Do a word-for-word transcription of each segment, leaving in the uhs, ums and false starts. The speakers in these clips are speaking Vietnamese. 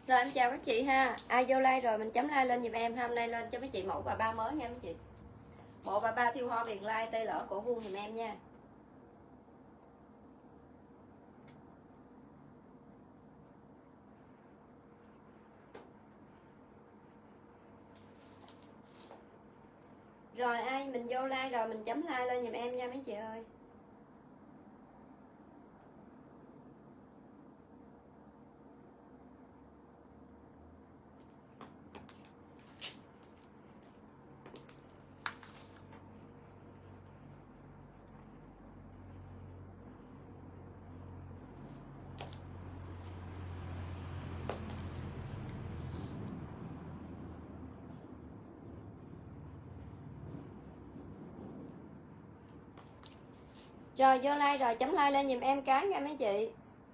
Rồi em chào các chị ha. Ai vô like rồi mình chấm like lên giùm em. Hôm nay lên cho mấy chị mẫu bà ba mới nha mấy chị. Bộ bà ba thiêu hoa viền lai tay lỡ cổ vuông giùm em nha. Rồi ai mình vô like rồi mình chấm like lên giùm em nha mấy chị ơi. Rồi vô like rồi chấm like lên giùm em cái nha mấy chị.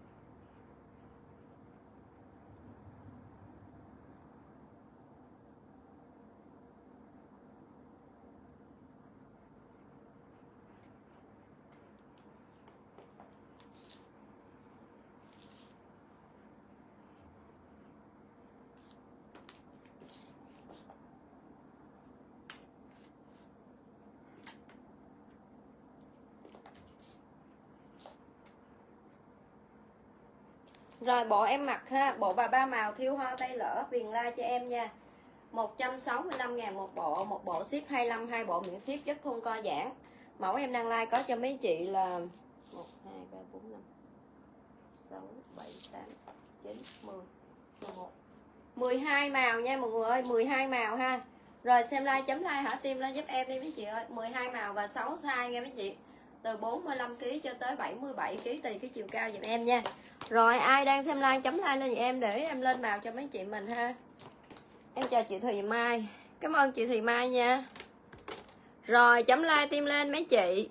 Rồi bộ em mặc ha, bộ bà ba màu thiêu hoa tay lỡ viền lai cho em nha. một trăm sáu mươi lăm ngàn một bộ, một bộ ship hai mươi lăm, hai bộ miễn ship chất thun co giãn. Mẫu em đăng like có cho mấy chị là một, hai, ba, bốn, năm, sáu, bảy, tám, chín, mười, mười một, mười hai màu nha mọi người ơi, mười hai màu ha. Rồi xem like chấm like hả tim lên giúp em đi mấy chị ơi, mười hai màu và sáu size nha mấy chị. Từ bốn mươi lăm ki lô gam cho tới bảy mươi bảy ki lô gam tùy cái chiều cao giùm em nha. Rồi ai đang xem like chấm like lên giùm em để em lên màu cho mấy chị mình ha. Em chào chị Thùy Mai. Cảm ơn chị Thùy Mai nha. Rồi chấm like tim lên mấy chị.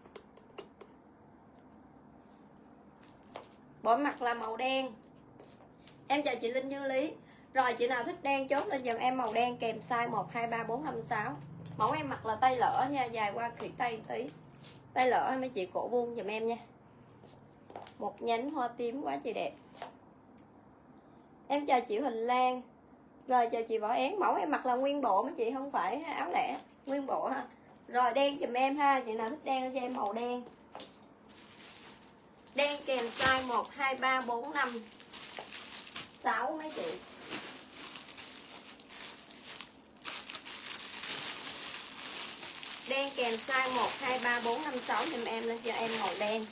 Bộ mặt là màu đen. Em chào chị Linh Như Lý. Rồi chị nào thích đen chốt lên giùm em màu đen kèm size một, hai, ba, bốn, năm, sáu. Mẫu em mặc là tay lỡ nha, dài qua khỉ tay tí. Tay lỡ mấy chị cổ vuông giùm em nha. Một nhánh hoa tím quá chị đẹp. Em chào chị Huỳnh Lan. Rồi chào chị Võ Én. Mẫu em mặc là nguyên bộ mấy chị, không phải áo lẻ, nguyên bộ ha. Rồi đen giùm em ha, chị nào thích đen cho em màu đen. Đen kèm size một, hai, ba, bốn, năm, sáu mấy chị. Đen kèm size một, hai, ba, bốn, năm, sáu giùm em lên cho em màu đen.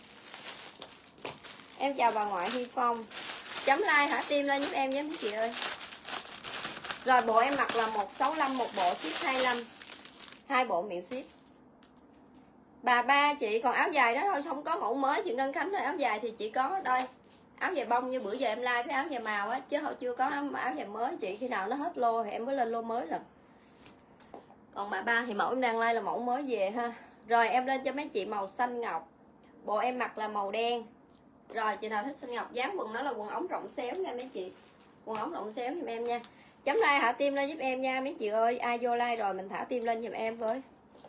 Em chào bà ngoại Huy Phong. Chấm like hả tim lên giúp em nhé mấy chị ơi. Rồi bộ em mặc là một sáu lăm, một bộ ship hai mươi lăm, hai bộ miễn ship. Bà ba chị còn áo dài đó thôi, không có mẫu mới. Chị Ngân Khánh thôi, áo dài thì chị có đây. Áo dài bông như bữa giờ em like với áo dài màu á, chứ hồi chưa có áo dài mới chị. Khi nào nó hết lô thì em mới lên lô mới lần. Còn bà ba thì mẫu em đang like là mẫu mới về ha. Rồi em lên cho mấy chị màu xanh ngọc. Bộ em mặc là màu đen. Rồi chị nào thích xanh ngọc, dáng quần nó là quần ống rộng xéo nha mấy chị. Quần ống rộng xéo giùm em nha. Chấm like thả tim lên giúp em nha mấy chị ơi. Ai vô like rồi mình thả tim lên giùm em với.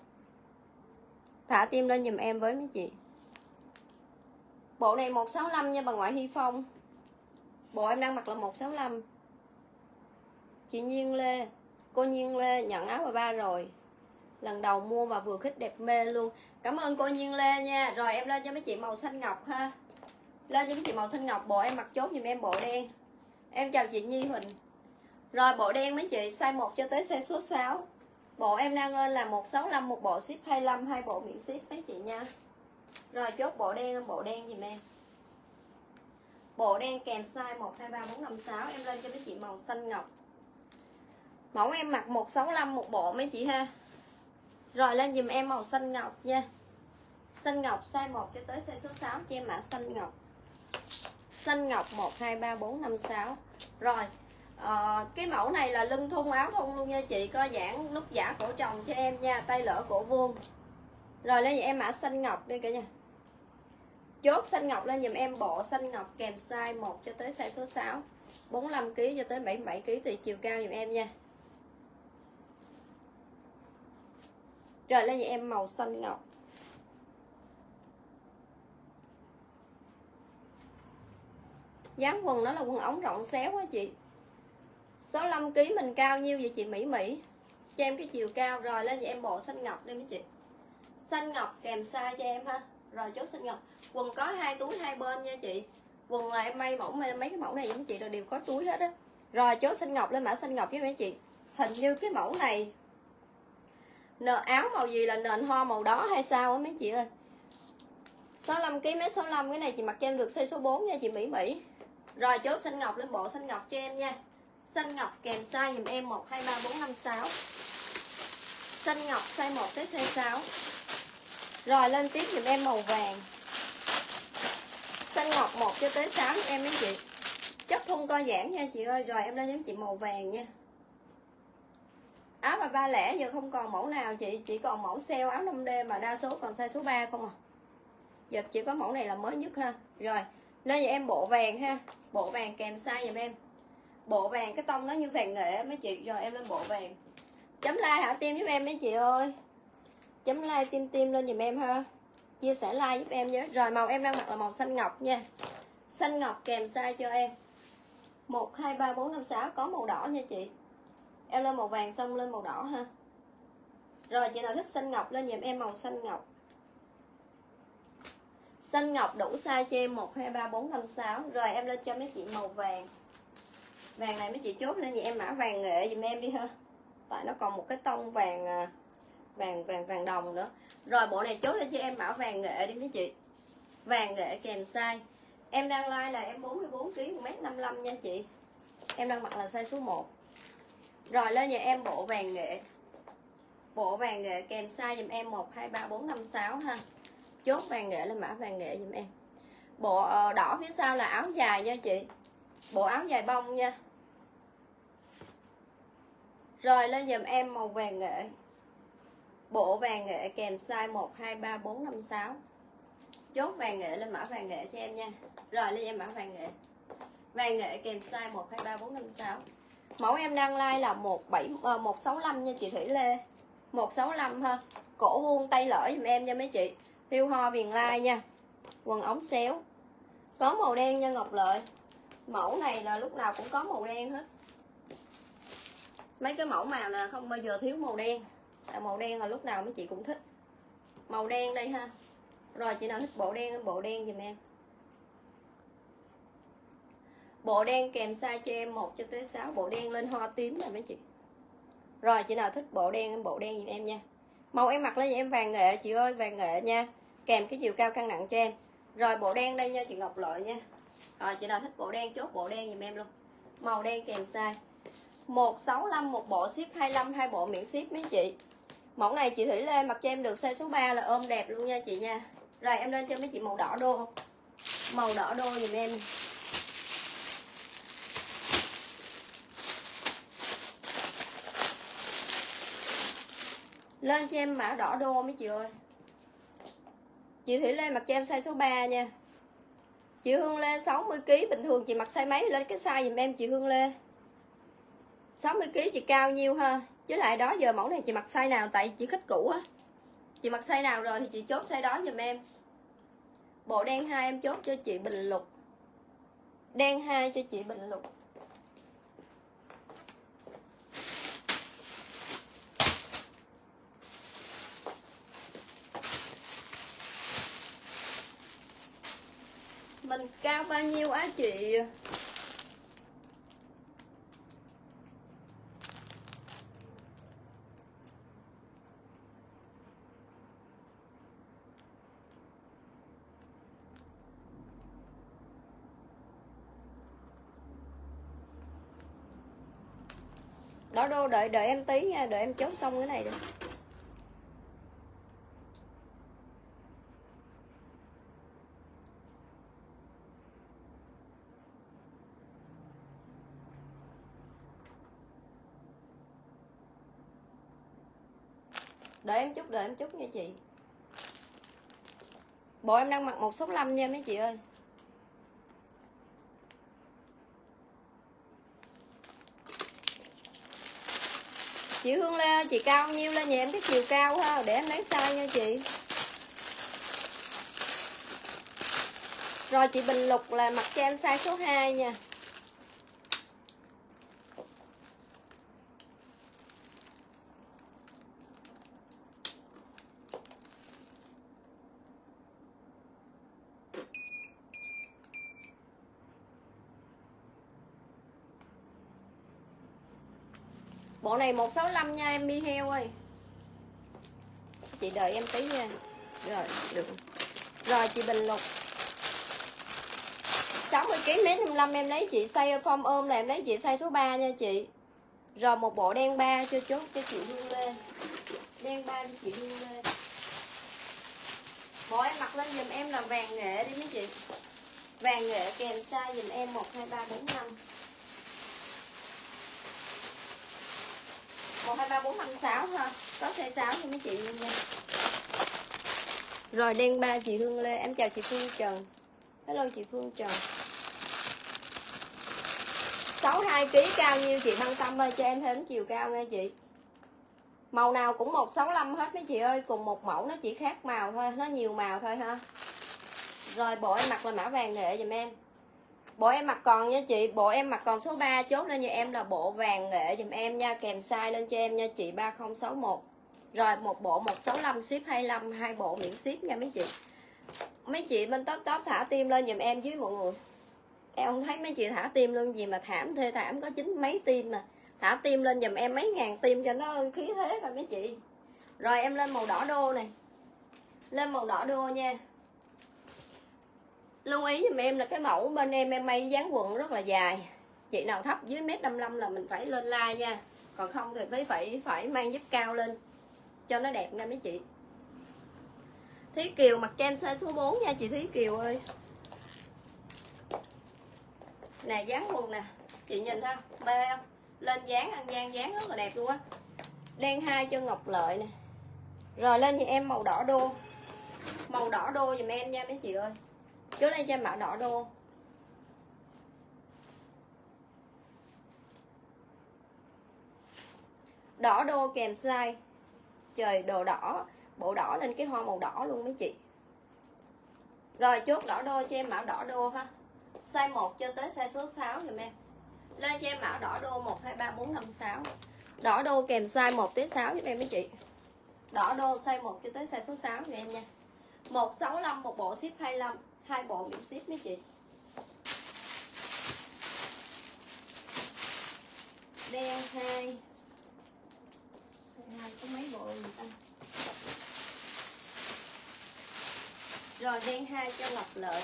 Thả tim lên giùm em với mấy chị. Bộ này một sáu lăm nha bà ngoại Hy Phong. Bộ em đang mặc là một sáu lăm. Chị Nhiên Lê, cô Nhiên Lê nhận áo bà ba rồi. Lần đầu mua mà vừa khích đẹp mê luôn. Cảm ơn cô Nhiên Lê nha. Rồi em lên cho mấy chị màu xanh ngọc ha. Lên cho mấy chị màu xanh ngọc. Bộ em mặc chốt giùm em bộ đen. Em chào chị Nhi Huỳnh. Rồi bộ đen mấy chị size một cho tới size số sáu. Bộ em đang lên là một sáu lăm, một bộ ship hai mươi lăm, hai bộ miễn ship mấy chị nha. Rồi chốt bộ đen, bộ đen giùm em. Bộ đen kèm size một, hai, ba, bốn, năm, sáu. Em lên cho mấy chị màu xanh ngọc. Mẫu em mặc một sáu lăm một bộ mấy chị ha. Rồi lên giùm em màu xanh ngọc nha. Xanh ngọc size một cho tới size số sáu cho em mã xanh ngọc. Xanh ngọc một, hai, ba, bốn, năm, sáu. Rồi à, cái mẫu này là lưng thun áo thun luôn nha chị. Có giãn nút giả cổ tròn cho em nha. Tay lỡ cổ vuông. Rồi lên giùm em mã xanh ngọc đi cả nha. Chốt xanh ngọc lên giùm em bộ xanh ngọc kèm size một cho tới size số sáu, bốn mươi lăm ki lô gam cho tới bảy mươi bảy ki lô gam tùy chiều cao giùm em nha. Rồi lên giùm em màu xanh ngọc. Dáng quần nó là quần ống rộng xéo quá chị. sáu mươi lăm ki lô gam mình cao nhiêu vậy chị Mỹ Mỹ? Cho em cái chiều cao. Rồi lên cho em bộ xanh ngọc đi mấy chị. Xanh ngọc kèm size cho em ha. Rồi chốt xanh ngọc. Quần có hai túi hai bên nha chị. Quần là em may mẫu mấy cái mẫu này với chị rồi đều có túi hết á. Rồi chốt xanh ngọc lên mã xanh ngọc với mấy chị. Hình như cái mẫu này nền áo màu gì là nền hoa màu đó hay sao á mấy chị ơi. sáu mươi lăm ki lô gam mét sáu mươi lăm, cái này chị mặc cho em được size số bốn nha chị Mỹ Mỹ. Rồi chốt xanh ngọc lên bộ xanh ngọc cho em nha. Xanh ngọc kèm size dùm em một, hai, ba, bốn, năm, sáu. Xanh ngọc size một tới size sáu. Rồi lên tiếp dùm em màu vàng. Xanh ngọc một cho tới sáu em mấy chị. Chất thun co giãn nha chị ơi. Rồi em lên cho chị màu vàng nha. Áo mà ba lẻ giờ không còn mẫu nào chị, chỉ còn mẫu sale áo năm D mà đa số còn size số ba không à. Giờ chỉ có mẫu này là mới nhất ha. Rồi lên cho em bộ vàng ha. Bộ vàng kèm size giùm em. Bộ vàng cái tông nó như vàng nghệ mấy chị. Rồi em lên bộ vàng. Chấm like hả tim giúp em mấy chị ơi. Chấm like tim tim lên giùm em ha. Chia sẻ like giúp em nhé. Rồi màu em đang mặc là màu xanh ngọc nha. Xanh ngọc kèm size cho em một, hai, ba, bốn, năm, sáu. Có màu đỏ nha chị. Em lên màu vàng xong lên màu đỏ ha. Rồi chị nào thích xanh ngọc lên giùm em màu xanh ngọc. Xanh ngọc đủ size cho em một, hai, ba, bốn, năm, sáu. Rồi em lên cho mấy chị màu vàng. Vàng này mấy chị chốt lên vậy em mã vàng nghệ giùm em đi ha. Tại nó còn một cái tông vàng vàng vàng vàng đồng nữa. Rồi bộ này chốt lên cho em mã vàng nghệ đi mấy chị. Vàng nghệ kèm size. Em đang like là em bốn mươi bốn ki lô gam, một mét năm mươi lăm nha chị. Em đang mặc là size số một. Rồi lên nhà em bộ vàng nghệ. Bộ vàng nghệ kèm size giùm em một, hai, ba, bốn, năm, sáu ha. Chốt vàng nghệ lên mã vàng nghệ giùm em. Bộ đỏ phía sau là áo dài nha chị. Bộ áo dài bông nha. Rồi lên giùm em màu vàng nghệ. Bộ vàng nghệ kèm size một, hai, ba, bốn, năm, sáu. Chốt vàng nghệ lên mã vàng nghệ cho em nha. Rồi lên em mã vàng nghệ. Vàng nghệ kèm size một, hai, ba, bốn, năm, sáu. Mẫu em đăng like là một bảy một sáu lăm nha chị Thủy Lê. một sáu lăm ha. Cổ vuông tay lỡ giùm em nha mấy chị. Tiêu ho viền lai nha. Quần ống xéo. Có màu đen nha Ngọc Lợi. Mẫu này là lúc nào cũng có màu đen hết. Mấy cái mẫu mà là không bao giờ thiếu màu đen. Tại màu đen là lúc nào mấy chị cũng thích. Màu đen đây ha. Rồi chị nào thích bộ đen bộ đen giùm em. Bộ đen kèm size cho em một cho tới sáu. Bộ đen lên hoa tím nè mấy chị. Rồi chị nào thích bộ đen bộ đen giùm em nha. Màu em mặc lên cho em vàng nghệ chị ơi, vàng nghệ nha. Kèm cái chiều cao cân nặng cho em. Rồi bộ đen đây nha chị Ngọc Lợi nha. Rồi chị nào thích bộ đen chốt bộ đen giùm em luôn. Màu đen kèm size một sáu lăm, một bộ ship hai mươi lăm, hai bộ miễn ship mấy chị. Mẫu này chị Thủy Lê mặc cho em được size số ba là ôm đẹp luôn nha chị nha. Rồi em lên cho mấy chị màu đỏ đô. Màu đỏ đô giùm em. Lên cho em mã đỏ đô mấy chị ơi. Chị Thủy Lê mặc cho em size số ba nha. Chị Hương Lê sáu mươi ki lô gam, bình thường chị mặc size mấy lên cái size giùm em chị Hương Lê. sáu mươi ki lô gam chị cao nhiêu ha. Chứ lại đó giờ mẫu này chị mặc size nào, tại chị khách cũ á. Chị mặc size nào rồi thì chị chốt size đó giùm em. Bộ đen hai em chốt cho chị Bình Lục. Đen hai cho chị Bình Lục. Mình cao bao nhiêu á chị? Đỏ đô đợi đợi em tí nha, đợi em chốt xong cái này đi. Đợi em chút, đợi em chút nha chị. Bộ em đang mặc một sáu lăm nha mấy chị ơi. Chị Hương Lê ơi, chị cao nhiêu lên nhà em cái chiều cao ha, để em lấy size nha chị. Rồi chị Bình Lục là mặc cho em size số hai nha. Bộ này một sáu lăm nha em Mi Heo ơi. Chị đợi em tí nha. Rồi, được. Rồi chị Bình Lục sáu mươi ki lô gam mét hai mươi lăm em lấy chị size form ôm là em lấy chị size số ba nha chị. Rồi một bộ đen ba cho chốt cho chị Hương Lê. Đen ba cho chị Hương Lê. Bộ em mặc lên dùm em là vàng nghệ đi mấy chị. Vàng nghệ kèm size dùm em một hai ba bốn năm. một hai ba bốn năm sáu ha. Có size sáu cho mấy chị luôn nha. Rồi đen ba chị Hương Lê. Em chào chị Phương Trần. Hello chị Phương Trần. sáu mươi hai ki lô gam cao nhiêu chị Văn Tâm ơi, cho em thêm chiều cao nha chị. Màu nào cũng một sáu lăm hết mấy chị ơi, cùng một mẫu nó chỉ khác màu thôi, nó nhiều màu thôi ha. Rồi bộ em mặc là mã vàng nghệ dùm em. Bộ em mặc còn nha chị, bộ em mặc còn số ba chốt lên như em là bộ vàng nghệ dùm em nha, kèm size lên cho em nha chị ba không sáu một. Rồi một bộ một sáu lăm ship hai mươi lăm, hai bộ miễn ship nha mấy chị. Mấy chị bên top top thả tim lên dùm em với mọi người. Em không thấy mấy chị thả tim luôn gì mà thảm thê thảm, có chín mấy tim nè. Thả tim lên dùm em mấy ngàn tim cho nó khí thế coi mấy chị. Rồi em lên màu đỏ đô này. Lên màu đỏ đô nha. Lưu ý dùm em là cái mẫu bên em em may dáng quần rất là dài. Chị nào thấp dưới mét năm mươi lăm là mình phải lên like nha. Còn không thì phải phải phải mang giúp cao lên cho nó đẹp nha mấy chị. Thúy Kiều mặc cho em size số bốn nha chị Thúy Kiều ơi. Nè dáng quần nè, chị nhìn ha, mê không? Lên dáng ăn gian dáng rất là đẹp luôn á. Đen hai cho Ngọc Lợi nè. Rồi lên thì em màu đỏ đô. Màu đỏ đô giùm em nha mấy chị ơi. Chốt lên cho em màu đỏ đô. Đỏ đô kèm size. Trời đồ đỏ, bộ đỏ lên cái hoa màu đỏ luôn mấy chị. Rồi chốt đỏ đô cho em mã đỏ đô ha. Size một cho tới size số sáu giùm em. Lên cho em mã đỏ đô một hai ba bốn năm sáu. Đỏ đô kèm size một tới sáu giúp em mấy chị. Đỏ đô size một cho tới size số sáu cho em nha. một sáu lăm một bộ ship hai mươi lăm, hai bộ miễn ship mấy chị. Đen hai. Hai có mấy bộ người ta. Rồi đen hai cho Ngọc Lợi.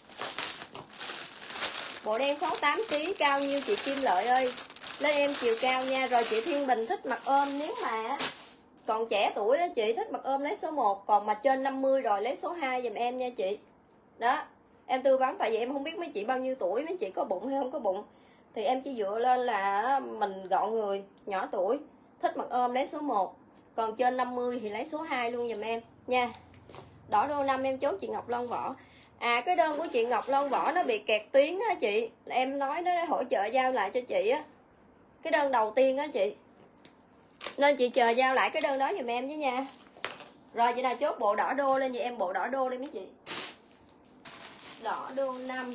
Bộ đen sáu mươi tám ki lô gam cao nhiêu chị Kim Lợi ơi. Lên em chiều cao nha. Rồi chị Thiên Bình thích mặc ôm, nếu mà còn trẻ tuổi đó, chị thích mặc ôm lấy số một, còn mà trên năm mươi rồi lấy số hai giùm em nha chị. Đó, em tư vấn tại vì em không biết mấy chị bao nhiêu tuổi, mấy chị có bụng hay không có bụng. Thì em chỉ dựa lên là mình gọn người, nhỏ tuổi, thích mặc ôm lấy số một, còn trên năm mươi thì lấy số hai luôn giùm em nha. Đỏ đô năm em chốt chị Ngọc Long Võ. À cái đơn của chị Ngọc Long Võ nó bị kẹt tuyến á chị. Em nói nó để hỗ trợ giao lại cho chị á. Cái đơn đầu tiên á chị. Nên chị chờ giao lại cái đơn đó giùm em với nha. Rồi chị nào chốt bộ đỏ đô lên, vậy em bộ đỏ đô lên mấy chị. Đỏ đô năm.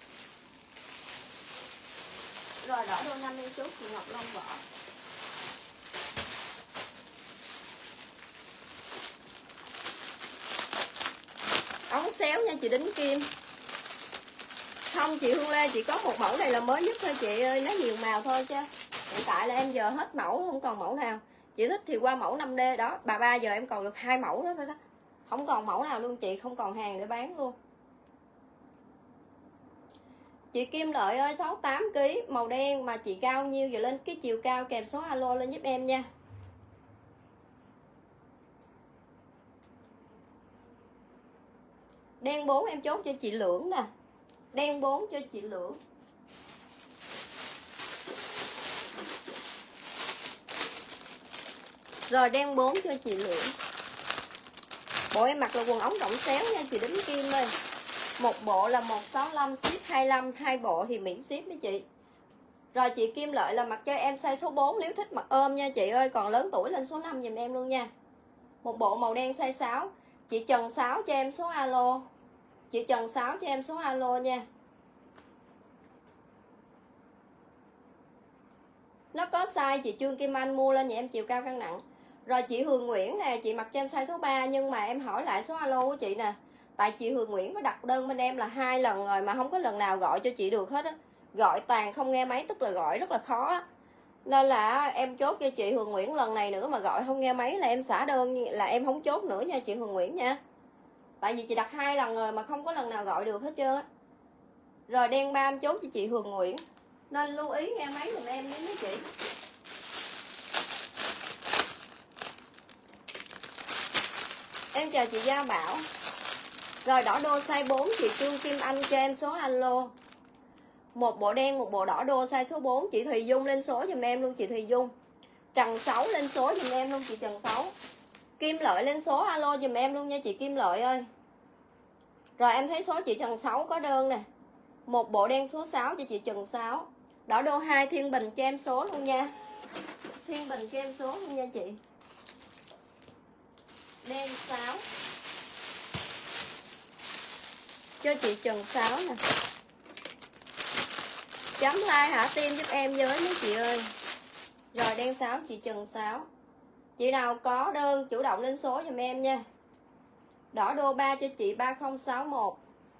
Rồi đỏ đô năm em chốt chị Ngọc Long Võ. Ống xéo nha chị Đính Kim. Không chị Hương Lê, chỉ có một mẫu này là mới nhất thôi chị ơi, nó nhiều màu thôi chứ. Hiện tại là em giờ hết mẫu, không còn mẫu nào. Chị thích thì qua mẫu năm D đó. Bà ba giờ em còn được hai mẫu đó thôi đó. Không còn mẫu nào luôn chị, không còn hàng để bán luôn. Chị Kim Lợi ơi, sáu mươi tám ki lô gam màu đen mà chị cao nhiêu giờ lên cái chiều cao kèm số alo lên giúp em nha. Đen bốn em chốt cho chị Lưỡng nè. Đen bốn cho chị Lưỡng. Rồi đen bốn cho chị Lưỡng. Bộ em mặc là quần ống rộng xéo nha chị Đính Kim ơi. Một bộ là một sáu lăm ship hai mươi lăm, hai bộ thì miễn ship với chị. Rồi chị Kim Lợi là mặc cho em size số bốn nếu thích mặc ôm nha chị ơi, còn lớn tuổi lên số năm giùm em luôn nha. Một bộ màu đen size sáu. Chị Trần sáu cho em số alo. Chị Trần sáu cho em số alo nha. Nó có size chị Trương Kim Anh mua lên nhà em chiều cao cân nặng. Rồi chị Hường Nguyễn nè, chị mặc cho em size số ba nhưng mà em hỏi lại số alo của chị nè. Tại chị Hường Nguyễn có đặt đơn bên em là hai lần rồi mà không có lần nào gọi cho chị được hết á. Gọi toàn không nghe máy, tức là gọi rất là khó á. Nên là em chốt cho chị Hường Nguyễn lần này nữa mà gọi không nghe máy là em xả đơn, là em không chốt nữa nha chị Hường Nguyễn nha. Tại vì chị đặt hai lần rồi mà không có lần nào gọi được hết trơn á. Rồi đen ba em chốt cho chị Hường Nguyễn. Nên lưu ý nghe máy giùm em nhé mấy chị. Em chào chị Gia Bảo. Rồi đỏ đô size bốn chị Trương Kim Anh cho em số alo. Một bộ đen, một bộ đỏ đô size số bốn. Chị Thùy Dung lên số giùm em luôn chị Thùy Dung. Trần Sáu lên số giùm em luôn chị Trần Sáu. Kim Lợi lên số alo giùm em luôn nha chị Kim Lợi ơi. Rồi em thấy số chị Trần Sáu có đơn nè. Một bộ đen số sáu cho chị Trần Sáu. Đỏ đô hai Thiên Bình cho em số luôn nha. Thiên Bình cho em số luôn nha chị. Đen sáu cho chị Trần Sáu nè. Chấm like hả tim giúp em với mấy chị ơi. Rồi đen sáu chị Trần Sáu. Chị nào có đơn chủ động lên số giùm em nha. Đỏ đô ba cho chị ba không sáu một.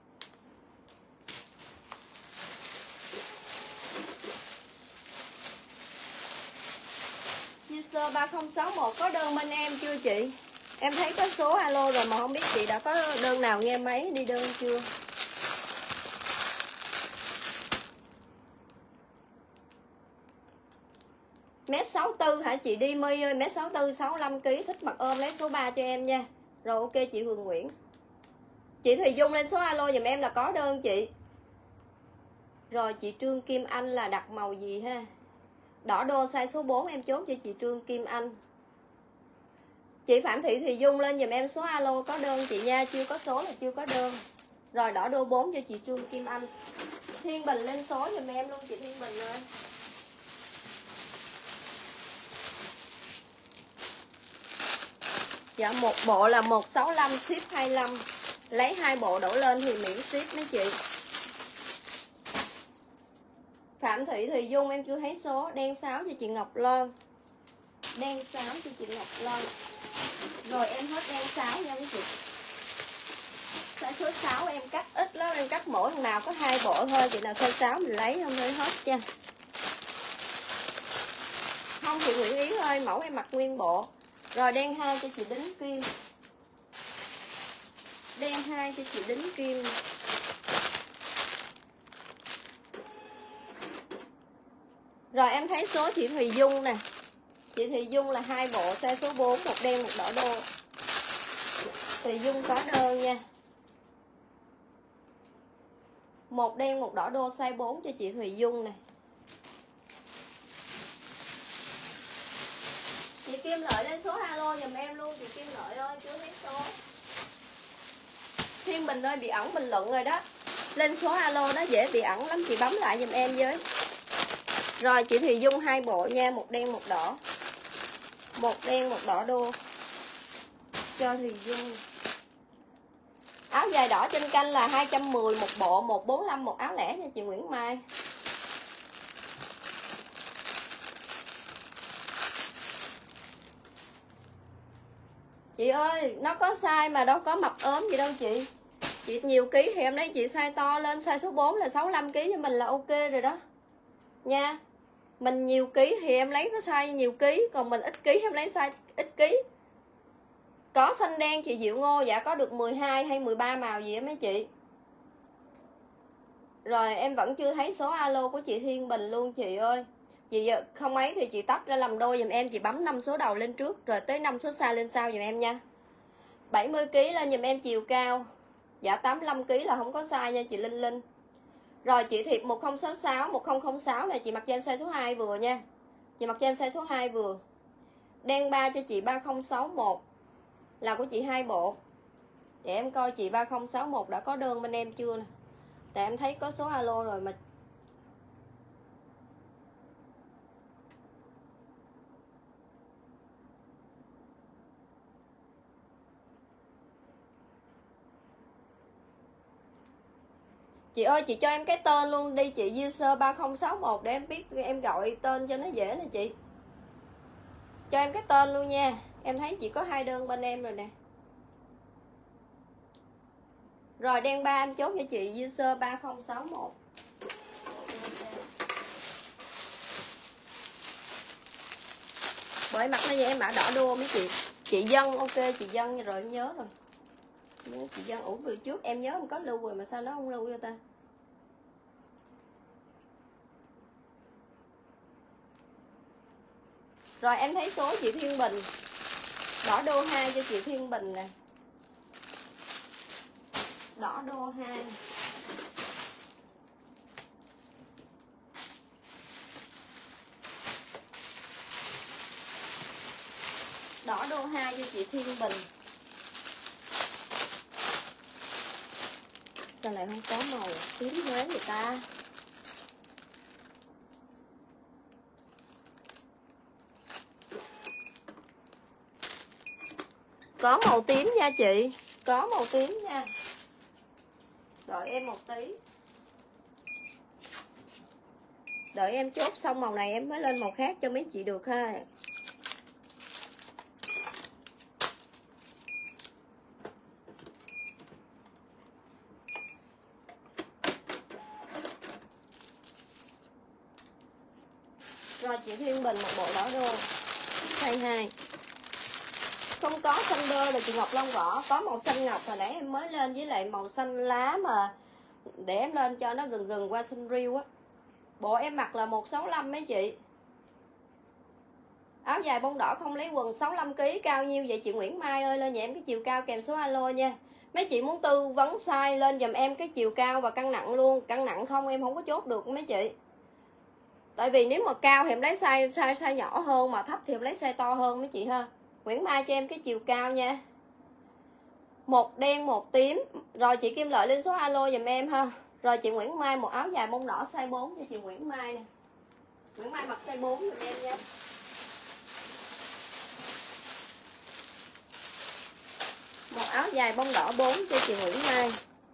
User ba không sáu một có đơn bên em chưa chị? Em thấy có số alo rồi mà không biết chị đã có đơn nào nghe máy đi đơn chưa? Mét sáu tư hả chị Đi My ơi, mét sáu tư sáu mươi lăm ki lô gam, thích mặc ôm lấy số ba cho em nha. Rồi ok chị Hường Nguyễn. Chị Thùy Dung lên số alo giùm em là có đơn chị. Rồi chị Trương Kim Anh là đặt màu gì ha? Đỏ đô size số bốn em chốt cho chị Trương Kim Anh. Chị Phạm Thị Thùy Dung lên giùm em số alo có đơn chị nha, chưa có số là chưa có đơn. Rồi đỏ đô bốn cho chị Trương Kim Anh. Thiên Bình lên số giùm em luôn chị Thiên Bình ơi. Dạ một bộ là một sáu lăm ship hai mươi lăm. Lấy hai bộ đổ lên thì miễn ship mấy chị. Phạm Thị Thùy Dung em chưa thấy số. Đen sáu cho chị Ngọc Loan. Đen sáu cho chị Ngọc Loan. Rồi em hết đen sáu nha mấy chị. Size số sáu em cắt ít lắm, em cắt mỗi nào có hai bộ thôi. Chị nào size sáu mình lấy không thôi hết nha. Không chị Nguyễn Yến ơi, mẫu em mặc nguyên bộ. Rồi đen hai cho chị Đính Kim. Đen hai cho chị Đính Kim. Rồi em thấy số chị Thùy Dung nè. Chị Thùy Dung là hai bộ size số bốn, một đen một đỏ đô. Thùy Dung có đơn nha. Một đen một đỏ đô size bốn cho chị Thùy Dung nè. Chị Kim Lợi lên số alo giùm em luôn chị Kim Lợi ơi, chưa thấy số. Thiên Bình ơi bị ẩn bình luận rồi đó. Lên số alo nó dễ bị ẩn lắm, chị bấm lại giùm em với. Rồi chị Thùy Dung hai bộ nha, một đen một đỏ. Một đen một đỏ đô cho Thùy Dung. Áo dài đỏ trên canh là hai trăm mười một bộ, một bốn lăm một áo lẻ nha chị Nguyễn Mai. Chị ơi, nó có size mà đâu có mập ốm gì đâu chị. Chị nhiều ký thì em lấy chị size to lên, size số bốn là sáu mươi lăm ki lô gam cho mình là ok rồi đó. Nha. Mình nhiều ký thì em lấy cái size nhiều ký, còn mình ít ký em lấy size ít ký. Có xanh đen chị Diệu Ngô, dạ có được mười hai hay mười ba màu gì á mấy chị. Rồi em vẫn chưa thấy số alo của chị Thiên Bình luôn chị ơi. Chị không ấy thì chị tách ra làm đôi giùm em, chị bấm năm số đầu lên trước rồi tới năm số sau lên sau giùm em nha. bảy mươi ki lô gam lên giùm em chiều cao. Dạ tám mươi lăm ki lô gam là không có size nha chị Linh Linh. Rồi chị Thiệp một không sáu sáu, một không không sáu là chị mặc cho em size số hai vừa nha. Chị mặc cho em size số hai vừa. Đen ba cho chị ba không sáu một là của chị hai bộ. Để em coi chị ba không sáu một đã có đơn bên em chưa nè. Tại em thấy có số alo rồi mà. Chị ơi chị cho em cái tên luôn đi chị, user ba không sáu một để em biết em gọi tên cho nó dễ nè chị. Cho em cái tên luôn nha. Em thấy chị có hai đơn bên em rồi nè. Rồi đen ba em chốt cho chị user ba không sáu một. Bộ em mặc nó vậy em mặc đỏ đô mấy chị. Chị Dân, ok chị Dân rồi em nhớ rồi. Chị Dân, ủa vừa trước em nhớ không có lưu rồi mà sao nó không lưu cho ta. Rồi em thấy số chị Thiên Bình. Đỏ đô hai cho chị Thiên Bình nè. Đỏ đô hai. Đỏ đô hai cho chị Thiên Bình. Sao lại không có màu tím Huế người ta? Có màu tím nha chị. Có màu tím nha. Đợi em một tí. Đợi em chốt xong màu này em mới lên màu khác cho mấy chị được ha. Rồi chị Thiên Bình một bộ đỏ đô size hai. Không có xanh bơ là chị Ngọc Long Võ. Có màu xanh ngọc hồi nãy em mới lên với lại màu xanh lá mà để em lên cho nó gần gần qua xanh riêu á. Bộ em mặc là một sáu lăm mấy chị. Áo dài bông đỏ không lấy quần sáu mươi lăm ki lô gam. Cao nhiêu vậy chị Nguyễn Mai ơi? Lên nhà em cái chiều cao kèm số alo nha. Mấy chị muốn tư vấn size lên dùm em cái chiều cao và cân nặng luôn. Cân nặng không em không có chốt được mấy chị. Tại vì nếu mà cao thì em lấy size, size, size nhỏ hơn, mà thấp thì em lấy size to hơn mấy chị ha. Nguyễn Mai cho em cái chiều cao nha. Một đen một tím. Rồi chị Kim Lợi lên số alo dùm em ha. Rồi chị Nguyễn Mai một áo dài bông đỏ size bốn cho chị Nguyễn Mai nè. Nguyễn Mai mặc size bốn dùm em nha. Một áo dài bông đỏ bốn cho chị Nguyễn Mai.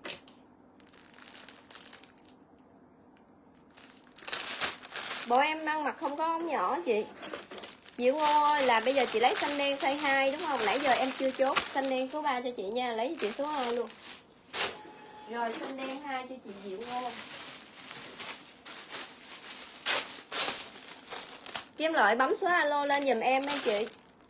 Bộ em đang mặc không có ống nhỏ chị. Diệu Ngô ơi, là bây giờ chị lấy xanh đen size hai đúng không? Nãy giờ em chưa chốt xanh đen số ba cho chị nha, lấy cho chị số hai luôn. Rồi xanh đen hai cho chị Diệu Ngô. Kim Lợi bấm số alo lên giùm em mấy chị.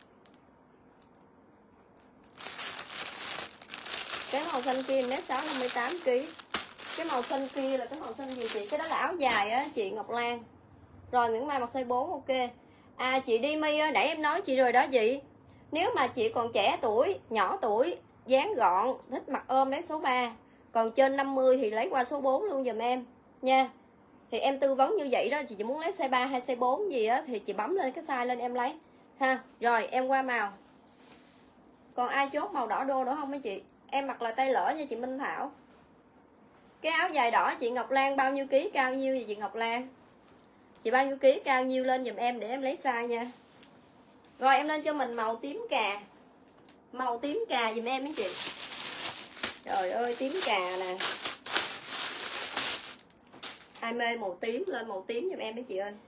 Cái màu xanh kia mét sáu năm mươi tám ki lô gam. Cái màu xanh kia là cái màu xanh gì chị? Cái đó là áo dài á chị Ngọc Lan. Rồi Nguyễn Mai mặc size bốn ok. À chị Đi My ơi, nãy em nói chị rồi đó chị. Nếu mà chị còn trẻ tuổi, nhỏ tuổi, dáng gọn, thích mặc ôm lấy số ba. Còn trên năm mươi thì lấy qua số bốn luôn giùm em nha. Thì em tư vấn như vậy đó, chị chỉ muốn lấy size ba hay size bốn gì á thì chị bấm lên cái size lên em lấy ha. Rồi em qua màu. Còn ai chốt màu đỏ đô nữa không mấy chị? Em mặc là tay lỡ nha chị Minh Thảo. Cái áo dài đỏ chị Ngọc Lan bao nhiêu ký, cao nhiêu vậy chị Ngọc Lan? Chị bao nhiêu ký, cao nhiêu lên giùm em để em lấy size nha. Rồi em lên cho mình màu tím cà. Màu tím cà giùm em mấy chị. Trời ơi tím cà nè. Ai mê màu tím lên màu tím giùm em mấy chị ơi.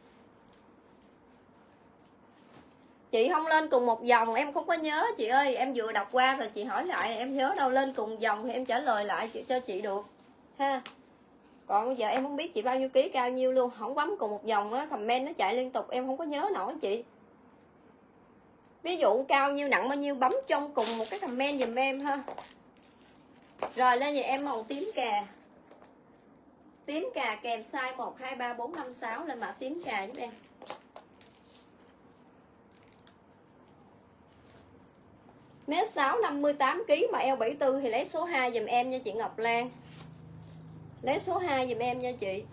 Chị không lên cùng một dòng em không có nhớ chị ơi. Em vừa đọc qua rồi chị hỏi lại em nhớ đâu, lên cùng dòng thì em trả lời lại cho chị được ha. Còn bây giờ em không biết chị bao nhiêu ký, cao nhiêu luôn. Không bấm cùng một dòng á, comment nó chạy liên tục em không có nhớ nổi chị. Ví dụ cao nhiêu, nặng bao nhiêu, bấm trong cùng một cái comment giùm em ha. Rồi lên vậy em màu tím cà. Tím cà kèm size một, hai, ba, bốn, năm, sáu. Lên mã tím cà giúp em. Mét sáu năm mươi tám ki lô gam mà eo bảy mươi tư thì lấy số hai giùm em nha chị Ngọc Lan. Lấy số hai giùm em nha chị.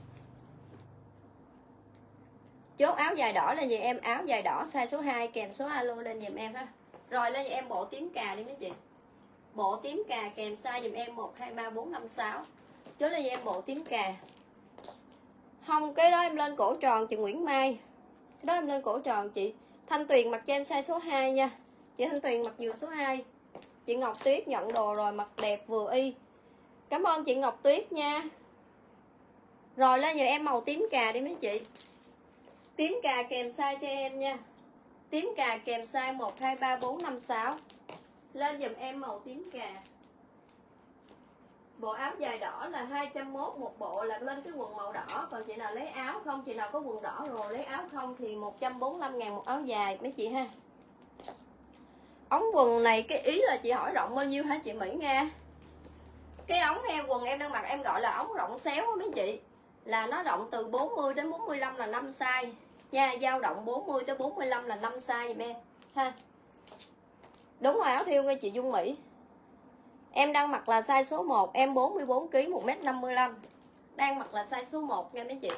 Chốt áo dài đỏ là gì em, áo dài đỏ size số hai kèm số alo lên giùm em ha. Rồi lên cho em bộ tím cà đi mấy chị. Bộ tím cà kèm size giùm em một, hai, ba, bốn, năm, sáu. Chốt lên cho em bộ tím cà. Không, cái đó em lên cổ tròn chị Nguyễn Mai. Cái đó em lên cổ tròn chị. Thanh Tuyền mặc cho em size số hai nha. Chị Thanh Tuyền mặc vừa số hai. Chị Ngọc Tuyết nhận đồ rồi, mặc đẹp vừa y. Cảm ơn chị Ngọc Tuyết nha. Rồi lên giờ em màu tím cà đi mấy chị. Tím cà kèm size cho em nha. Tím cà kèm size một, hai, ba, bốn, năm, sáu. Lên dùm em màu tím cà. Bộ áo dài đỏ là hai trăm mốt một bộ, là lên cái quần màu đỏ. Còn chị nào lấy áo không, chị nào có quần đỏ rồi lấy áo không thì một trăm bốn mươi lăm ngàn một áo dài mấy chị ha. Ống quần này cái ý là chị hỏi rộng bao nhiêu hả chị Mỹ Nga? Cái ống em quần em đang mặc em gọi là ống rộng xéo á mấy chị, là nó rộng từ bốn mươi đến bốn mươi lăm là năm size nha, dao động bốn mươi tới bốn mươi lăm là năm size giùm em ha. Đúng rồi, áo thiêu nghe chị Dung Mỹ. Em đang mặc là size số một, em bốn mươi bốn ki lô gam, một mét năm mươi lăm. Đang mặc là size số một nha mấy chị.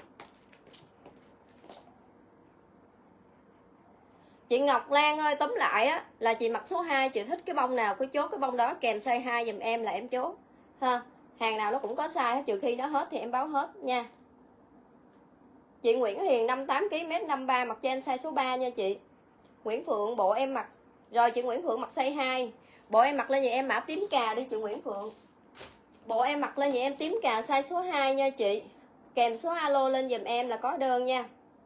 Chị Ngọc Lan ơi, tóm lại á là chị mặc số hai, chị thích cái bông nào cứ chốt cái bông đó kèm size hai giùm em là em chốt ha. Hàng nào nó cũng có size hết, trừ khi nó hết thì em báo hết nha. Chị Nguyễn Hiền năm mươi tám ki lô gam, mét năm mươi ba, mặc cho em size số ba nha chị. Nguyễn Phượng bộ em mặc rồi, chị Nguyễn Phượng mặc size hai. Bộ em mặc lên vậy em mã tím cà đi chị Nguyễn Phượng. Bộ em mặc lên vậy em tím cà size số hai nha chị. Kèm số alo lên giùm em là có đơn nha.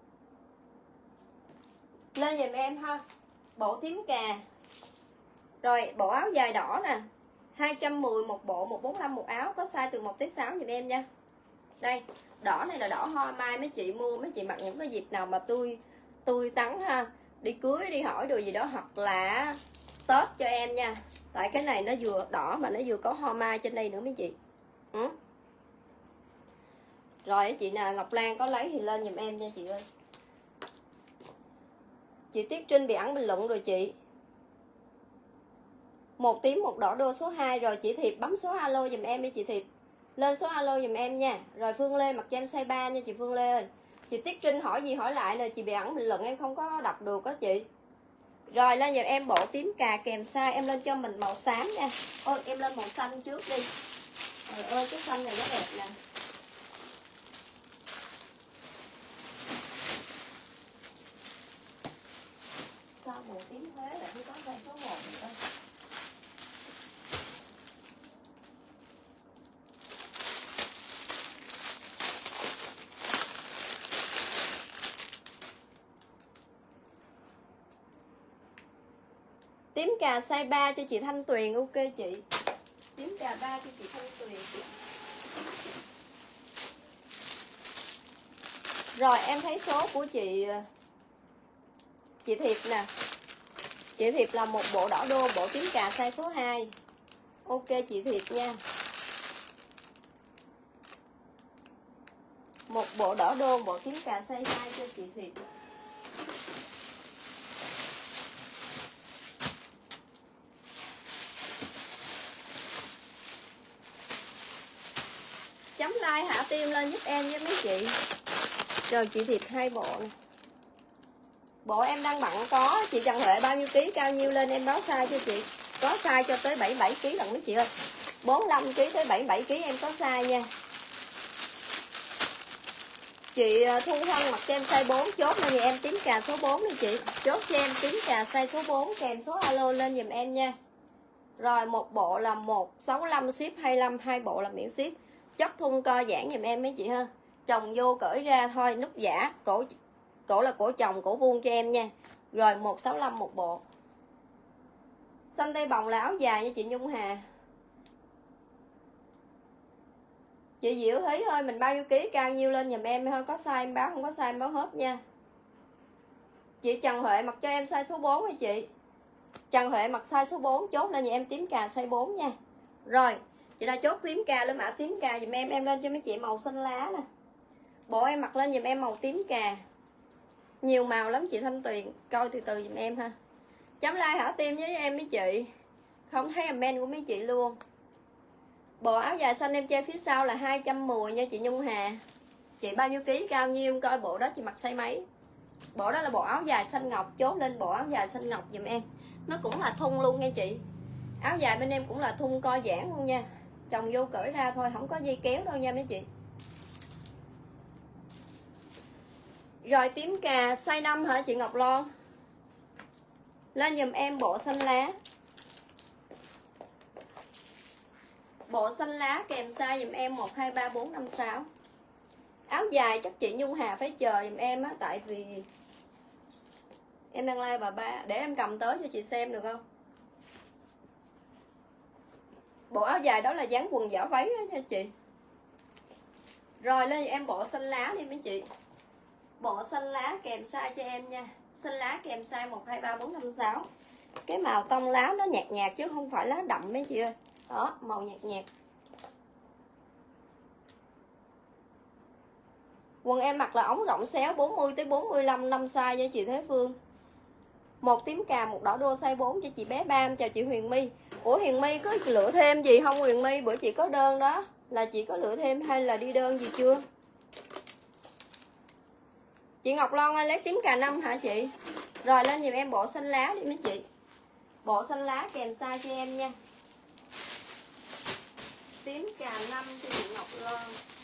Lên giùm em ha. Bộ tím cà. Rồi bộ áo dài đỏ nè, hai trăm mười một bộ, một trăm bốn mươi lăm một áo, có size từ một tới sáu giùm em nha. Đây, đỏ này là đỏ hoa mai, mấy chị mua mấy chị mặc những cái dịp nào mà tươi tươi tắn ha, đi cưới đi hỏi đồ gì đó hoặc là Tết cho em nha. Tại cái này nó vừa đỏ mà nó vừa có hoa mai trên đây nữa mấy chị. Ừ. Rồi chị nào Ngọc Lan có lấy thì lên giùm em nha chị ơi. Chị Tiết Trinh bị ẩn bình luận rồi chị. Một tím một đỏ đô số hai. Rồi chị Thiệp bấm số alo giùm em đi chị Thiệp. Lên số alo giùm em nha. Rồi Phương Lê mặc cho em size ba nha chị Phương Lê ơi. Chị Tiết Trinh hỏi gì hỏi lại nè, chị bị ẩn bình luận em không có đọc được đó chị. Rồi lên giùm em bộ tím cà kèm size, em lên cho mình màu xám nha. Ôi em lên màu xanh trước đi. Trời ơi cái xanh này nó đẹp nè. Sao màu tím Huế lại không có size số một vậy ta? Tím cà size ba cho chị Thanh Tuyền, ok chị. Tím cà ba cho chị Thanh Tuyền. Rồi em thấy số của chị Chị Thiệp nè. Chị Thiệp là một bộ đỏ đô, bộ tím cà size số hai. Ok chị Thiệp nha. Một bộ đỏ đô, bộ tím cà size hai cho chị Thiệp. Chấm like hạ tim lên giúp em với mấy chị. Rồi chị Thiệp hai bộ này. Bộ em đang bận có, chị Trần Huệ bao nhiêu ký cao nhiêu lên em báo size cho chị. Có size cho tới bảy mươi bảy ký lận mấy chị ơi. bốn mươi lăm ký tới bảy mươi bảy ký em có size nha. Chị Thu Hân mặc cho em size bốn, chốt lên thì em tím cà số bốn đi chị. Chốt cho em tím cà size số bốn kèm số alo lên giùm em nha. Rồi một bộ là một trăm sáu mươi lăm ship hai mươi lăm, hai bộ là miễn ship. Chất thun co giãn giùm em mấy chị ha. Chồng vô cởi ra thôi, nút giả, cổ cổ là cổ chồng, cổ vuông cho em nha. Rồi một trăm sáu mươi lăm một bộ. Xanh tây bồng là áo dài nha chị Nhung Hà. Chị Diệu thấy thôi, mình bao nhiêu ký cao nhiêu lên giùm em thôi, có size em báo, không có size em báo hết nha. Chị Trần Huệ mặc cho em size số bốn hả chị? Trần Huệ mặc size số bốn, chốt lên nhà em tím cà size bốn nha. Rồi, chị nào chốt tím cà lên mã tím cà giùm em, em lên cho mấy chị màu xanh lá nè. Bộ em mặc lên giùm em màu tím cà. Nhiều màu lắm chị Thanh Tuyền, coi từ từ giùm em ha. Chấm like hả tim với em mấy chị. Không thấy comment của mấy chị luôn. Bộ áo dài xanh em che phía sau là hai trăm mười nha chị Nhung Hà. Chị bao nhiêu ký cao nhiêu em coi bộ đó chị mặc size mấy. Bộ đó là bộ áo dài xanh ngọc, chốt lên bộ áo dài xanh ngọc giùm em. Nó cũng là thun luôn nha chị. Áo dài bên em cũng là thun co giãn luôn nha. Chồng vô cởi ra thôi, không có dây kéo đâu nha mấy chị. Rồi tím cà size năm hả chị Ngọc Loan? Lên giùm em bộ xanh lá. Bộ xanh lá kèm size giùm em một, hai, ba, bốn, năm, sáu. Áo dài chắc chị Nhung Hà phải chờ giùm em á. Tại vì em đang like bà ba. Để em cầm tới cho chị xem được không? Bộ áo dài đó là dáng quần giả váy đó nha chị. Rồi lên em bộ xanh lá đi mấy chị. Bộ xanh lá kèm size cho em nha. Xanh lá kèm size một, hai, ba, bốn, năm, sáu. Cái màu tông lá nó nhạt nhạt chứ không phải lá đậm mấy chị ơi. Đó, màu nhạt nhạt. Quần em mặc là ống rộng xéo bốn mươi tới bốn mươi lăm, năm size cho chị Thế Phương. Một tím cà, một đỏ đô size bốn cho chị bé Bam. Chào chị Huyền My. Ủa Huyền My có lựa thêm gì không Huyền My? Bữa chị có đơn đó. Là chị có lựa thêm hay là đi đơn gì chưa? Chị Ngọc Loan ơi, lấy tím cà năm hả chị? Rồi lên giùm em bộ xanh lá đi mấy chị. Bộ xanh lá kèm size cho em nha. Tím cà năm cho chị Ngọc Loan.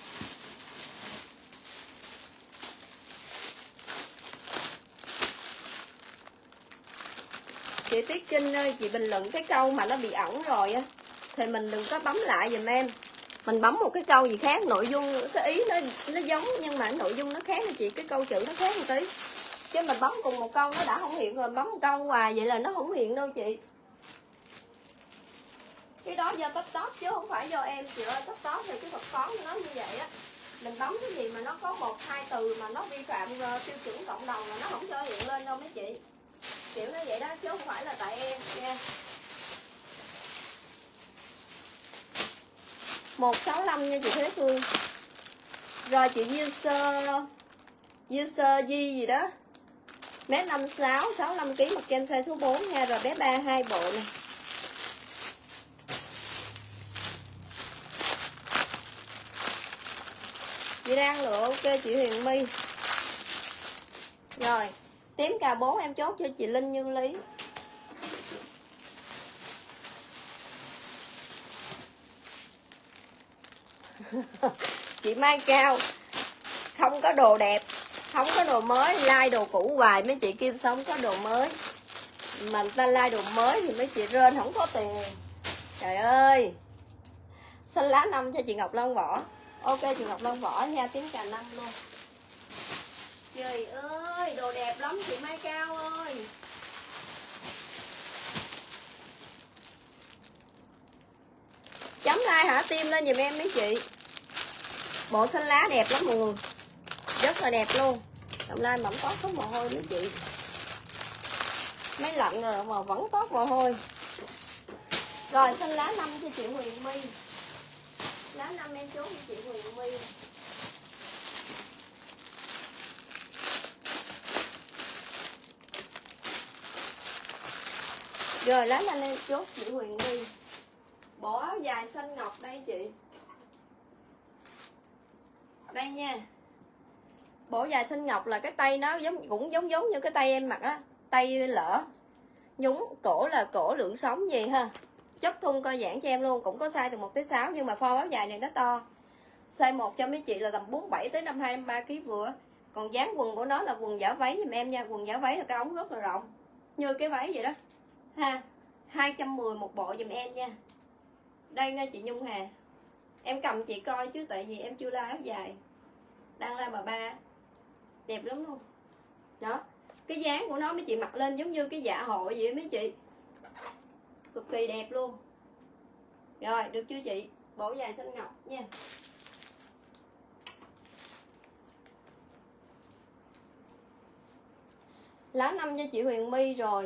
Chị Tuyết Trinh ơi, chị bình luận cái câu mà nó bị ẩn rồi á thì mình đừng có bấm lại giùm em. Mình bấm một cái câu gì khác, nội dung cái ý nó nó giống nhưng mà nội dung nó khác chị, cái câu chữ nó khác một tí. Chứ mình bấm cùng một câu nó đã không hiện rồi, bấm một câu hoài vậy là nó không hiện đâu chị. Cái đó do top top chứ không phải do em chị ơi. Top top thì cái thuật toán nó như vậy á. Mình bấm cái gì mà nó có một hai từ mà nó vi phạm uh, tiêu chuẩn cộng đồng là nó không cho hiện lên đâu mấy chị. Kiểu nó vậy đó chứ không phải là tại em nha. một sáu lăm nha chị Thế Phương. Rồi chị user user gì gì đó mét năm sáu, sáu mươi lăm ký, mặc kem size số bốn nha. Rồi bé ba hai bộ này. Chị đang lựa ok chị Huyền My. Rồi tím cà bốn em chốt cho chị Linh Như Lý. Chị Mai Cao không có đồ đẹp, không có đồ mới, like đồ cũ hoài. Mấy chị kêu xong có đồ mới mà người ta like đồ mới thì mấy chị rên không có tiền. Trời ơi. Xanh lá năm cho chị Ngọc Lan Võ. Ok chị Ngọc Lan Võ nha, tím cà năm luôn. Trời ơi, đồ đẹp lắm chị Mai Cao ơi. Chấm like hả? Tim lên giùm em mấy chị. Bộ xanh lá đẹp lắm mọi người. Rất là đẹp luôn. Đồng like mỏng toát có mồ hôi mấy chị. Mấy lạnh rồi mà vẫn toát mồ hôi. Rồi xanh lá năm cho chị Huyền My. Lá năm em chốt cho chị Huyền My. Rồi lá năm em chốt chị Huyền My. Bộ áo dài xanh ngọc đây chị. Đây nha. Bộ dài xanh ngọc là cái tay nó giống cũng giống giống như cái tay em mặc á, tay lỡ. Nhúng cổ là cổ lượng sống gì ha. Chất thun coi giãn cho em luôn, cũng có size từ một tới sáu nhưng mà form áo dài này nó to. Size một cho mấy chị là tầm bốn mươi bảy tới năm mươi hai, năm mươi ba ký vừa. Còn dáng quần của nó là quần giả váy giùm em nha, quần giả váy là cái ống rất là rộng. Như cái váy vậy đó. Ha. hai trăm mười một bộ giùm em nha. Đây nha chị Nhung Hà. Em cầm chị coi chứ tại vì em chưa like áo dài. Đang like bà ba. Đẹp lắm luôn. Đó. Cái dáng của nó mấy chị mặc lên giống như cái dạ hội vậy mấy chị. Cực kỳ đẹp luôn. Rồi được chưa chị? Bộ dài xanh ngọc nha. Lá năm cho chị Huyền My rồi.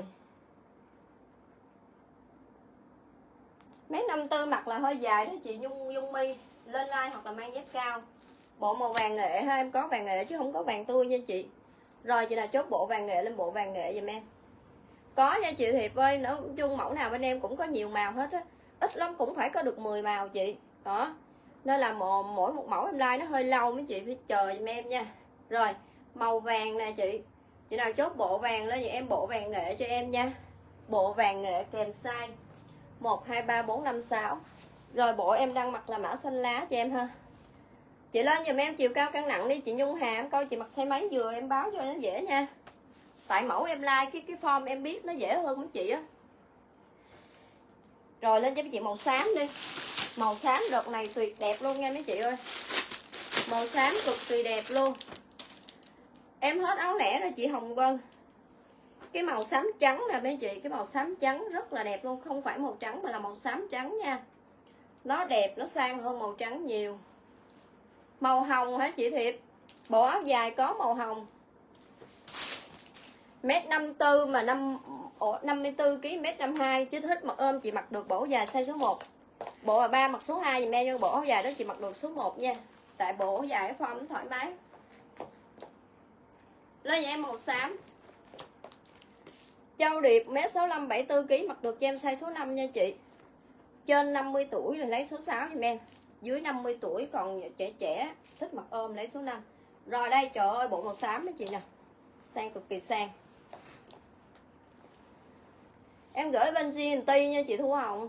Mấy năm tư mặc là hơi dài đó chị Nhung Dung My. Lên like hoặc là mang dép cao. Bộ màu vàng nghệ ha, em có vàng nghệ chứ không có vàng tươi nha chị. Rồi chị nào chốt bộ vàng nghệ lên bộ vàng nghệ giùm em. Có nha chị Thiệp ơi, nói chung mẫu nào bên em cũng có nhiều màu hết á. Ít lắm cũng phải có được mười màu chị. Đó. Nên là mỗi một mẫu em like nó hơi lâu mấy chị phải chờ giùm em nha. Rồi, màu vàng nè chị. Chị nào chốt bộ vàng lên thì em bộ vàng nghệ cho em nha. Bộ vàng nghệ kèm size một, hai, ba, bốn, năm, sáu. Rồi bộ em đang mặc là mã xanh lá cho em ha. Chị lên giùm em chiều cao cân nặng đi chị Nhung Hà, em coi chị mặc size mấy vừa em báo cho nó dễ nha. Tại mẫu em like cái cái form em biết nó dễ hơn mấy chị á. Rồi lên cho mấy chị màu xám đi. Màu xám đợt này tuyệt đẹp luôn nha mấy chị ơi. Màu xám cực kỳ đẹp luôn. Em hết áo lẻ rồi chị Hồng Vân. Cái màu xám trắng nè mấy chị, cái màu xám trắng rất là đẹp luôn, không phải màu trắng mà là màu xám trắng nha. Nó đẹp, nó sang hơn màu trắng nhiều. Màu hồng hả chị Thiệp? Bộ áo dài có màu hồng. Mét năm tư mà năm năm mươi tư ký, mét năm hai chứ thích mặc ôm chị mặc được bộ dài size số một. Bộ là ba mặc số hai dùm em, nhưng bộ áo dài đó chị mặc được số một nha. Tại bộ áo dài cái form nó thoải mái. Lên cho em màu xám. Châu Điệp mét sáu lăm bảy mươi tư ký mặc được cho em size số năm nha chị. Trên năm mươi tuổi rồi lấy số sáu giùm em. Dưới năm mươi tuổi còn trẻ trẻ thích mặc ôm lấy số năm. Rồi đây trời ơi bộ màu xám đó chị nè. Sang cực kỳ sang. Em gửi bên giê en tê nha chị Thu Hồng.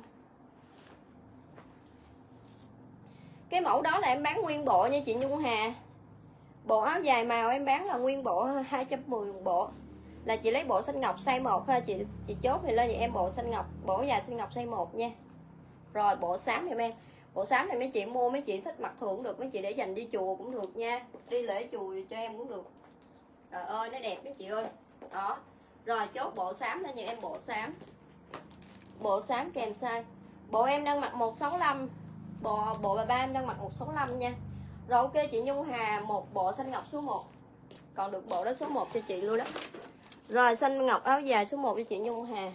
Cái mẫu đó là em bán nguyên bộ nha chị Nhung Hà. Bộ áo dài màu em bán là nguyên bộ hai trăm mười một bộ. Là chị lấy bộ xanh ngọc size một ha chị. Chị chốt thì lên cho em bộ xanh ngọc, bộ dài xanh ngọc size một nha. Rồi bộ xám em em. Bộ xám này mấy chị mua, mấy chị thích mặc thường cũng được, mấy chị để dành đi chùa cũng được nha. Đi lễ chùa cho em cũng được. Trời ơi nó đẹp mấy chị ơi. Đó. Rồi chốt bộ xám lên cho em bộ xám. Bộ xám kèm size. Bộ em đang mặc một sáu lăm. Bộ bộ bà ba em đang mặc một sáu lăm nha. Rồi ok chị Nhung Hà, một bộ xanh ngọc số một. Còn được bộ đó số một cho chị luôn đó. Rồi xanh ngọc áo dài số một cho chị Nhung Hà.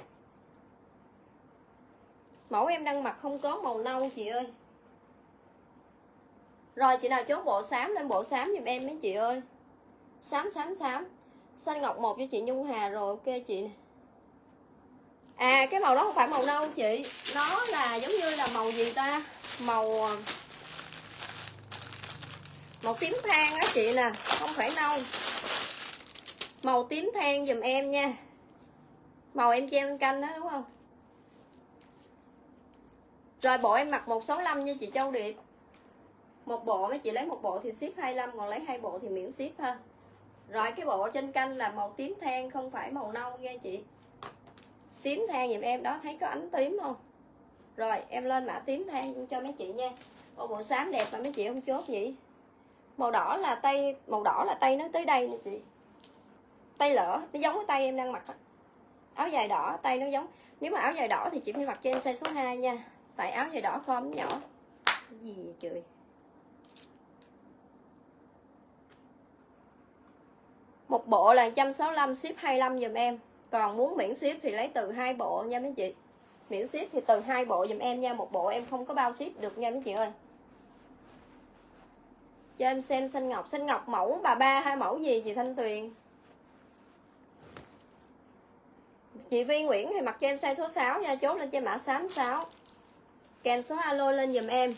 Mẫu em đang mặc không có màu nâu chị ơi. Rồi chị nào chốt bộ xám lên bộ xám giùm em mấy chị ơi. Xám xám xám. Xanh ngọc một cho chị Nhung Hà rồi ok chị nè. À cái màu đó không phải màu nâu chị. Nó là giống như là màu gì ta? Màu Màu tím than á chị nè. Không phải nâu. Màu tím than giùm em nha. Màu em treo canh đó đúng không? Rồi bộ em mặc một sáu lăm nha chị Châu Điệp. Một bộ mấy chị lấy một bộ thì ship hai mươi lăm, còn lấy hai bộ thì miễn ship ha. Rồi cái bộ trên canh là màu tím than, không phải màu nâu nha chị. Tím than giùm em đó, thấy có ánh tím không? Rồi em lên mã tím than cho mấy chị nha. Bộ bộ xám đẹp mà mấy chị không chốt vậy. Màu đỏ là tay, màu đỏ là tay nó tới đây nè chị. Tay lỡ, nó giống cái tay em đang mặc á. Áo dài đỏ, tay nó giống. Nếu mà áo dài đỏ thì chị phải mặc cho em size số hai nha. Tại áo dài đỏ form nhỏ. Cái gì vậy trời. Một bộ là một trăm sáu mươi lăm, ship hai mươi lăm giùm em. Còn muốn miễn ship thì lấy từ hai bộ nha mấy chị. Miễn ship thì từ hai bộ giùm em nha. Một bộ em không có bao ship được nha mấy chị ơi. Cho em xem xanh ngọc. Xanh ngọc mẫu bà ba hai mẫu gì chị Thanh Tuyền? Chị Vi Nguyễn thì mặc cho em size số sáu nha. Chốt lên cho mã xám sáu. Kèm số alo lên giùm em.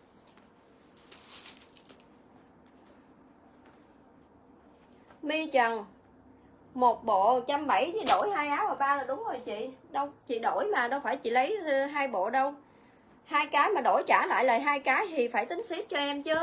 Mi Trần một bộ một trăm bảy mươi chứ đổi hai áo bà ba là đúng rồi chị. Đâu chị đổi mà, đâu phải chị lấy hai bộ đâu. Hai cái mà đổi trả lại lời hai cái thì phải tính ship cho em chứ.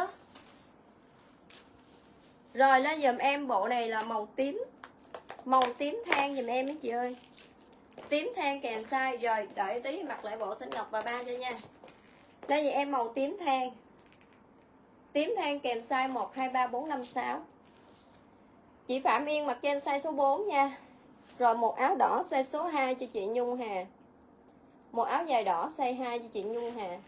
Rồi lên giùm em bộ này là màu tím. Màu tím than giùm em mấy chị ơi. Tím than kèm size. Rồi đợi tí mặc lại bộ xanh ngọc bà ba cho nha. Lên giùm em màu tím than. Tím than kèm size một, hai, ba, bốn, năm, sáu. Chị Phạm Yên mặc cho em size số bốn nha. Rồi một áo đỏ size số hai cho chị Nhung Hà. Một áo dài đỏ size hai cho chị Nhung Hà.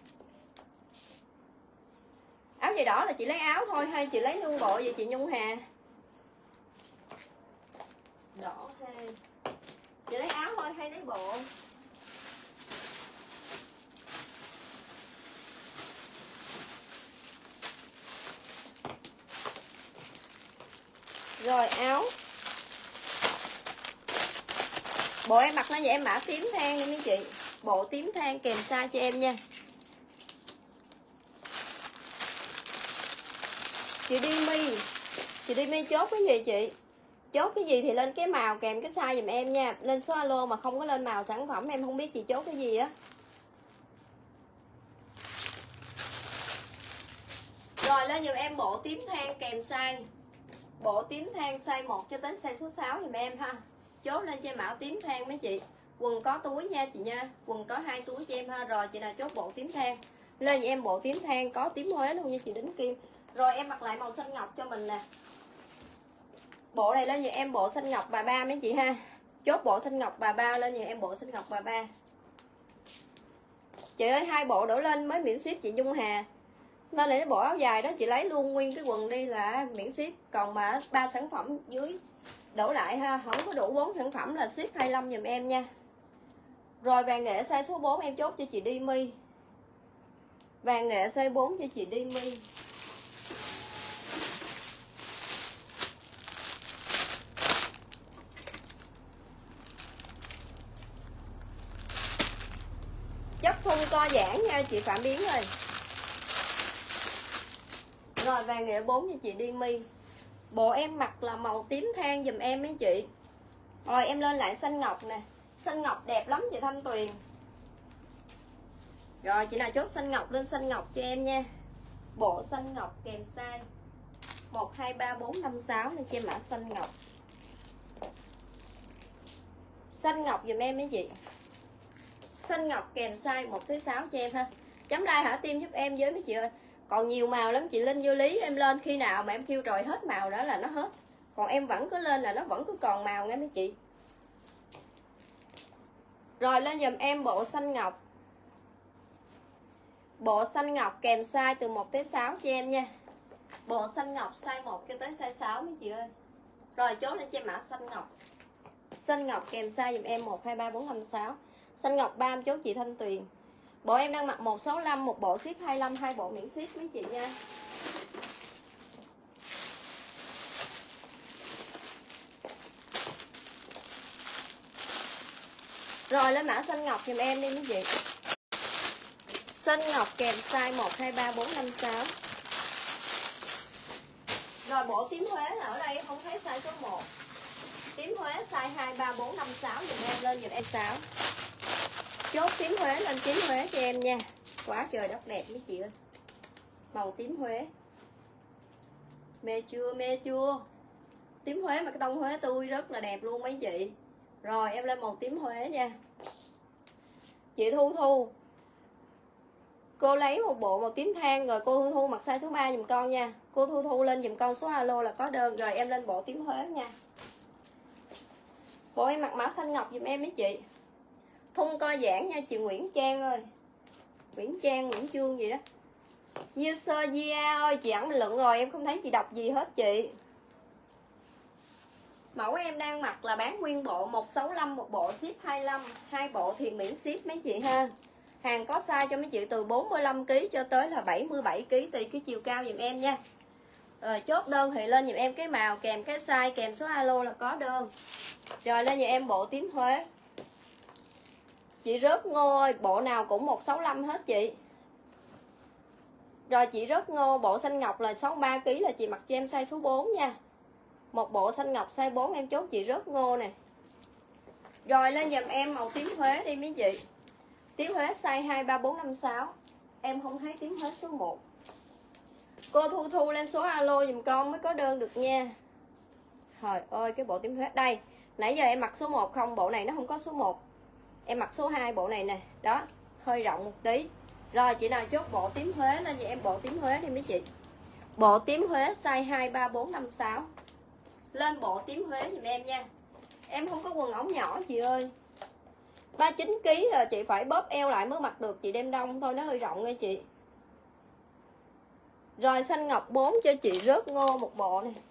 Áo dài đỏ là chị lấy áo thôi hay chị lấy luôn bộ vậy chị Nhung Hà? Đỏ hai. Chị lấy áo thôi hay lấy bộ? Rồi áo. Bộ em mặc nó vậy em mã tím than nha mấy chị. Bộ tím than kèm size cho em nha. Chị đi mi. Chị đi mi chốt cái gì chị? Chốt cái gì thì lên cái màu kèm cái size giùm em nha. Lên số alo mà không có lên màu sản phẩm em không biết chị chốt cái gì á. Rồi lên giùm em bộ tím than kèm size. Bộ tím than size một cho đến size số sáu giùm em ha. Chốt lên cho mạo tím than mấy chị. Quần có túi nha chị nha. Quần có hai túi cho em ha. Rồi chị nào chốt bộ tím than. Lên giùm em bộ tím than có tím Huế luôn nha chị Đính Kim. Rồi em mặc lại màu xanh ngọc cho mình nè. Bộ này lên giùm em bộ xanh ngọc bà ba mấy chị ha. Chốt bộ xanh ngọc bà ba lên giùm em bộ xanh ngọc bà ba. Chị ơi hai bộ đổ lên mới miễn ship chị Dung Hà. Nên là cái bộ áo dài đó chị lấy luôn nguyên cái quần đi là miễn ship. Còn mà ba sản phẩm dưới đổ lại ha, không có đủ bốn sản phẩm là ship hai mươi lăm giùm em nha. Rồi vàng nghệ size số bốn em chốt cho chị Đi My. Vàng nghệ size bốn cho chị Đi My. Chất thun co giãn nha chị Phạm Biến ơi. Rồi vàng nghệ bốn cho chị Đi My. Bộ em mặc là màu tím than dùm em mấy chị. Rồi em lên lại xanh ngọc nè. Xanh ngọc đẹp lắm chị Thanh Tuyền. Rồi chị nào chốt xanh ngọc lên xanh ngọc cho em nha. Bộ xanh ngọc kèm size một, hai, ba, bốn, năm, sáu nên cho em mã xanh ngọc. Xanh ngọc dùm em mấy chị. Xanh ngọc kèm size một tới sáu cho em ha. Chấm like hả tim giúp em với mấy chị ơi. Còn nhiều màu lắm chị Linh Như Lý, em lên khi nào mà em kêu rồi hết màu đó là nó hết. Còn em vẫn cứ lên là nó vẫn cứ còn màu nghe mấy chị. Rồi lên dùm em bộ xanh ngọc. Bộ xanh ngọc kèm size từ một tới sáu cho em nha. Bộ xanh ngọc size một cho tới size sáu mấy chị ơi. Rồi chốt lên cho em mã xanh ngọc. Xanh ngọc kèm size dùm em một, hai, ba, bốn, năm, sáu. Xanh ngọc ba em chốt chị Thanh Tuyền. Bộ em đang mặc một sáu lăm, một bộ ship hai mươi lăm, hai bộ miễn ship mấy chị nha. Rồi lên mã xanh ngọc dùm em đi mấy chị. Xanh ngọc kèm size một, hai, ba, bốn, năm, sáu. Rồi bộ tím Huế là ở đây không thấy size số một. Tím Huế size hai, ba, bốn, năm, sáu dùm em lên dùm em sáu. Chốt tím Huế lên tím Huế cho em nha. Quá trời đất đẹp mấy chị ơi. Màu tím Huế. Mê chưa, mê chưa. Tím Huế mà cái tông Huế tươi rất là đẹp luôn mấy chị. Rồi em lên màu tím Huế nha. Chị Thu Thu, cô lấy một bộ màu tím than rồi cô Thu Thu mặc size số ba dùm con nha. Cô Thu Thu lên dùm con số alo là có đơn. Rồi em lên bộ tím Huế nha. Bộ em mặc mã xanh ngọc dùm em mấy chị. Thun co giãn nha chị Nguyễn Trang ơi. Nguyễn Trang, Nguyễn Trương gì đó. User Gia ơi, chị ẩn bình luận rồi em không thấy chị đọc gì hết chị. Mẫu em đang mặc là bán nguyên bộ một sáu lăm, một bộ ship hai mươi lăm, hai bộ thì miễn ship mấy chị ha. Hàng có size cho mấy chị từ bốn mươi lăm ki lô gam cho tới là bảy mươi bảy ki lô gam tùy cái chiều cao dùm em nha. Rồi chốt đơn thì lên dùm em cái màu kèm cái size kèm số alo là có đơn. Rồi lên dùm em bộ tím Huế. Chị Rớt Ngô ơi, bộ nào cũng một sáu lăm hết chị. Rồi chị Rớt Ngô, bộ xanh ngọc là sáu mươi ba ki lô gam là chị mặc cho em size số bốn nha. Một bộ xanh ngọc size bốn em chốt chị Rớt Ngô nè. Rồi lên dùm em màu tím Huế đi mấy chị. Tím Huế size hai, ba, bốn, năm, sáu. Em không thấy tím Huế số một. Cô Thu Thu lên số alo dùm con mới có đơn được nha. Trời ơi cái bộ tím Huế đây. Nãy giờ em mặc số một không, bộ này nó không có số một. Em mặc số hai bộ này nè. Đó, hơi rộng một tí. Rồi chị nào chốt bộ tím Huế lên cho em bộ tím Huế đi mấy chị. Bộ tím Huế size hai, ba, bốn, năm, sáu. Lên bộ tím Huế giùm em nha. Em không có quần ống nhỏ chị ơi. ba mươi chín ki lô gam là chị phải bóp eo lại mới mặc được. Chị đem đông thôi, nó hơi rộng nha chị. Rồi xanh ngọc bốn cho chị Rớt Ngô một bộ này.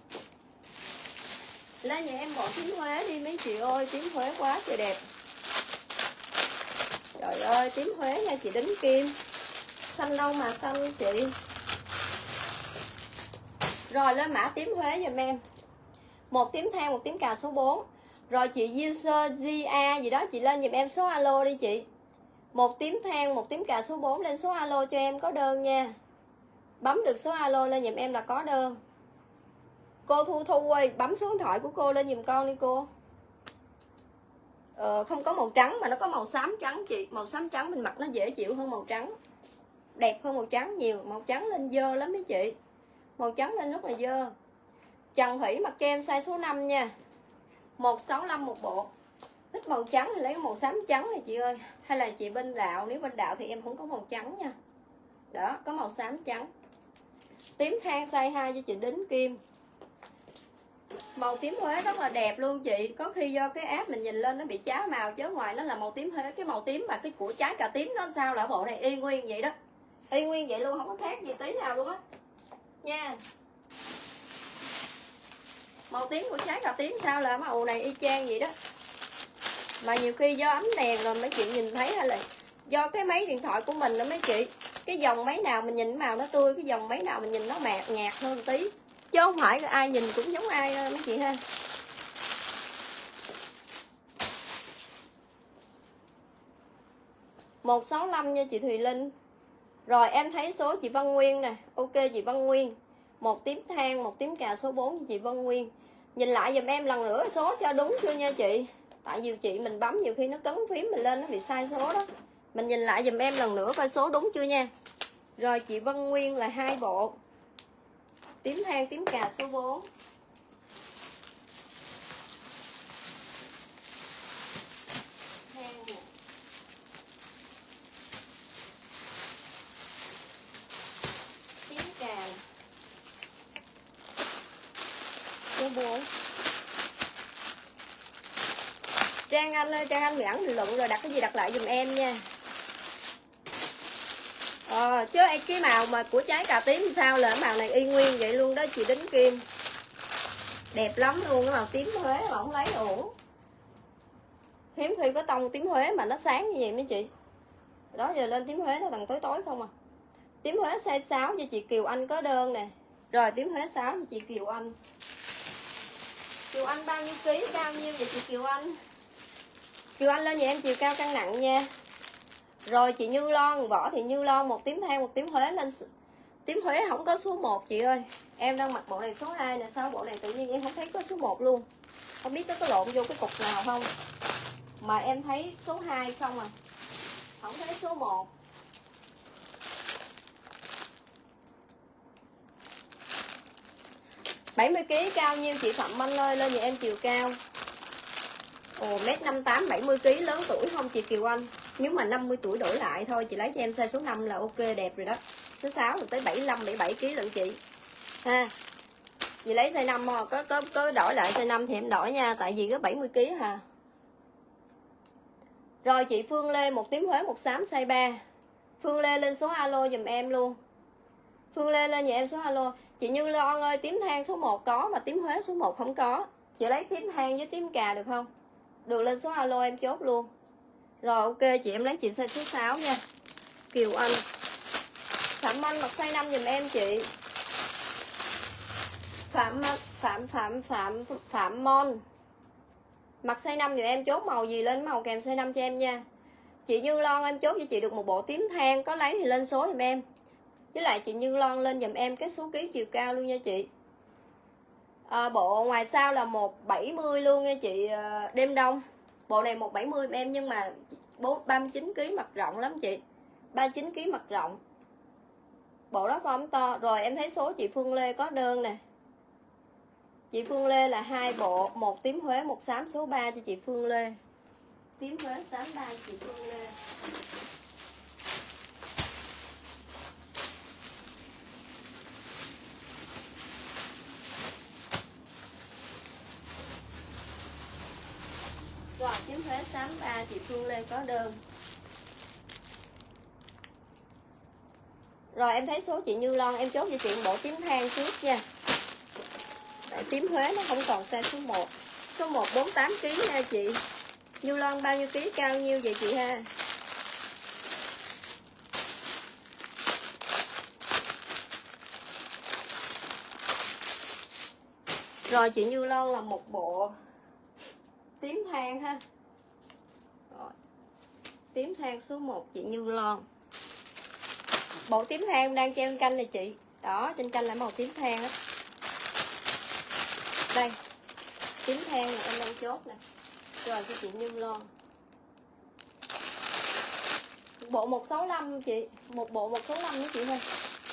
Lên nhà em bộ tím Huế đi mấy chị ơi. Tím Huế quá trời đẹp. Trời ơi tím Huế nha chị Đính Kim. Xanh đâu mà xanh chị. Rồi lên mã tím Huế giùm em. Một tím than, một tím cà số bốn. Rồi chị user giê a gì đó chị lên giùm em số alo đi chị. Một tím than, một tím cà số bốn lên số alo cho em có đơn nha. Bấm được số alo lên giùm em là có đơn. Cô Thu Thu ơi, bấm số điện thoại của cô lên giùm con đi cô. Ờ, không có màu trắng mà nó có màu xám trắng chị. Màu xám trắng mình mặc nó dễ chịu hơn màu trắng. Đẹp hơn màu trắng nhiều. Màu trắng lên dơ lắm mấy chị. Màu trắng lên rất là dơ. Trần Thủy mặc cho em size số năm nha. Một sáu lăm một bộ. Thích màu trắng thì lấy màu xám trắng này chị ơi. Hay là chị bên đạo. Nếu bên đạo thì em không có màu trắng nha. Đó, có màu xám trắng. Tím than size hai cho chị Đính Kim. Màu tím Huế rất là đẹp luôn chị. Có khi do cái app mình nhìn lên nó bị chá màu, chứ ngoài nó là màu tím Huế. Cái màu tím mà cái của trái cà tím nó sao là bộ này y nguyên vậy đó. Y nguyên vậy luôn, không có khác gì tí nào luôn á nha. Màu tím của trái cà tím sao là màu này y chang vậy đó. Mà nhiều khi do ánh đèn rồi mấy chị nhìn thấy, hay là do cái máy điện thoại của mình đó mấy chị. Cái dòng máy nào mình nhìn màu nó tươi, cái dòng máy nào mình nhìn nó mạt nhạt hơn tí, chứ không phải ai nhìn cũng giống ai đâu mấy chị ha. Một sáu lăm nha chị Thùy Linh. Rồi em thấy số chị Văn Nguyên nè. Ok chị Văn Nguyên. Một tím than, một tím cà số bốn cho chị Văn Nguyên. Nhìn lại giùm em lần nữa số cho đúng chưa nha chị. Tại vì chị mình bấm nhiều khi nó cấn phím mình lên nó bị sai số đó. Mình nhìn lại giùm em lần nữa coi số đúng chưa nha. Rồi chị Văn Nguyên là hai bộ. Tím than, tím cà số bốn. Tím cà số bốn. Trang Anh ơi, Trang Anh gắn bình luận rồi đặt cái gì đặt lại giùm em nha. Ờ, chứ cái màu mà của trái cà tím sao là màu này y nguyên vậy luôn đó chị Đính Kim. Đẹp lắm luôn, cái màu tím Huế mà không lấy ổn. Hiếm khi có tông tím Huế mà nó sáng như vậy mấy chị. Đó giờ lên tím Huế nó bằng tối tối không à. Tím Huế size sáu cho chị Kiều Anh có đơn nè. Rồi tím Huế sáu cho chị Kiều Anh. Kiều Anh bao nhiêu ký, bao nhiêu vậy chị Kiều Anh? Kiều Anh lên nhà em chiều cao cân nặng nha. Rồi chị Như Loan, Võ thì Như Loan, một tím than, một tím Huế lên. Tím Huế không có số một chị ơi. Em đang mặc bộ này số hai nè, sao bộ này tự nhiên em không thấy có số một luôn. Không biết nó có lộn vô cái cục nào không. Mà em thấy số hai không à. Không thấy số một. bảy mươi ký cao nhiêu chị Phạm Anh ơi, lên nhà em chiều cao. Ồ, mét năm tám, bảy mươi ký lớn tuổi không chị Kiều Anh? Nếu mà năm mươi tuổi đổi lại thôi, chị lấy cho em size số năm là ok đẹp rồi đó. Số sáu rồi tới bảy mươi lăm, bảy mươi bảy ký lận chị. Ha. Chị lấy size năm có có có đổi lại size năm thì em đổi nha, tại vì có bảy mươi ký hà. Rồi chị Phương Lê, một tím Huế, một xám size ba. Phương Lê lên số alo giùm em luôn. Phương Lê lên nhà em số alo. Chị Như Loan ơi, tím than số một có mà tím Huế số một không có. Chị lấy tím than với tím cà được không? Được, lên số alo em chốt luôn. Rồi ok chị, em lấy chị size số sáu nha. Kiều Anh. Phạm Anh mặc size năm giùm em chị. Phạm Phạm Phạm Phạm Phạm Mon. Mặc size năm giùm em, chốt màu gì lên màu kèm size năm cho em nha. Chị Như Loan em chốt cho chị được một bộ tím than, có lấy thì lên số giùm em. Với lại chị Như Loan lên giùm em cái số ký chiều cao luôn nha chị. À, bộ ngoài sau là một bảy mươi luôn nha chị Đêm Đông. Bộ này một bảy mươi em, nhưng mà ba mươi chín ký mặt rộng lắm chị. ba mươi chín ký mặt rộng. Bộ đó form to. Rồi em thấy số chị Phương Lê có đơn nè. Chị Phương Lê là hai bộ, một tím Huế, một xám số ba cho chị Phương Lê. Tím Huế xám ba chị Phương Lê. Rồi tím Huế xám ba chị Phương Lê có đơn. Rồi em thấy số chị Như Loan em chốt cho chị bộ tím than trước nha. Tại tím Huế nó không còn size số một. Số một bốn mươi tám ký nha chị. Như Loan bao nhiêu ký, cao nhiêu vậy chị ha? Rồi chị Như Loan là một bộ tím than ha. Rồi. Tím than số một chị Như Loan. Bộ tím than đang treo canh này chị. Đó, trên canh là màu tím than đó. Đây. Tím than này em đang chốt nè. Rồi cho chị Như Loan. Bộ một sáu lăm chị. Một bộ một sáu lăm nữa chị thôi.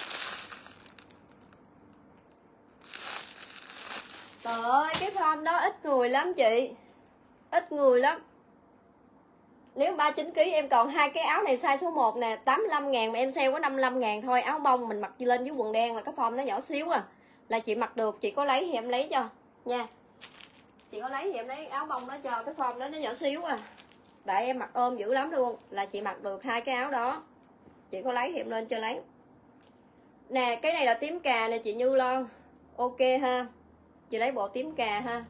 Trời ơi, cái form đó ít người lắm chị. Ít người lắm. Nếu ba mươi chín ký em còn hai cái áo này size số một nè, tám mươi lăm ngàn mà em sale có năm mươi lăm ngàn thôi. Áo bông mình mặc lên với quần đen là cái form nó nhỏ xíu à. Là chị mặc được, chị có lấy thì em lấy cho. nha. Chị có lấy thì em lấy áo bông đó cho, cái form đó nó nhỏ xíu à, tại em mặc ôm dữ lắm luôn, là chị mặc được hai cái áo đó. Chị có lấy thì em lên cho lấy nè. Cái này là tím cà nè chị Như Loan, ok ha, chị lấy bộ tím cà ha.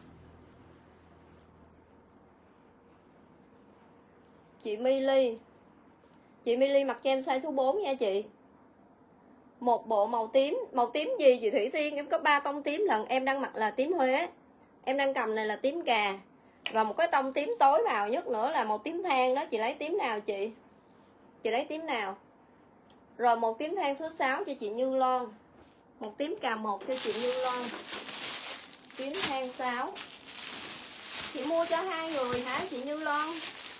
Chị Milly, chị Milly mặc cho em size số bốn nha chị. Một bộ màu tím, màu tím gì chị Thủy Tiên? Em có ba tông tím lần, em đang mặc là tím Huế, em đang cầm này là tím cà, và một cái tông tím tối vào nhất nữa là màu tím than đó. Chị lấy tím nào chị? Chị lấy tím nào? Rồi một tím than số sáu cho chị Như Loan, một tím cà một cho chị Như Loan, tím than sáu. Chị mua cho hai người hả chị Như Loan?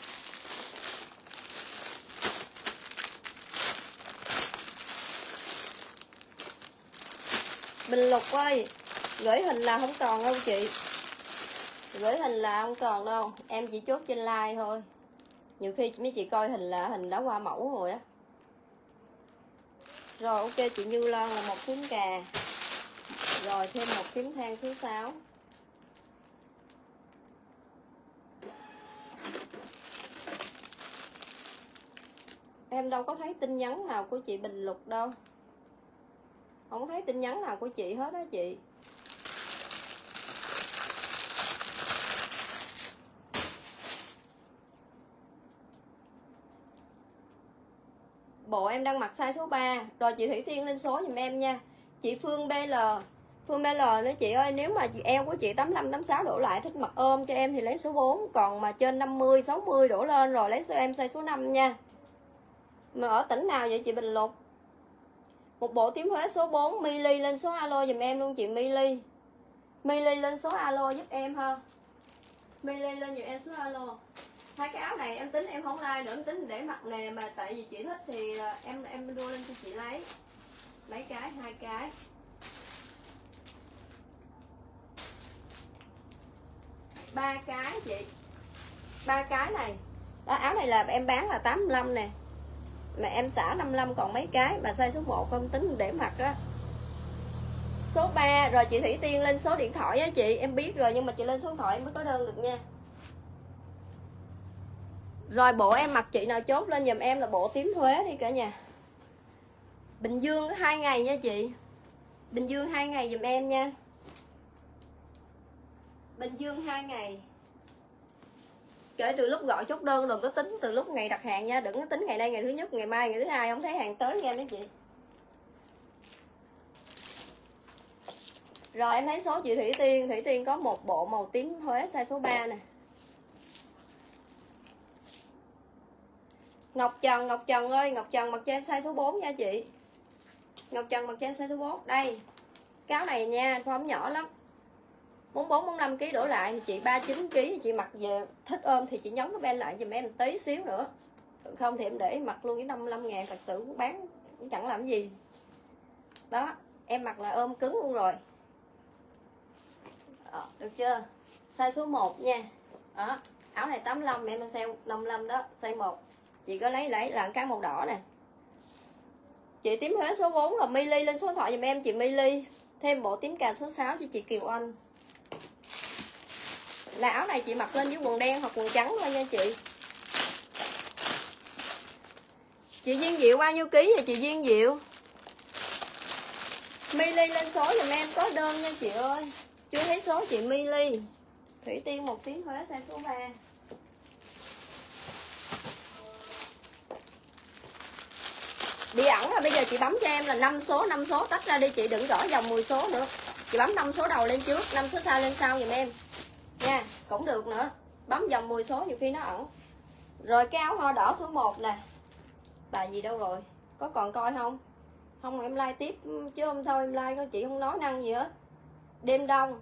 Bình Lục ơi, gửi hình là không còn đâu chị, gửi hình là không còn đâu, em chỉ chốt trên like thôi. Nhiều khi mấy chị coi hình là hình đã qua mẫu rồi á. Rồi ok chị Như Loan là một tím cà, rồi thêm một tím than số sáu. Em đâu có thấy tin nhắn nào của chị Bình Lục đâu, không thấy tin nhắn nào của chị hết đó chị. Bộ em đang mặc size số ba. Rồi chị Thủy Tiên lên số giùm em nha. Chị Phương bê lờ, Phương bê lờ nữa chị ơi, nếu mà chị eo của chị tám mươi lăm tám mươi sáu đổ lại thích mặc ôm cho em thì lấy số bốn, còn mà trên năm mươi sáu mươi đổ lên rồi lấy số em size số năm nha. Mà ở tỉnh nào vậy chị Bình Lục? Một bộ tím Huế số bốn, Milly lên số alo giùm em luôn chị Milly. Milly lên số alo giúp em ha. Milly lên giùm em số alo. Hai cái áo này em tính em không like nữa, em tính để mặc nè, mà tại vì chị thích thì em em đưa lên cho chị lấy mấy cái, hai cái. Ba cái chị. Ba cái này. Đó, áo này là em bán là tám mươi lăm nè. Mà em xả năm mươi lăm còn mấy cái, mà size số một không tính để mặc đó. Số ba, rồi chị Thủy Tiên lên số điện thoại á chị, em biết rồi nhưng mà chị lên số điện thoại em mới có đơn được nha. Rồi bộ em mặc chị nào chốt lên giùm em là bộ tím Huế đi cả nhà. Bình Dương có hai ngày nha chị. Bình Dương hai ngày giùm em nha. Bình Dương hai ngày. Kể từ lúc gọi chốt đơn đừng có tính từ lúc ngày đặt hàng nha, đừng có tính ngày nay ngày thứ nhất, ngày mai ngày thứ hai không thấy hàng tới nha mấy chị. Rồi em thấy số chị Thủy Tiên, Thủy Tiên có một bộ màu tím Huế size số ba nè. Ngọc Trần, Ngọc Trần ơi, Ngọc Trần mặc cho em size số bốn nha chị. Ngọc Trần mặc cho em size số bốn. Đây, cái áo này nha, form nhỏ lắm, bốn mươi bốn, bốn mươi lăm ký đổ lại thì chị ba mươi chín ký, chị mặc về thích ôm thì chị nhấn cái ben lại giùm em một tí xíu nữa. Không thì em để mặc luôn cái năm mươi lăm ngàn, thật sự cũng bán cũng chẳng làm gì. Đó, em mặc là ôm cứng luôn rồi. Đó, được chưa? Size số một nha. Đó, áo này tám mươi lăm, em đang sale năm mươi lăm đó, size một. Chị có lấy lấy là cái màu đỏ nè. Chị tím Huế số bốn là Milly lên số điện thoại giùm em chị Milly. Thêm bộ tím cà số sáu cho chị Kiều Anh. Là áo này chị mặc lên với quần đen hoặc quần trắng thôi nha chị. Chị Duyên Diệu bao nhiêu ký vậy chị Duyên Diệu? Milly lên số giùm em có đơn nha chị ơi. Chưa thấy số chị Milly. Thủy Tiên một tím Huế size số ba. Bị ẩn là bây giờ chị bấm cho em là năm số, năm số tách ra đi chị, đừng gõ dòng mười số nữa. Chị bấm năm số đầu lên trước, năm số sau lên sau giùm em. Nha, cũng được nữa. Bấm dòng mười số nhiều khi nó ẩn. Rồi cái áo hoa đỏ số một nè. Bà gì đâu rồi? Có còn coi không? Không em like tiếp chứ không thôi em like coi chị không nói năng gì hết. Đêm đông.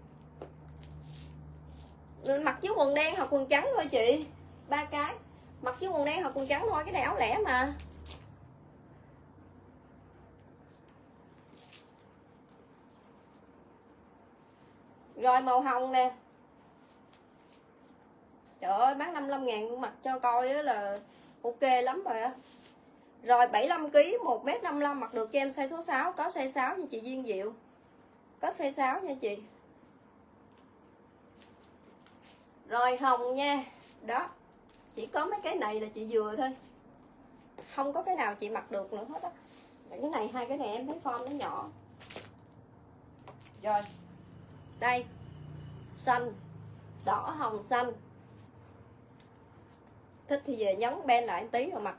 Mặc với quần đen hoặc quần trắng thôi chị. Ba cái. Mặc với quần đen hoặc quần trắng thôi, cái này áo lẻ mà. Rồi màu hồng nè. Trời ơi bán năm mươi lăm ngàn mặc cho coi là ok lắm rồi á. Rồi bảy mươi lăm ký, một mét năm mươi lăm mặc được cho em size số sáu. Có size sáu nha chị Duyên Diệu. Có size sáu nha chị. Rồi hồng nha. Đó, chỉ có mấy cái này là chị vừa thôi, không có cái nào chị mặc được nữa hết á. Cái này, hai cái này em thấy form nó nhỏ. Rồi đây, xanh, đỏ, hồng, xanh. Thích thì về nhấn ben lại một tí rồi mặc.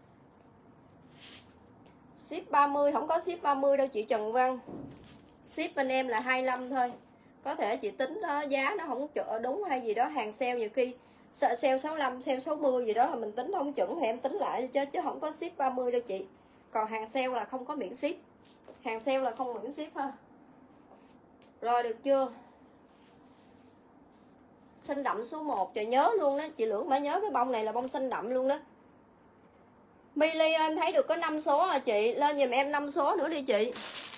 Ship ba mươi, không có ship ba mươi đâu chị Trần Văn. Ship bên em là hai mươi lăm thôi. Có thể chị tính đó, giá nó không đúng hay gì đó, hàng sale nhiều khi sale sáu mươi lăm, sale sáu mươi gì đó là mình tính không chuẩn thì em tính lại chứ chứ không có ship ba mươi đâu chị. Còn hàng sale là không có miễn ship. Hàng sale là không miễn ship ha. Rồi được chưa? Xanh đậm số một, trời nhớ luôn đó, chị Lưỡng mà nhớ cái bông này là bông xanh đậm luôn đó. Mili em thấy được có năm số à chị, lên giùm em năm số nữa đi chị.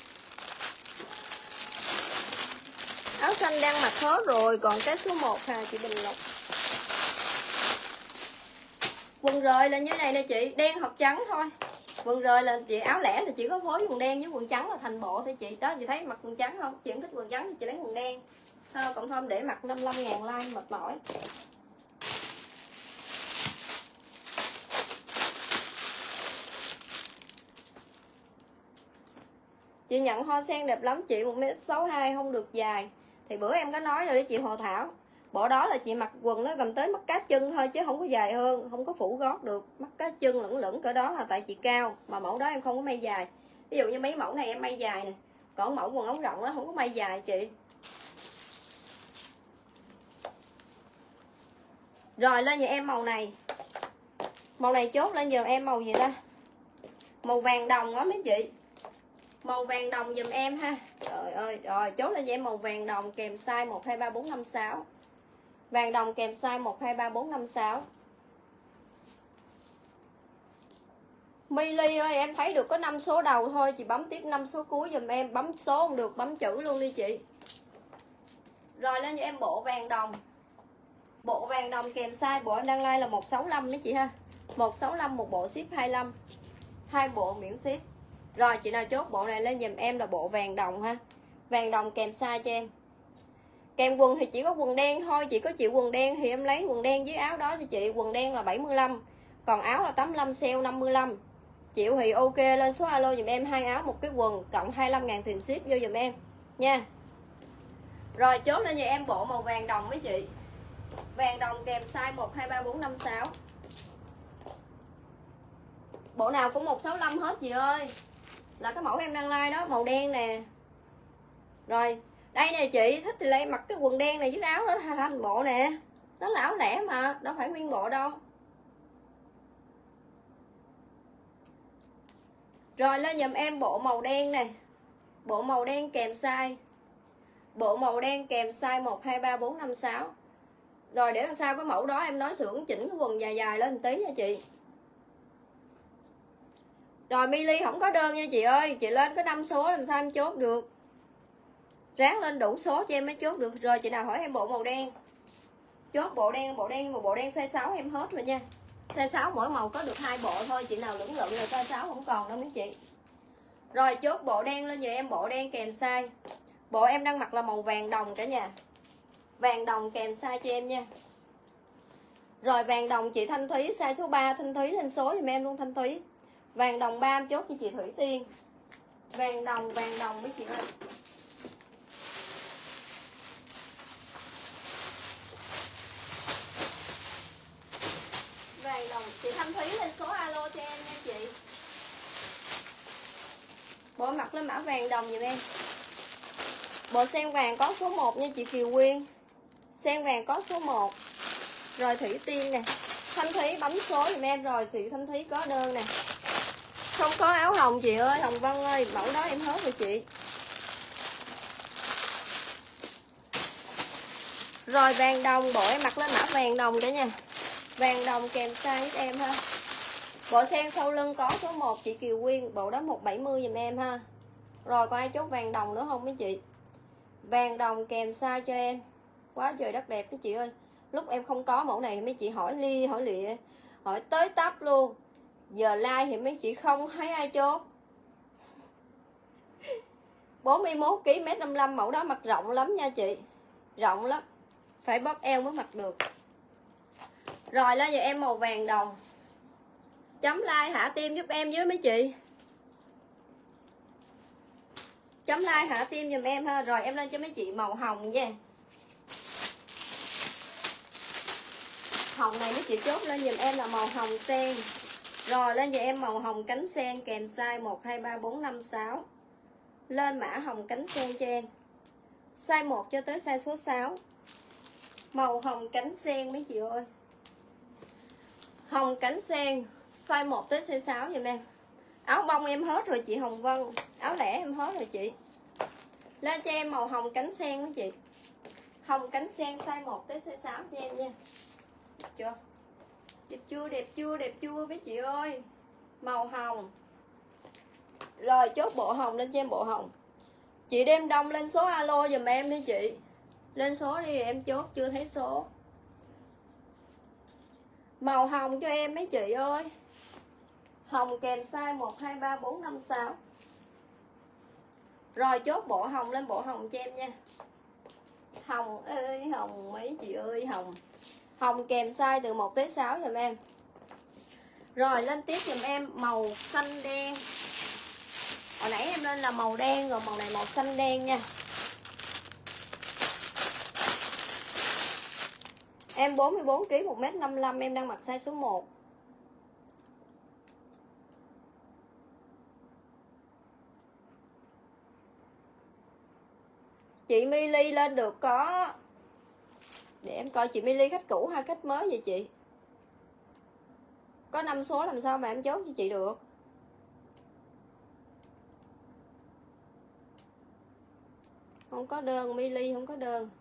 Áo xanh đang mặc hết rồi, còn cái số một hà chị Bình Lộc. Quần rời là như này nè chị, đen hoặc trắng thôi. Quần rời là chị áo lẻ là chỉ có phối quần đen với quần trắng là thành bộ thôi chị. Đó chị thấy mặc quần trắng không? Chị không thích quần trắng thì chị lấy quần đen. À, cộng thêm để mặc năm mươi lăm ngàn like mệt mỏi. Chị nhận hoa sen đẹp lắm chị, một mét sáu mươi hai không được dài. Thì bữa em có nói rồi đấy chị Hồ Thảo. Bộ đó là chị mặc quần nó cầm tới mắt cá chân thôi chứ không có dài hơn, không có phủ gót được. Mắt cá chân lửng lửng cỡ đó là tại chị cao, mà mẫu đó em không có may dài. Ví dụ như mấy mẫu này em may dài nè, còn mẫu quần ống rộng đó không có may dài chị. Rồi lên nhà em màu này. Màu này chốt lên giùm em màu gì ta? Màu vàng đồng đó mấy chị. Màu vàng đồng giùm em ha. Trời ơi, rồi chốt lên cho em màu vàng đồng kèm size một hai ba bốn năm sáu. Vàng đồng kèm size một hai ba bốn năm sáu. Mili ơi, em thấy được có năm số đầu thôi, chị bấm tiếp năm số cuối giùm em, bấm số không được bấm chữ luôn đi chị. Rồi lên cho em bộ vàng đồng. Bộ vàng đồng kèm size, bộ em đang like là một sáu lăm mấy chị ha. một sáu lăm một bộ ship hai mươi lăm. Hai bộ miễn ship. Rồi chị nào chốt bộ này lên giùm em là bộ vàng đồng ha. Vàng đồng kèm size cho em. Kèm quần thì chỉ có quần đen thôi, chị có chịu quần đen thì em lấy quần đen với áo đó cho chị. Quần đen là bảy mươi lăm, còn áo là tám mươi lăm, sale năm mươi lăm. Chịu thì ok, lên số alo giùm em hai áo một cái quần cộng hai mươi lăm ngàn tiền ship vô giùm em nha. Rồi chốt lên cho em bộ màu vàng đồng với chị. Vàng đồng kèm size một hai ba bốn năm sáu. Bộ nào cũng một sáu lăm hết chị ơi. Là cái mẫu em đang like đó, màu đen nè. Rồi đây nè chị, thích thì lấy mặc cái quần đen này với áo đó thành bộ nè. Nó là áo lẻ mà, đâu phải nguyên bộ đâu. Rồi lên giùm em bộ màu đen nè. Bộ màu đen kèm size. Bộ màu đen kèm size một hai ba bốn năm sáu. Rồi để làm sao cái mẫu đó em nói xưởng chỉnh cái quần dài dài lên một tí nha chị. Rồi Mili không có đơn nha chị ơi, chị lên có năm số làm sao em chốt được. Ráng lên đủ số cho em mới chốt được. Rồi chị nào hỏi em bộ màu đen. Chốt bộ đen, bộ đen, một bộ đen size sáu em hết rồi nha. Size sáu mỗi màu có được hai bộ thôi, chị nào lưỡng lự rồi size sáu không còn đâu mấy chị. Rồi chốt bộ đen lên giờ em bộ đen kèm size. Bộ em đang mặc là màu vàng đồng cả nhà. Vàng đồng kèm size cho em nha. Rồi vàng đồng chị Thanh Thúy size số ba, Thanh Thúy lên số giùm em luôn Thanh Thúy. Vàng đồng ba em chốt cho chị Thủy Tiên. Vàng đồng, vàng đồng với chị ơi. Vàng đồng, chị Thanh Thúy lên số alo cho em nha chị. Bộ mặc lên mã vàng đồng giùm em. Bộ sen vàng có số một nha chị Kiều Quyên. Sen vàng có số một. Rồi Thủy Tiên nè. Thanh Thúy bấm số giùm em rồi, chị Thanh Thúy có đơn nè. Không có áo hồng chị ơi, Hồng Vân ơi, mẫu đó em hết rồi chị. Rồi vàng đồng, bộ em mặc lên mã vàng đồng cả nha. Vàng đồng kèm size giúp em ha. Bộ sen sau lưng có số một chị Kiều Quyên, bộ đó một bảy mươi giùm em ha. Rồi có ai chốt vàng đồng nữa không mấy chị? Vàng đồng kèm size cho em. Quá trời đất đẹp mấy chị ơi. Lúc em không có mẫu này mấy chị hỏi ly hỏi lịa, hỏi tới tấp luôn. Giờ like thì mấy chị không thấy ai chốt. bốn mươi mốt ki lô gam mét năm mươi lăm, mẫu đó mặc rộng lắm nha chị. Rộng lắm. phải bóp eo mới mặc được. Rồi lên giờ em màu vàng đồng. Chấm like thả tim giúp em với mấy chị. Chấm like thả tim giùm em ha. Rồi em lên cho mấy chị màu hồng nha. Hồng này mấy chị chốt lên giùm em là màu hồng sen. Rồi lên cho em màu hồng cánh sen kèm size một, hai, ba, bốn, năm, sáu. Lên mã hồng cánh sen cho em. Size một cho tới size số sáu. Màu hồng cánh sen mấy chị ơi. Hồng cánh sen size một tới size sáu giùm em. Áo bông em hết rồi chị Hồng Vân. Áo lẻ em hết rồi chị. Lên cho em màu hồng cánh sen đó chị. Hồng cánh sen size một tới size sáu cho em nha. Đẹp chưa? Đẹp chưa? Đẹp chưa? Đẹp chưa mấy chị ơi? Màu hồng. Rồi chốt bộ hồng lên cho em bộ hồng. Chị đem đông lên số alo giùm em đi chị. Lên số đi em chốt chưa thấy số. Màu hồng cho em mấy chị ơi. Hồng kèm size một, hai, ba, bốn, năm, sáu. Rồi chốt bộ hồng lên bộ hồng cho em nha. Hồng ơi hồng mấy chị ơi hồng. Hồng kèm size từ một tới sáu giùm em. Rồi lên tiếp giùm em màu xanh đen. Hồi nãy em lên là màu đen rồi, màu này màu xanh đen nha. Em bốn mươi bốn ki lô gam, một mét năm mươi lăm, em đang mặc size số một. Chị Mili lên được có. Để em coi chị Mili khách cũ hay khách mới vậy chị? Có năm số làm sao mà em chốt cho chị được. Không có đơn Mili, không có đơn.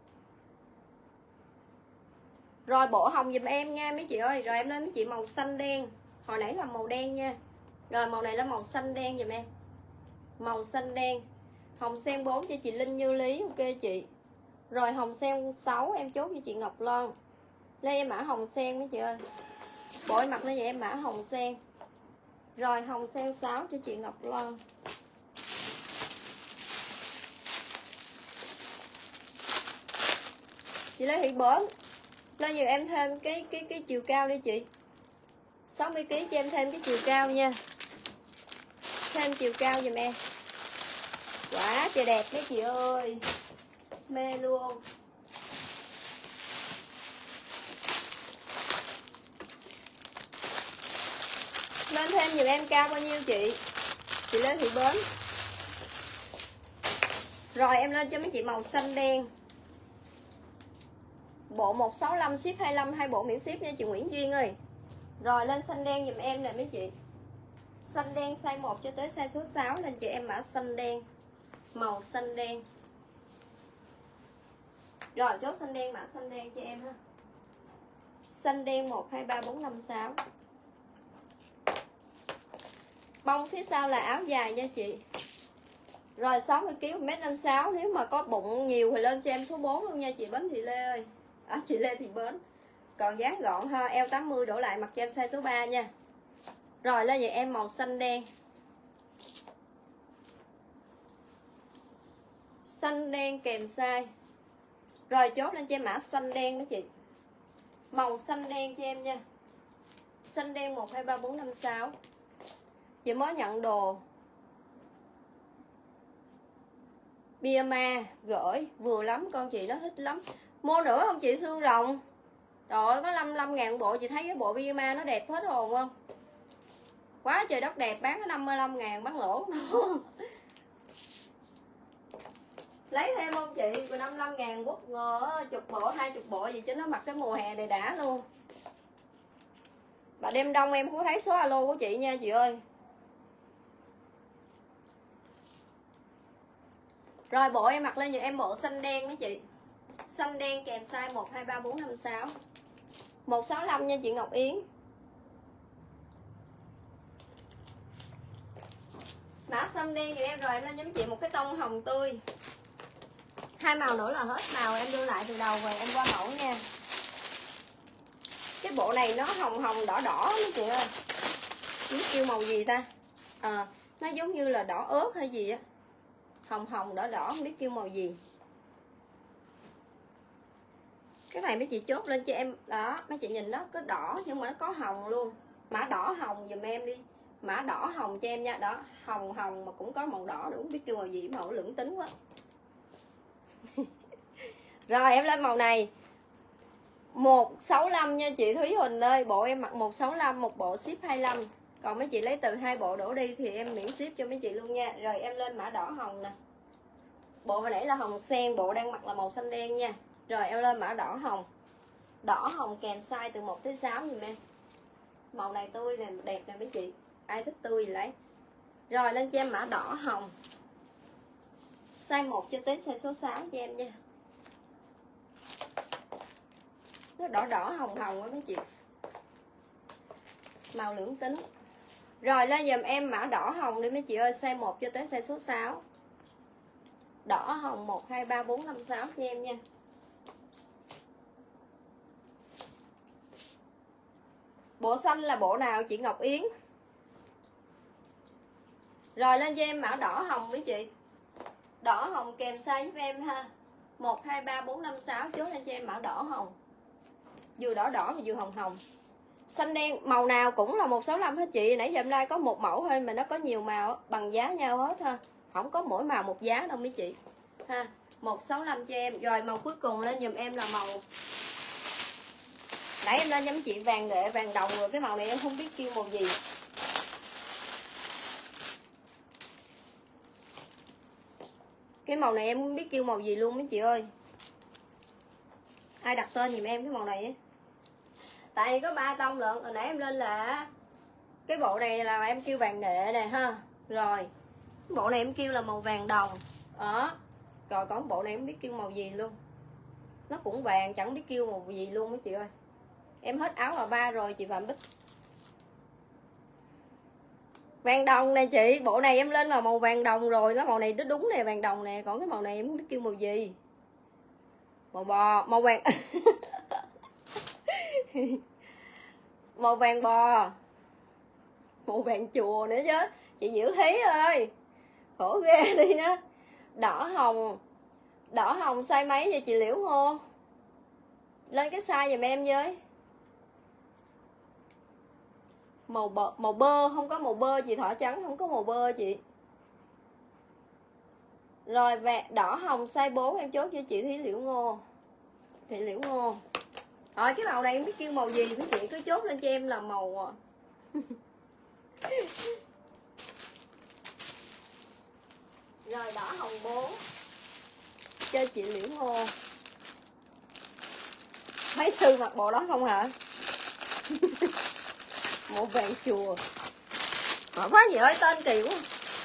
Rồi bộ hồng giùm em nha mấy chị ơi. Rồi em lên mấy chị màu xanh đen. Hồi nãy là màu đen nha. Rồi màu này là màu xanh đen giùm em. Màu xanh đen. Hồng sen bốn cho chị Linh Như Lý. Ok chị. Rồi hồng sen sáu em chốt cho chị Ngọc Loan. Lên em mã hồng sen mấy chị ơi. Bộ em mặc lên vậy em mã hồng sen. Rồi hồng sen sáu cho chị Ngọc Loan. Chị Lê Thị Bến. Lên nhiều em thêm cái cái cái chiều cao đi chị. sáu mươi ki lô gam cho em thêm cái chiều cao nha. Thêm chiều cao giùm em. Quá trời đẹp mấy chị ơi. Mê luôn. Lên thêm giùm em cao bao nhiêu chị? Chị Lê Thị Bến. Rồi em lên cho mấy chị màu xanh đen. Bộ một sáu lăm ship hai mươi lăm, hai bộ miễn ship nha chị Nguyễn Duyên ơi. Rồi lên xanh đen giùm em nè mấy chị. Xanh đen size một cho tới size số sáu. Lên chị em mã xanh đen. Màu xanh đen. Rồi chốt xanh đen mã xanh đen cho em ha. Xanh đen một, hai, ba, bốn, năm, sáu. Bông phía sau là áo dài nha chị. Rồi sáu mươi ki lô gam, một mét năm mươi sáu. Nếu mà có bụng nhiều thì lên cho em số bốn luôn nha chị Bến Thị Lê ơi. À, chị Lê Thị Bến. Còn dáng gọn ha, eo tám mươi đổ lại mặc cho em size số ba nha. Rồi lên vậy em màu xanh đen. Xanh đen kèm size. Rồi chốt lên cho em mã xanh đen đó chị. Màu xanh đen cho em nha. Xanh đen một, hai, ba, bốn, năm, sáu. Chị mới nhận đồ Biama gửi vừa lắm, con chị nó thích lắm. Mua nữa không chị Xương Rồng? Trời ơi có năm mươi lăm ngàn bộ. Chị thấy cái bộ Biama nó đẹp hết hồn không? Quá trời đất đẹp. Bán có năm mươi lăm ngàn bán lỗ. Lấy thêm không chị? năm mươi lăm ngàn quất ngờ chục bộ, hai chục bộ gì chứ nó mặc cái mùa hè này đã luôn. Bà đem đông em cũng thấy số alo của chị nha chị ơi. Rồi bộ em mặc lên cho em bộ xanh đen mấy chị. Xanh đen kèm size một, hai, ba, bốn, năm, sáu. một sáu lăm nha chị Ngọc Yến. Mã xanh đen thì em rồi em lên cho chị một cái tông hồng tươi. Hai màu nữa là hết màu, em đưa lại từ đầu rồi em qua mẫu nha. Cái bộ này nó hồng hồng đỏ đỏ mấy chị ơi. Biết kêu màu gì ta? À, nó giống như là đỏ ớt hay gì á. Hồng hồng đỏ đỏ không biết kêu màu gì. Cái này mấy chị chốt lên cho em. Đó, mấy chị nhìn nó có đỏ nhưng mà nó có hồng luôn. Mã đỏ hồng giùm em đi. Mã đỏ hồng cho em nha. Đó, hồng hồng mà cũng có màu đỏ nữa. Không biết kêu màu gì, màu lưỡng tính quá. Rồi em lên màu này một sáu lăm nha chị Thúy Huỳnh ơi. Bộ em mặc một sáu lăm, một bộ ship hai mươi lăm. Còn mấy chị lấy từ hai bộ đổ đi thì em miễn ship cho mấy chị luôn nha. Rồi em lên mã đỏ hồng nè. Bộ hồi nãy là hồng sen, bộ đang mặc là màu xanh đen nha. Rồi em lên mã đỏ hồng. Đỏ hồng kèm size từ một tới sáu giùm em. Màu này tươi nè, đẹp nè mấy chị. Ai thích tươi thì lấy. Rồi lên cho em mã đỏ hồng. Size một cho tới size số sáu cho em nha. Nó đỏ đỏ hồng hồng á mấy chị. Màu lưỡng tính. Rồi lên dùm em mã đỏ hồng đi mấy chị ơi. Size một cho tới size số sáu. Đỏ hồng một, hai, ba, bốn, năm, sáu cho em nha. Bộ xanh là bộ nào chị Ngọc Yến? Rồi lên cho em mã đỏ hồng mấy chị. Đỏ hồng kèm size giúp em ha. một, hai, ba, bốn, năm, sáu. Chốt lên cho em mã đỏ hồng. Vừa đỏ đỏ và vừa hồng hồng. Xanh đen màu nào cũng là một sáu lăm hết chị. Nãy giờ hôm nay có một mẫu thôi mà nó có nhiều màu bằng giá nhau hết ha. Không có mỗi màu một giá đâu mấy chị ha. một sáu lăm cho em. Rồi màu cuối cùng lên dùm em là màu, nãy em lên cho mấy chị vàng nghệ vàng đồng rồi. Cái màu này em không biết kêu màu gì. Cái màu này em không biết kêu màu gì luôn mấy chị ơi. Ai đặt tên giùm em cái màu này ấy. Tại vì có ba tông lận. Hồi nãy em lên là cái bộ này là em kêu vàng nghệ nè ha. Rồi bộ này em kêu là màu vàng đồng đó. Rồi còn bộ này em biết kêu màu gì luôn. Nó cũng vàng chẳng biết kêu màu gì luôn mấy chị ơi. Em hết áo bà ba rồi chị Phạm Bích. Vàng đồng nè chị. Bộ này em lên là màu vàng đồng rồi. Nó màu này nó đúng nè, vàng đồng nè. Còn cái màu này em không biết kêu màu gì. Màu bò, màu vàng màu vàng bò, màu vàng chùa nữa chứ. Chị Diệu Thí ơi, khổ ghê đi đó. Đỏ hồng. Đỏ hồng size mấy vậy chị Liễu Ngô? Lên cái size giùm em với. Màu bơ, màu bơ, không có màu bơ chị Thỏ Trắng, không có màu bơ chị. Rồi về đỏ hồng size bốn em chốt cho chị Thí Liễu Ngô. Thị Liễu Ngô. Rồi cái màu này em biết kêu màu gì quý chị cứ chốt lên cho em là màu rồi đỏ hồng bốn cho chị Liễu Ngô. Mấy sư mặc bộ đó không hả? Màu vàng chùa. Họ quá gì ơi tên kỳ quá.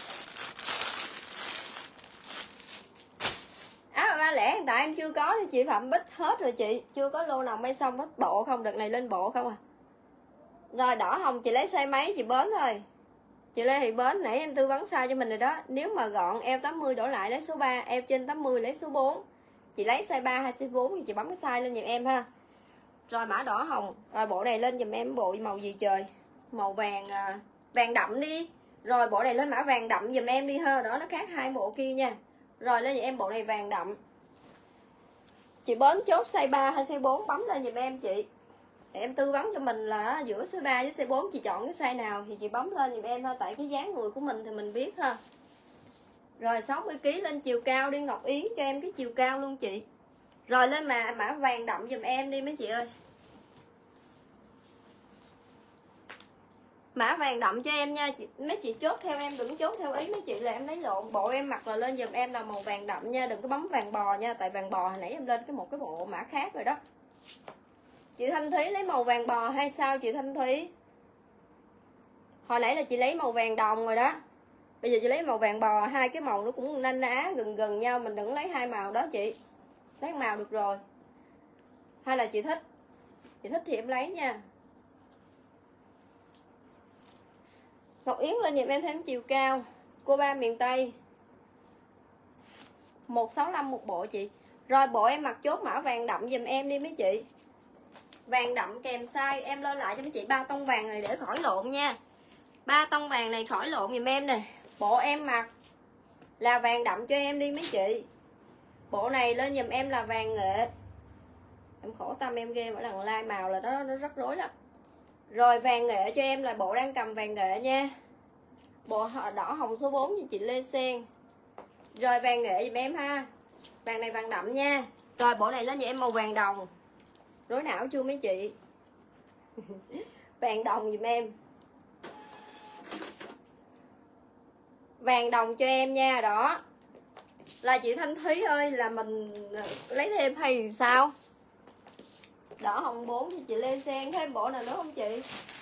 Áo ba lẻ hiện tại em chưa có thì chị Phạm Bích hết rồi chị. Chưa có lô nào may xong hết bộ không. Đợt này lên bộ không à. Rồi đỏ hồng chị lấy size mấy chị bến thôi. Chị Lê Thị Bến nãy em tư vấn size cho mình rồi đó. Nếu mà gọn eo tám mươi đổ lại lấy số ba. Eo trên tám mươi lấy số bốn. Chị lấy size ba hay size bốn thì chị bấm cái size lên giùm em ha. Rồi mã đỏ hồng. Rồi bộ này lên giùm em bộ màu gì trời. Màu vàng vàng đậm đi. Rồi bộ này lên mã vàng đậm giùm em đi ha. Đó nó khác hai bộ kia nha. Rồi lên giùm em bộ này vàng đậm. Chị bến chốt size ba hay size bốn bấm lên giùm em chị. Để em tư vấn cho mình là giữa size ba với size bốn chị chọn cái size nào thì chị bấm lên giùm em thôi. Tại cái dáng người của mình thì mình biết ha. Rồi sáu mươi ki lô gam lên chiều cao đi Ngọc Yến cho em cái chiều cao luôn chị. Rồi lên mà mã vàng đậm giùm em đi mấy chị ơi. Mã vàng đậm cho em nha chị. Mấy chị chốt theo em, đừng chốt theo ý mấy chị là em lấy lộn. Bộ em mặc là lên giùm em là màu vàng đậm nha. Đừng có bấm vàng bò nha. Tại vàng bò hồi nãy em lên cái một cái bộ mã khác rồi đó. Chị Thanh Thúy lấy màu vàng bò hay sao chị Thanh Thúy? Hồi nãy là chị lấy màu vàng đồng rồi đó. Bây giờ chị lấy màu vàng bò. Hai cái màu nó cũng na ná gần gần nhau. Mình đừng lấy hai màu đó chị. Lấy màu được rồi. Hay là chị thích? Chị thích thì em lấy nha. Ngọc Yến lên giùm em thêm chiều cao. Cô ba miền Tây một sáu lăm một bộ chị. Rồi bộ em mặc chốt mã vàng đậm giùm em đi mấy chị. Vàng đậm kèm size em lên lại cho mấy chị ba tông vàng này để khỏi lộn nha. Ba tông vàng này khỏi lộn giùm em nè. Bộ em mặc là vàng đậm cho em đi mấy chị. Bộ này lên giùm em là vàng nghệ. Em khổ tâm em ghê, mỗi lần like màu là nó, nó rất rối lắm. Rồi vàng nghệ cho em là bộ đang cầm vàng nghệ nha. Bộ đỏ hồng số bốn cho chị Lê Sen. Rồi vàng nghệ giùm em ha. Vàng này vàng đậm nha. Rồi bộ này lên cho em màu vàng đồng. Rối não chưa mấy chị? Vàng đồng giùm em. Vàng đồng cho em nha. Đó là chị Thanh Thúy ơi, là mình lấy thêm hay sao? Đỏ hồng bốn cho chị Lê Sen. Thêm bộ nào nữa không chị?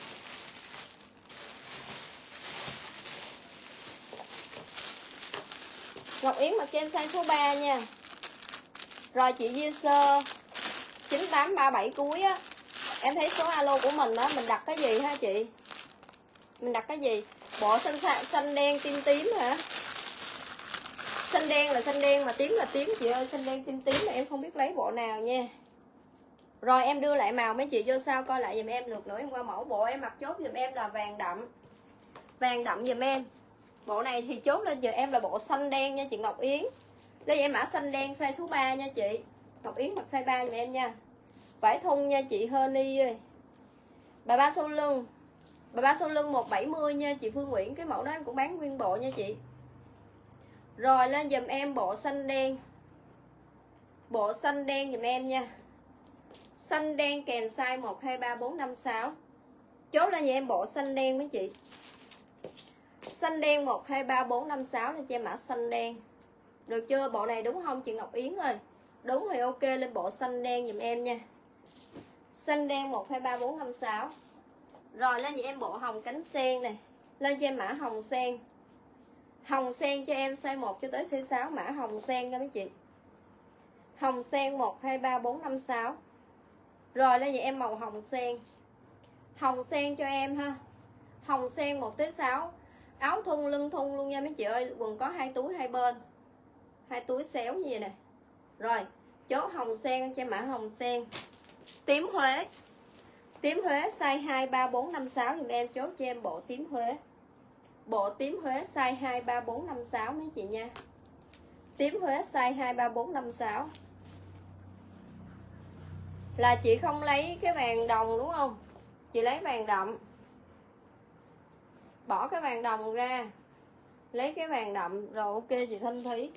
Ngọc Yến mặc cho em size số ba nha. Rồi chị Duy Sơ chín tám ba bảy cuối á, em thấy số alo của mình đó, mình đặt cái gì ha chị? Mình đặt cái gì? Bộ xanh xanh đen tím tím hả? Xanh đen là xanh đen mà tím là tím chị ơi. Xanh đen tím tím mà em không biết lấy bộ nào nha. Rồi em đưa lại màu mấy chị vô sau coi lại giùm em lượt nữa em qua mẫu. Bộ em mặc chốt giùm em là vàng đậm. Vàng đậm giùm em. Bộ này thì chốt lên giờ em là bộ xanh đen nha chị Ngọc Yến. Đây em mã xanh đen size số ba nha chị. Ngọc Yến mặc size ba giùm em nha. Vải thun nha chị Honey ơi. Bà ba sau lưng. Bà ba sau lưng một bảy mươi nha chị Phương Nguyễn. Cái mẫu đó em cũng bán nguyên bộ nha chị. Rồi lên giùm em bộ xanh đen. Bộ xanh đen giùm em nha. Xanh đen kèm size một, hai, ba, bốn, năm, sáu. Chốt lên giùm em bộ xanh đen mấy chị. Xanh đen một, hai, ba, bốn, năm, sáu lên cho em mã xanh đen. Được chưa? Bộ này đúng không chị Ngọc Yến ơi? Đúng thì ok, lên bộ xanh đen giùm em nha. Xanh đen một, hai, ba, bốn, năm, sáu. Rồi lên cho em bộ hồng cánh sen này. Lên cho em mã hồng sen. Hồng sen cho em size một cho tới size sáu. Mã hồng sen nha mấy chị. Hồng sen một, hai, ba, bốn, năm, sáu. Rồi lên cho em màu hồng sen. Hồng sen cho em ha. Hồng sen một tới sáu. Áo thun lưng thun luôn nha mấy chị ơi. Quần có hai túi hai bên. Hai túi xéo như vậy nè. Rồi chốt hồng sen cho em mã hồng sen. Tím Huế. Tím Huế size hai, ba, bốn, năm, sáu dùm em. Chốt cho em bộ tím Huế. Bộ tím Huế size hai, ba, bốn, năm, sáu mấy chị nha. Tím Huế size hai, ba, bốn, năm, sáu. Là chị không lấy cái vàng đồng đúng không? Chị lấy vàng đậm. Bỏ cái vàng đồng ra. Lấy cái vàng đậm. Rồi ok chị Thanh Thúy.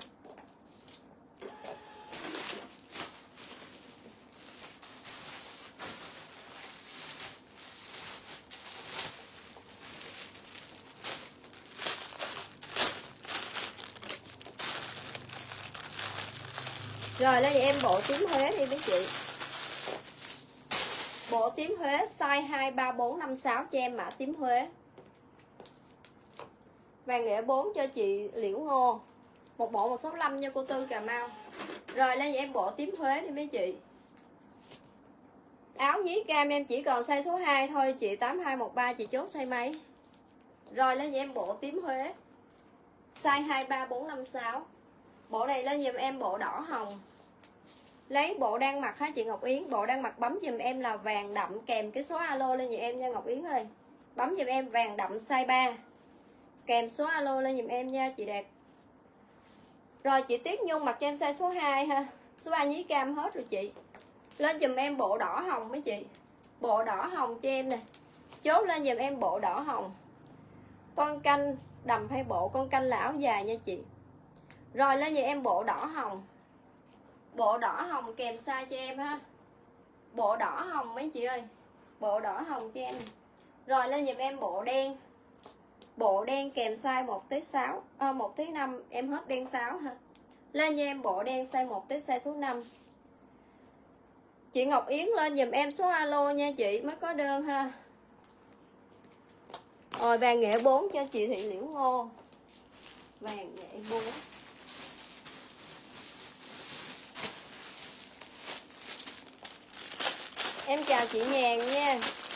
Rồi lấy em bộ tím Huế đi mấy chị. Bộ tím Huế size hai, ba, bốn, năm, sáu cho em mã tím Huế. Vàng nghệ bốn cho chị Liễu Ngô. Một bộ một sáu lăm nha cô Tư Cà Mau. Rồi lên em bộ tím Huế đi mấy chị. Áo nhí cam em chỉ còn size số hai thôi chị. Tám hai một ba chị chốt size mấy. Rồi lên em bộ tím Huế size hai, ba, bốn, năm, sáu. Bộ này lên giùm em bộ đỏ hồng. Lấy bộ đang mặc hả chị Ngọc Yến. Bộ đang mặc bấm giùm em là vàng đậm. Kèm cái số alo lên giùm em nha Ngọc Yến ơi. Bấm giùm em vàng đậm size ba. Kèm số alo lên giùm em nha chị đẹp. Rồi chị Tiết Nhung mặc cho em size số hai ha. Số ba nhí cam hết rồi chị. Lên giùm em bộ đỏ hồng mấy chị. Bộ đỏ hồng cho em nè. Chốt lên giùm em bộ đỏ hồng. Con canh đầm hay bộ con canh là áo dài nha chị. Rồi lên giùm em bộ đỏ hồng. Bộ đỏ hồng kèm size cho em ha. Bộ đỏ hồng mấy chị ơi. Bộ đỏ hồng cho em. Rồi lên giùm em bộ đen. Bộ đen kèm size một tới sáu, à, một tới năm, em hết đen sáu ha. Lên cho em bộ đen size một tới size số năm. Chị Ngọc Yến lên giùm em số alo nha chị mới có đơn ha. Rồi vàng nghệ bốn cho chị Thị Liễu Ngô. Vàng nghệ bốn. Em chào chị Nhàn nha.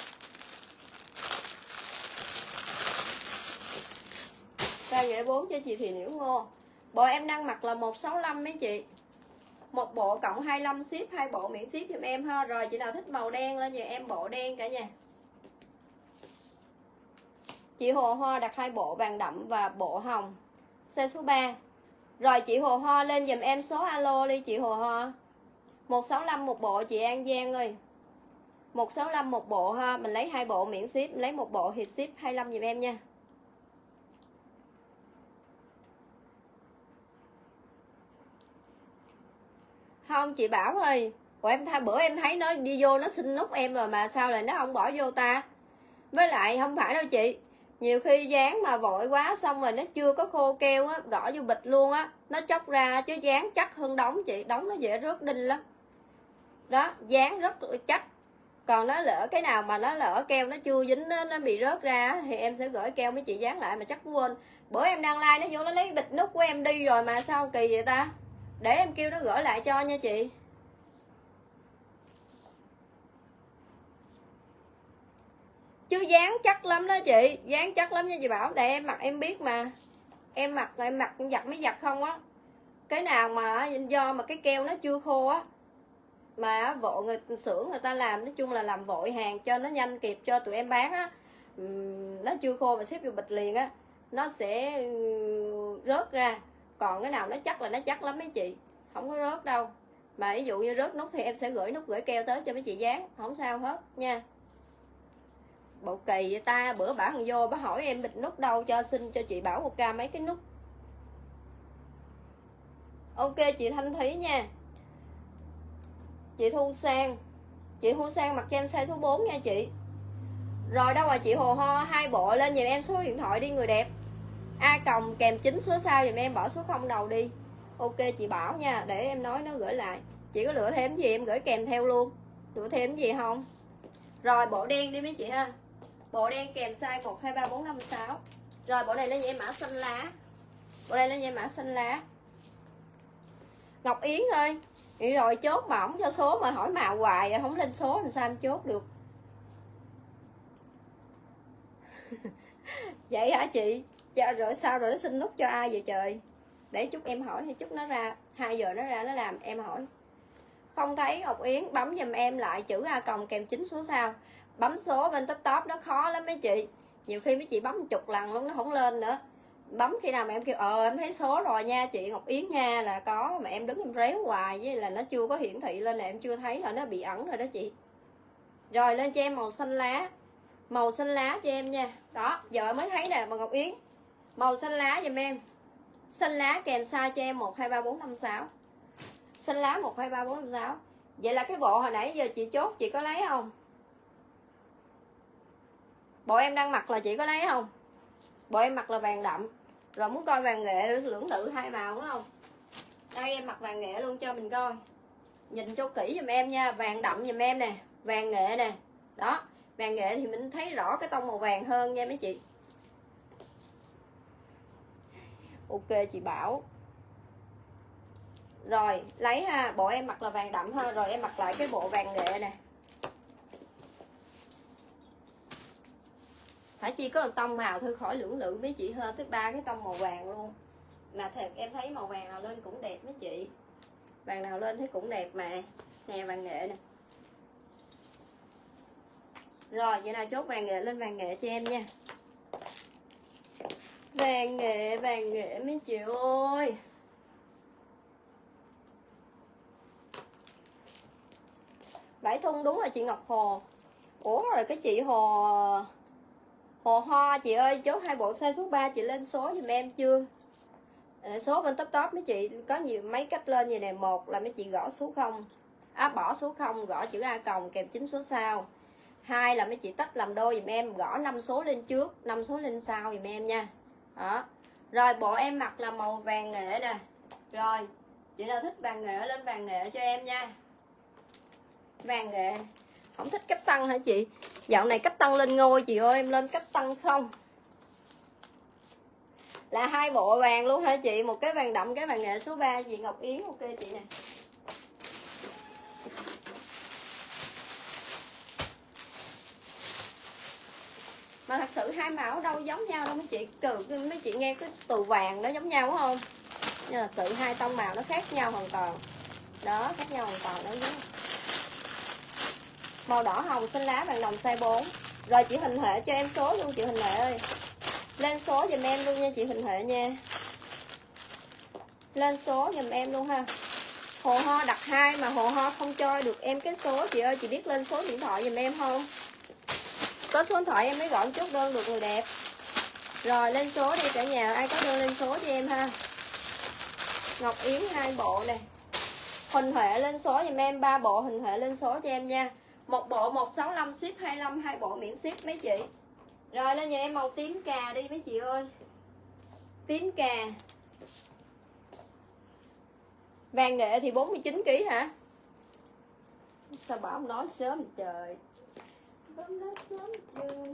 Vàng nghệ bốn cho chị Thị Liễu Ngô. Bộ em đang mặc là một sáu lăm mấy chị. Một bộ cộng hai mươi lăm ship, hai bộ miễn ship giùm em ha. Rồi chị nào thích màu đen lên giùm em bộ đen cả nhà. Chị Hồ Hoa đặt hai bộ vàng đậm và bộ hồng. Size số ba. Rồi chị Hồ Hoa lên giùm em số alo đi chị Hồ Hoa. một sáu năm một bộ chị An Giang ơi. một sáu năm một bộ ha, mình lấy hai bộ miễn ship, mình lấy một bộ thì ship hai mươi lăm giùm em nha. Không chị Bảo ơi, Ủa em thay bữa em thấy nó đi vô nó xin nút em rồi mà sao lại nó không bỏ vô ta? Với lại không phải đâu chị, nhiều khi dán mà vội quá xong rồi nó chưa có khô keo á, gõ vô bịch luôn á, nó chóc ra, chứ dán chắc hơn đóng chị, đóng nó dễ rớt đinh lắm. Đó, dán rất chắc. Còn nó lỡ cái nào mà nó lỡ keo nó chưa dính, nó, nó bị rớt ra thì em sẽ gửi keo mấy chị dán lại, mà chắc quên. Bữa em đăng like nó vô nó lấy bịch nút của em đi rồi mà sao kỳ vậy ta? Để em kêu nó gửi lại cho nha chị. Chứ dán chắc lắm đó chị, dán chắc lắm nha chị Bảo. Để em mặc em biết mà. Em mặc em mặc giặt mới giặt không á. Cái nào mà do mà cái keo nó chưa khô á, mà vội người xưởng người ta làm, nói chung là làm vội hàng cho nó nhanh kịp cho tụi em bán á, nó chưa khô mà xếp vô bịch liền á, nó sẽ rớt ra. Còn cái nào nó chắc là nó chắc lắm mấy chị, không có rớt đâu. Mà ví dụ như rớt nút thì em sẽ gửi nút gửi keo tới cho mấy chị dán, không sao hết nha. Bộ kỳ vậy ta, bữa bả thằng vô bả hỏi em bịch nút đâu, cho xin cho chị Bảo một ca mấy cái nút. Ok chị Thanh Thúy nha. Chị Thu Sang, chị Thu Sang mặc cho em size số bốn nha chị. Rồi đâu rồi chị Hồ Ho, hai bộ lên giùm em số điện thoại đi người đẹp. A còng kèm chín số sau giùm em, bỏ số không đầu đi. Ok chị Bảo nha, để em nói nó gửi lại. Chị có lựa thêm gì em gửi kèm theo luôn. Lựa thêm gì không? Rồi bộ đen đi mấy chị ha. Bộ đen kèm size một, hai, ba, bốn, năm, sáu. Rồi bộ này lên cho em mã xanh lá. Bộ này lên cho em mã xanh lá. Ngọc Yến ơi, vậy rồi chốt mà không cho số mà hỏi màu hoài, không lên số làm sao em chốt được. Vậy hả chị? Dạ, rồi sao rồi nó xin nút cho ai vậy trời? Để chút em hỏi thì chút nó ra, hai giờ nó ra nó làm em hỏi. Không thấy Ngọc Yến, bấm giùm em lại chữ A còng kèm chín số sau. Bấm số bên top top nó khó lắm mấy chị. Nhiều khi mấy chị bấm một chục lần luôn nó không lên nữa. Bấm khi nào mà em kêu ờ em thấy số rồi nha chị Ngọc Yến nha là có, mà em đứng em réo hoài với là nó chưa có hiển thị lên là em chưa thấy là nó bị ẩn rồi đó chị. Rồi lên cho em màu xanh lá. Màu xanh lá cho em nha. Đó, giờ mới thấy nè bà Ngọc Yến. Màu xanh lá giùm em. Xanh lá kèm size cho em một, hai, ba, bốn, năm, sáu. Xanh lá một, hai, ba, bốn, năm, sáu. Vậy là cái bộ hồi nãy giờ chị chốt chị có lấy không? Bộ em đang mặc là chị có lấy không? Bộ em mặc là vàng đậm. Rồi muốn coi vàng nghệ lưỡng lự hai màu đúng không? Đây em mặc vàng nghệ luôn cho mình coi. Nhìn cho kỹ giùm em nha. Vàng đậm giùm em nè, vàng nghệ nè. Đó, vàng nghệ thì mình thấy rõ cái tông màu vàng hơn nha mấy chị. Ok chị Bảo. Rồi lấy ha, bộ em mặc là vàng đậm hơn. Rồi em mặc lại cái bộ vàng nghệ nè. Phải chi có một tông màu thôi khỏi lưỡng lự mấy chị hơn tới ba cái tông màu vàng luôn. Mà thiệt em thấy màu vàng nào lên cũng đẹp mấy chị. Vàng nào lên thấy cũng đẹp mà. Nè vàng nghệ nè. Rồi vậy nào chốt vàng nghệ lên vàng nghệ cho em nha. Vàng nghệ, vàng nghệ mấy chị ơi. Vải thun đúng là chị Ngọc Hồ. Ủa rồi cái chị Hồ Hồ Ho chị ơi, chốt hai bộ size số ba chị lên số giùm em chưa? Số bên top top mấy chị có nhiều mấy cách lên như này. Một là mấy chị gõ số không, à, bỏ số không, gõ chữ A còng kèm chín số sau. Hai là mấy chị tách làm đôi giùm em, gõ năm số lên trước, năm số lên sau giùm em nha. Đó. Rồi bộ em mặc là màu vàng nghệ nè. Rồi chị nào thích vàng nghệ lên vàng nghệ cho em nha. Vàng nghệ. Không thích cách tăng hả chị? Dạo này cách tăng lên ngôi chị ơi, em lên cách tăng không? Là hai bộ vàng luôn hả chị? Một cái vàng đậm, cái vàng nghệ số ba chị Ngọc Yến. Ok chị nè. Mà thật sự hai màu đâu giống nhau đâu mấy chị. Từ mấy chị nghe cái từ vàng nó giống nhau đúng không? Nhưng là tự hai tông màu nó khác nhau hoàn toàn. Đó, khác nhau hoàn toàn đó nhé. Màu đỏ hồng xanh lá vàng đồng size bốn. Rồi chị Huỳnh Huệ cho em số luôn chị Huỳnh Huệ ơi. Lên số giùm em luôn nha chị Huỳnh Huệ nha. Lên số giùm em luôn ha. Hồ Ho đặt hai mà Hồ Ho không cho được em cái số. Chị ơi chị biết lên số điện thoại giùm em không? Có số điện thoại em mới gọi chốt đơn được người đẹp. Rồi lên số đi cả nhà, ai có đơn lên số cho em ha. Ngọc Yến hai bộ nè. Huỳnh Huệ lên số giùm em ba bộ, Huỳnh Huệ lên số cho em nha. Một bộ một sáu lăm ship hai mươi lăm, hai bộ miễn ship mấy chị. Rồi lên nhà em màu tím cà đi mấy chị ơi. Tím cà. Vàng nghệ thì bốn mươi chín ki lô gam hả? Sao bảo ông nói sớm trời. Bấm nói sớm trời.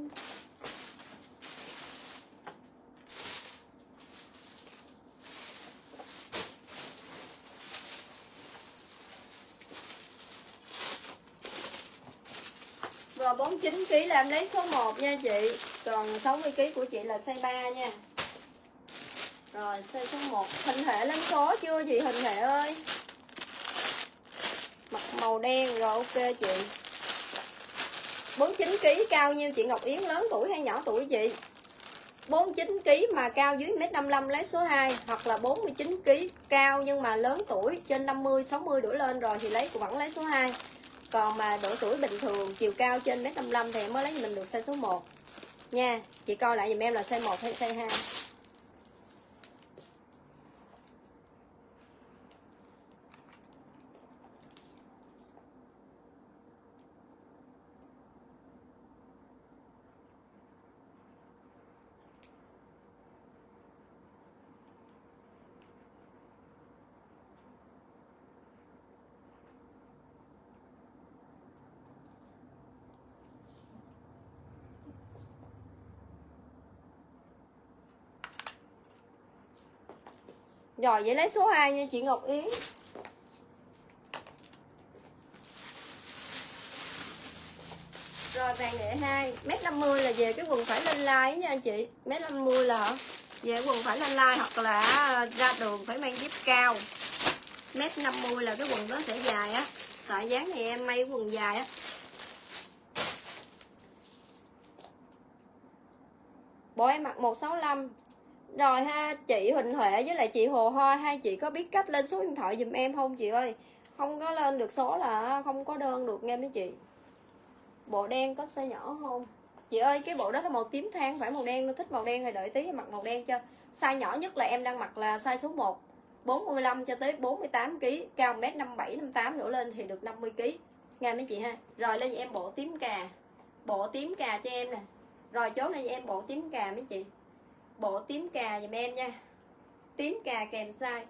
Rồi bốn mươi chín ki lô gam là em lấy số một nha chị. Còn sáu mươi ki lô gam của chị là size ba nha. Rồi size số một. Huỳnh Huệ lên số chưa chị Huỳnh Huệ ơi? Mặt màu đen rồi ok chị. bốn mươi chín ki lô gam cao nhiêu chị Ngọc Yến, lớn tuổi hay nhỏ tuổi chị? bốn mươi chín ki lô gam mà cao dưới mét năm mươi lăm lấy số hai, hoặc là bốn mươi chín ki lô gam cao nhưng mà lớn tuổi trên năm mươi, sáu mươi đổ lên rồi thì lấy cũng vẫn lấy số hai. Còn mà độ tuổi bình thường, chiều cao trên mét năm mươi lăm thì em mới lấy cho mình được size số một. Nha, chị coi lại giùm em là size một hay size hai. Rồi vậy lấy số hai nha chị Ngọc Yến. Rồi vàng nghệ hai, mét năm mươi là về cái quần phải lên like nha anh chị. Mét năm mươi là hả? Về quần phải lên like hoặc là ra đường phải mang dép cao. Mét năm mươi là cái quần đó sẽ dài á. Tại dáng này em may quần dài á. Bộ em mặc một sáu lăm. Rồi ha, chị Huỳnh Huệ với lại chị Hồ Hoa, hai chị có biết cách lên số điện thoại giùm em không chị ơi? Không có lên được số là không có đơn được nghe mấy chị. Bộ đen có size nhỏ không? Chị ơi cái bộ đó là màu tím than, phải màu đen, nó thích màu đen thì đợi tí mặc màu đen cho. Size nhỏ nhất là em đang mặc là size số một, bốn mươi lăm cho tới bốn mươi tám ki lô gam, cao một mét năm mươi bảy, năm mươi tám đổ lên thì được năm mươi ki lô gam. Nghe mấy chị ha. Rồi lên em bộ tím cà. Bộ tím cà cho em nè. Rồi chốt lên em bộ tím cà mấy chị. Bộ tím cà giùm em nha. Tím cà kèm size.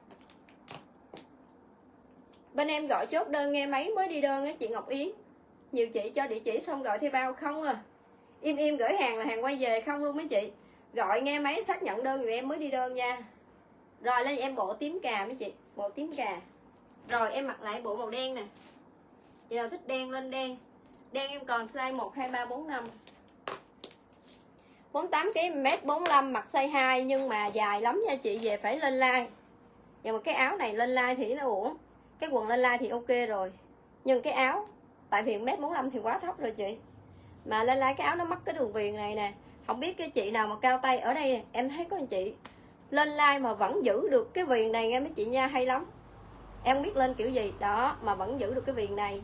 Bên em gọi chốt đơn nghe máy mới đi đơn á chị Ngọc Yến. Nhiều chị cho địa chỉ xong gọi thuê bao không à. Im im gửi hàng là hàng quay về không luôn mấy chị. Gọi nghe máy xác nhận đơn rồi em mới đi đơn nha. Rồi lên em bộ tím cà mấy chị. Bộ tím cà. Rồi em mặc lại bộ màu đen nè. Chị nào thích đen lên đen. Đen em còn size một, hai, ba, bốn, năm. bốn mươi tám ki lô gam, mét bốn mươi lăm, mặc size hai nhưng mà dài lắm nha chị, về phải lên like. Nhưng mà cái áo này lên like thì nó uổng. Cái quần lên like thì ok rồi. Nhưng cái áo, tại vì mét bốn mươi lăm thì quá thấp rồi chị. Mà lên like cái áo nó mất cái đường viền này nè. Không biết cái chị nào mà cao tay ở đây nè, em thấy có anh chị lên like mà vẫn giữ được cái viền này nghe mấy chị nha, hay lắm. Em không biết lên kiểu gì đó mà vẫn giữ được cái viền này.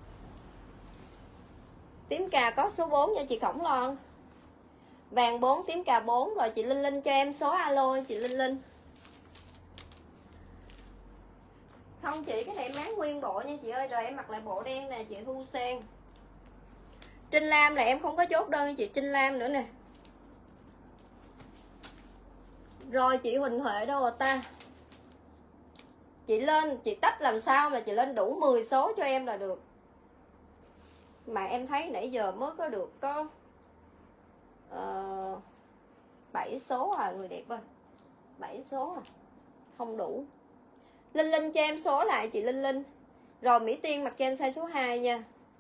Tím cà có số bốn nha chị Khổng Loan. Vàng bốn, tím cà bốn. Rồi chị Linh Linh cho em số alo chị Linh Linh. Không chị, cái này em bán nguyên bộ nha chị ơi. Rồi em mặc lại bộ đen nè chị Thu Sen. Trinh Lam là em không có chốt đơn chị Trinh Lam nữa nè. Rồi chị Huỳnh Huệ đâu rồi ta? Chị lên, chị tách làm sao mà chị lên đủ mười số cho em là được. Mà em thấy nãy giờ mới có được có uh, bảy số à người đẹp ơi. bảy số à. Không đủ. Linh Linh cho em số lại chị Linh Linh. Rồi Mỹ Tiên mặc cho em size số hai nha.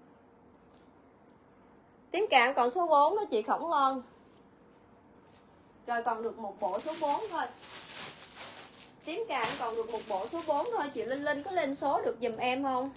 Tím cà còn số bốn đó chị Khổng Loan. Rồi còn được một bộ số bốn thôi. Tím cà còn được một bộ số bốn thôi. Chị Linh Linh có lên số được giùm em không?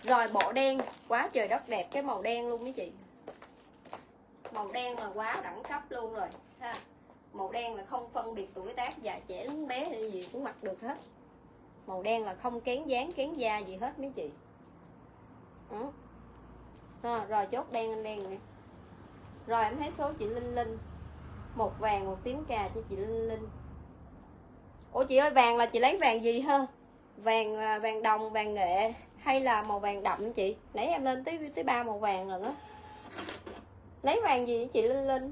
Rồi bộ đen quá trời đất đẹp, cái màu đen luôn mấy chị. Màu đen là quá đẳng cấp luôn rồi ha. Màu đen là không phân biệt tuổi tác già trẻ lớn bé hay gì cũng mặc được hết. Màu đen là không kén dáng kén da gì hết mấy chị. Đó. À, rồi chốt đen anh đen này. Rồi em thấy số chị Linh Linh. Một vàng một tím cà cho chị Linh Linh. Ủa chị ơi, vàng là chị lấy vàng gì ha? Vàng vàng đồng, vàng nghệ hay là màu vàng đậm chị? Nãy em lên tới tới ba màu vàng lần á. Lấy vàng gì chị Linh Linh?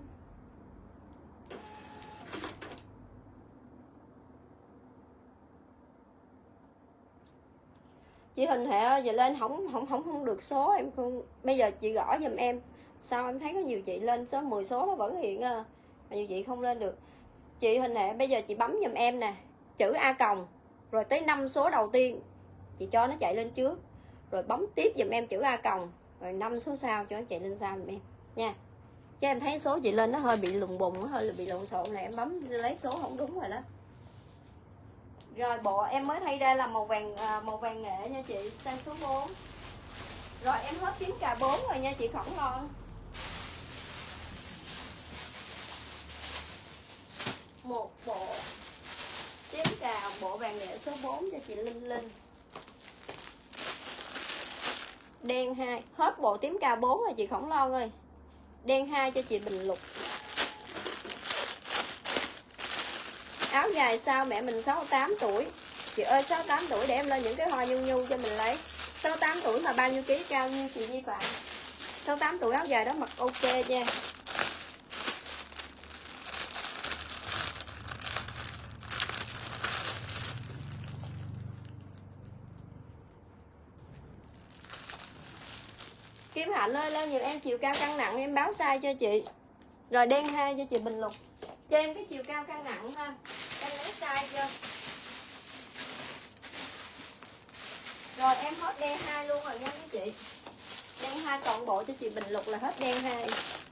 Chị Hình Hệ giờ lên không không không không được số em không. Bây giờ chị gõ giùm em. Sao em thấy có nhiều chị lên số mười số nó vẫn hiện à. Nhiều chị không lên được. Chị Hình Hệ bây giờ chị bấm giùm em nè, chữ A còng rồi tới năm số đầu tiên chị cho nó chạy lên trước, rồi bấm tiếp giùm em chữ A còng rồi năm số sau cho nó chạy lên sau giùm em nha. Chứ em thấy số chị lên nó hơi bị lùng bùng, nó hơi là bị lộn xộn này, em bấm lấy số không đúng rồi đó. Rồi bộ em mới thay ra là màu vàng màu vàng nghệ nha chị, size số bốn. Rồi em hết tím cà bốn rồi nha chị Khổng Loan. Một bộ tím cà bộ vàng nghệ số bốn cho chị Linh Linh. Đen hai, hết bộ tím cà bốn rồi chị Khổng Loan ơi. Đen hai cho chị Bình Lục. Áo dài sao mẹ mình sáu mươi tám tuổi. Chị ơi sáu mươi tám tuổi để em lên những cái hoa nhu nhu cho mình lấy. sáu mươi tám tuổi mà bao nhiêu ký cao như chị Nhi Phạm. sáu mươi tám tuổi áo dài đó mặc ok nha. Kim Hạnh ơi lên nhiều em chiều cao cân nặng em báo size cho chị. Rồi đen hai cho chị Bình Lục. Cho em cái chiều cao cân nặng ha. Em lấy size chưa? Rồi em hết đen hai luôn rồi nha các chị. Đen hai toàn bộ cho chị Bình Lục là hết đen hai.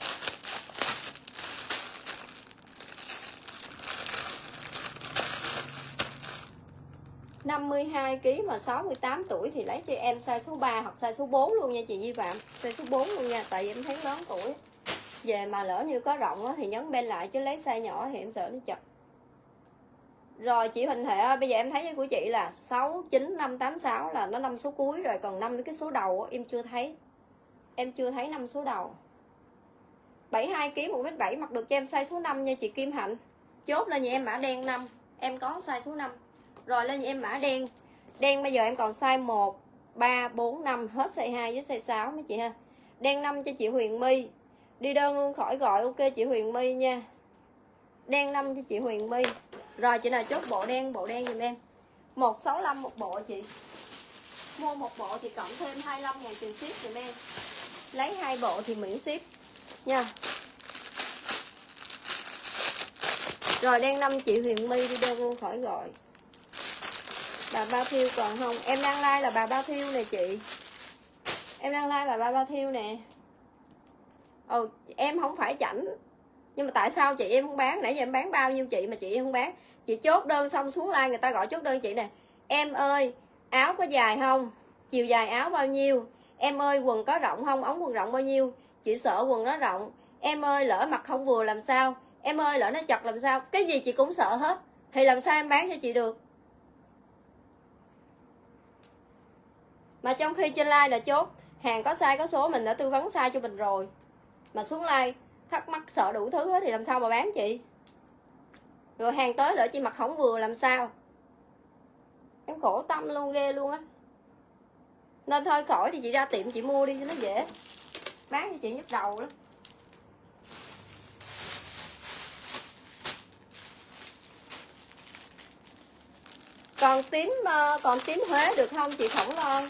năm mươi hai ký mà sáu mươi tám tuổi thì lấy cho em size số ba hoặc size số bốn luôn nha chị Di Phạm. Size số bốn luôn nha, tại vì em thấy lớn tuổi. Về mà lỡ như có rộng á, thì nhấn bên lại chứ lấy size nhỏ thì em sợ nó chật. Rồi chị Huỳnh Hệ bây giờ em thấy của chị là sáu chín năm tám sáu là nó năm số cuối rồi, còn năm cái số đầu em chưa thấy. Em chưa thấy năm số đầu. bảy mươi hai ký một mét bảy mặc được cho em size số năm nha chị Kim Hạnh. Chốt lên nhà em mã đen năm, em có size số năm. Rồi lên nhà em mã đen. Đen bây giờ em còn size một, ba, bốn, năm, hết size hai với size sáu mấy chị ha. Đen năm cho chị Huyền My. Đi đơn luôn khỏi gọi, ok chị Huyền My nha. Đen năm cho chị Huyền My. Rồi chị nào chốt bộ đen, bộ đen giùm em. một sáu năm một bộ chị. Mua một bộ thì cộng thêm hai mươi lăm ngàn tiền ship giùm em. Lấy hai bộ thì miễn ship nha. Rồi đen năm chị Huyền My đi đơn luôn khỏi gọi. Bà Bao Thiêu còn không? Em đang like là bà Bao Thiêu nè chị. Em đang like là bà Bao Thiêu nè. Ồ, em không phải chảnh. Nhưng mà tại sao chị em không bán? Nãy giờ em bán bao nhiêu chị mà chị em không bán? Chị chốt đơn xong xuống like người ta gọi chốt đơn chị nè. Em ơi, áo có dài không? Chiều dài áo bao nhiêu? Em ơi, quần có rộng không? Ống quần rộng bao nhiêu? Chị sợ quần nó rộng. Em ơi, lỡ mặc không vừa làm sao? Em ơi, lỡ nó chật làm sao? Cái gì chị cũng sợ hết. Thì làm sao em bán cho chị được? Mà trong khi trên like là chốt hàng có size có số, mình đã tư vấn size cho mình rồi. Mà xuống like thắc mắc sợ đủ thứ hết thì làm sao mà bán chị? Rồi hàng tới lỡ chị mặc không vừa làm sao? Em khổ tâm luôn, ghê luôn á. Nên thôi khỏi thì chị ra tiệm chị mua đi cho nó dễ. Bán cho chị nhức đầu lắm. Còn tím còn tím Huế được không chị Khổng Loan?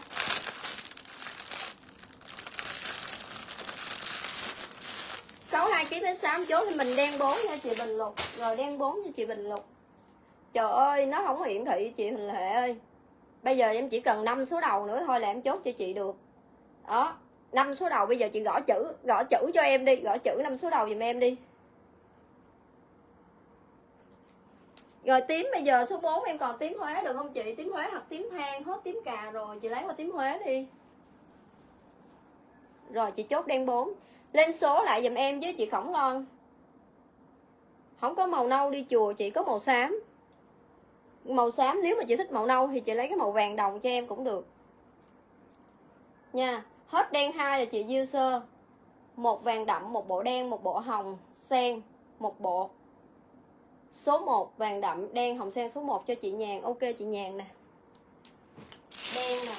sáu mươi hai ký với sáu chốt thì mình đen bốn cho chị Bình Lục. Rồi đen bốn cho chị Bình Lục. Trời ơi nó không hiển thị chị Huỳnh Lệ ơi. Bây giờ em chỉ cần năm số đầu nữa thôi là em chốt cho chị được. Đó, năm số đầu bây giờ chị gõ chữ, gõ chữ cho em đi, gõ chữ năm số đầu giùm em đi. Rồi tím bây giờ số bốn em còn tím Huế được không chị? Tím Huế hoặc tím than, hết tím cà rồi, chị lấy qua tím Huế đi. Rồi chị chốt đen bốn. Lên số lại giùm em với chị Khổng Lon. Không có màu nâu đi chùa, chị có màu xám. Màu xám nếu mà chị thích màu nâu thì chị lấy cái màu vàng đồng cho em cũng được nha. Hết đen hai là chị Diêu Sơ. Một vàng đậm, một bộ đen, một bộ hồng sen, một bộ. Số một vàng đậm, đen, hồng sen số một cho chị Nhàn. Ok chị Nhàn nè. Đen nè,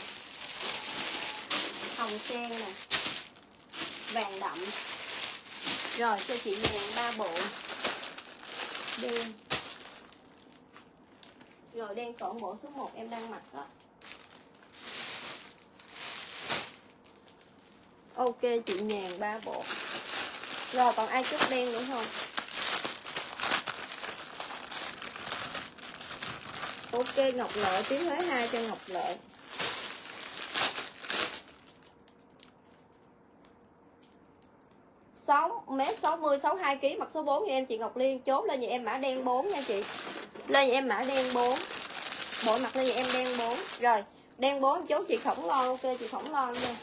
hồng sen nè, vàng đậm. Rồi cho chị Nhàn ba bộ đen. Rồi đen còn bộ số một em đang mặc đó. Ok chị Nhàn ba bộ. Rồi còn ai chốt đen nữa không? Ok Ngọc Lợi, tiếng Huế hai cho Ngọc Lợi. sáu mét sáu mươi, sáu mươi hai ki lô gam, mặc số bốn cho em chị Ngọc Liên. Chốt lên nhà em mã đen bốn nha chị. Lên nhà em mã đen bốn. Bộ mặt lên nhà em đen bốn. Rồi đen bốn chốt chị Khổng Lon. Ok chị Khổng Lon nha.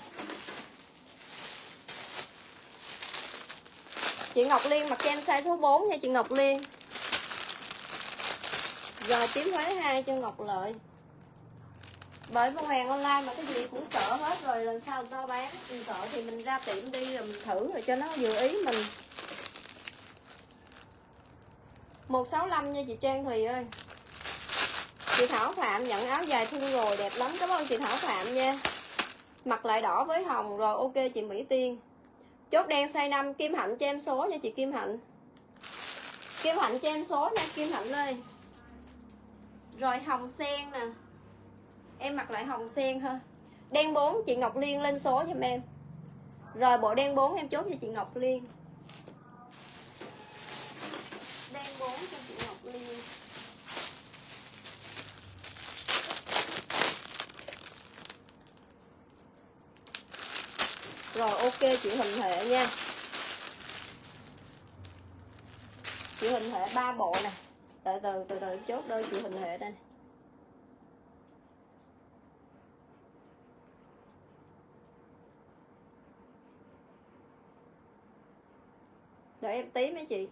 Chị Ngọc Liên mặc cho em size số bốn nha chị Ngọc Liên. Rồi tím Huế hai cho Ngọc Lợi. Bởi mua hàng online mà cái gì cũng sợ hết rồi, lần sau người ta bán mình sợ thì mình ra tiệm đi rồi mình thử rồi cho nó vừa ý mình. Một sáu lăm nha chị Trang Thùy ơi. Chị Thảo Phạm nhận áo dài thun rồi đẹp lắm. Cảm ơn chị Thảo Phạm nha. Mặc lại đỏ với hồng. Rồi ok chị Mỹ Tiên. Chốt đen size năm. Kim Hạnh cho em số nha chị Kim Hạnh. Kim Hạnh cho em số nha Kim Hạnh ơi. Rồi hồng sen nè. Em mặc lại hồng sen ha. Đen bốn chị Ngọc Liên lên số giùm em. Rồi bộ đen bốn em chốt cho chị Ngọc Liên. Đen bốn cho chị Ngọc Liên. Rồi ok chị Huỳnh Huệ nha. Chị Huỳnh Huệ ba bộ nè. Từ từ từ từ chốt đơn chị Huỳnh Huệ đây. Đợi em tí mấy chị.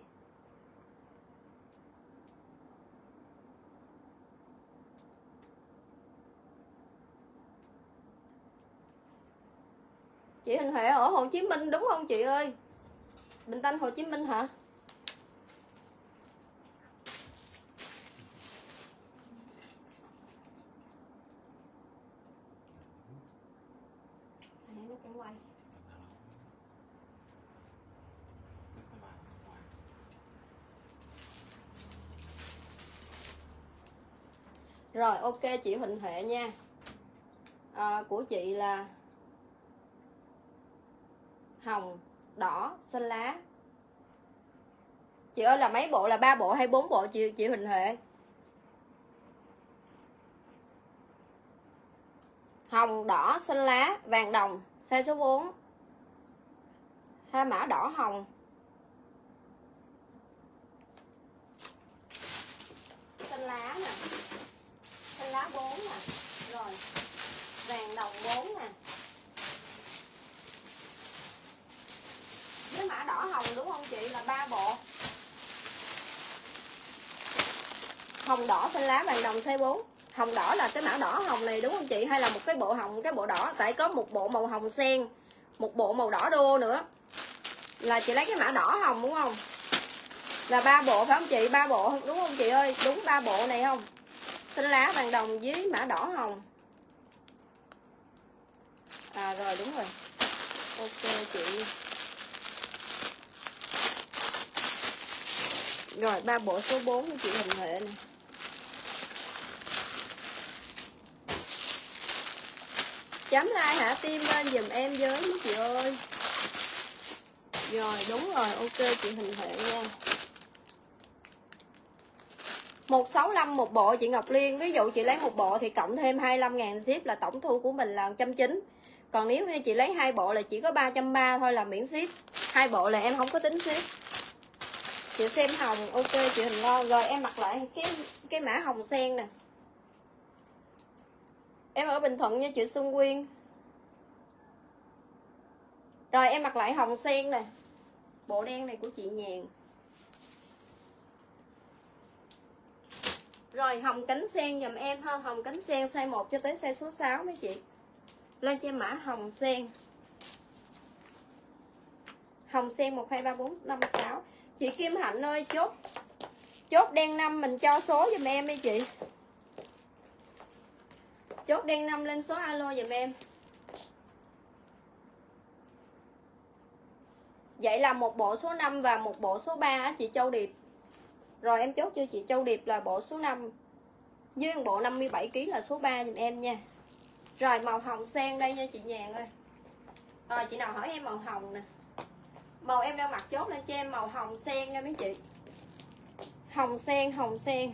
Chị Huỳnh Huệ ở Hồ Chí Minh đúng không chị ơi? Bình Tân Hồ Chí Minh hả? Rồi ok chị Huỳnh Huệ nha. À, của chị là hồng, đỏ, xanh lá. Chị ơi là mấy bộ, là ba bộ hay bốn bộ chị chị Huỳnh Huệ? Hồng, đỏ, xanh lá, vàng đồng, size số bốn. Hai mã đỏ hồng. Xanh lá nè. Xanh lá bốn nè. Rồi. Vàng đồng bốn nè. Với mã đỏ hồng đúng không chị? Là ba bộ. Hồng, đỏ, xanh lá, vàng đồng size bốn. Hồng đỏ là cái mã đỏ hồng này đúng không chị? Hay là một cái bộ hồng, cái bộ đỏ? Tại có một bộ màu hồng sen, một bộ màu đỏ đô nữa. Là chị lấy cái mã đỏ hồng đúng không? Là ba bộ phải không chị? Ba bộ đúng không chị ơi? Đúng ba bộ này không? Xanh lá, vàng đồng với mã đỏ hồng. À rồi đúng rồi. Ok chị. Rồi ba bộ số bốn của chị Huỳnh Huệ này. Chấm like hả? Tim lên dùm em với mấy chị ơi. Rồi đúng rồi. Ok chị Huỳnh Huệ nha. Một sáu lăm một bộ chị Ngọc Liên. Ví dụ chị lấy một bộ thì cộng thêm hai mươi lăm ngàn ship là tổng thu của mình là một trăm chín mươi. Còn nếu như chị lấy hai bộ là chỉ có ba trăm ba mươi thôi là miễn ship. Hai bộ là em không có tính ship. Chị xem hồng. Ok chị Huỳnh Ngon. Rồi em mặc lại cái cái mã hồng sen nè. Em ở Bình Thuận nha chị Xuân Quyên. Rồi em mặc lại hồng sen nè. Bộ đen này của chị Nhàn. Rồi hồng cánh sen dùm em ha. Hồng cánh sen size một cho tới size số sáu mấy chị. Lên cho em mã hồng sen. Hồng sen một, hai, ba, bốn, năm, sáu. Chị Kim Hạnh ơi, chốt chốt đen năm mình cho số dùm em đi chị. Chốt đen năm lên số alo dùm em. Vậy là một bộ số năm và một bộ số ba á chị Châu Điệp. Rồi em chốt cho chị Châu Điệp là bộ số năm. Với bộ năm mươi bảy ki lô gam là số ba dùm em nha. Rồi màu hồng sen đây nha chị Nhàn ơi. Rồi chị nào hỏi em màu hồng nè. Màu em đang mặc chốt lên cho em màu hồng sen nha mấy chị. Hồng sen, hồng sen.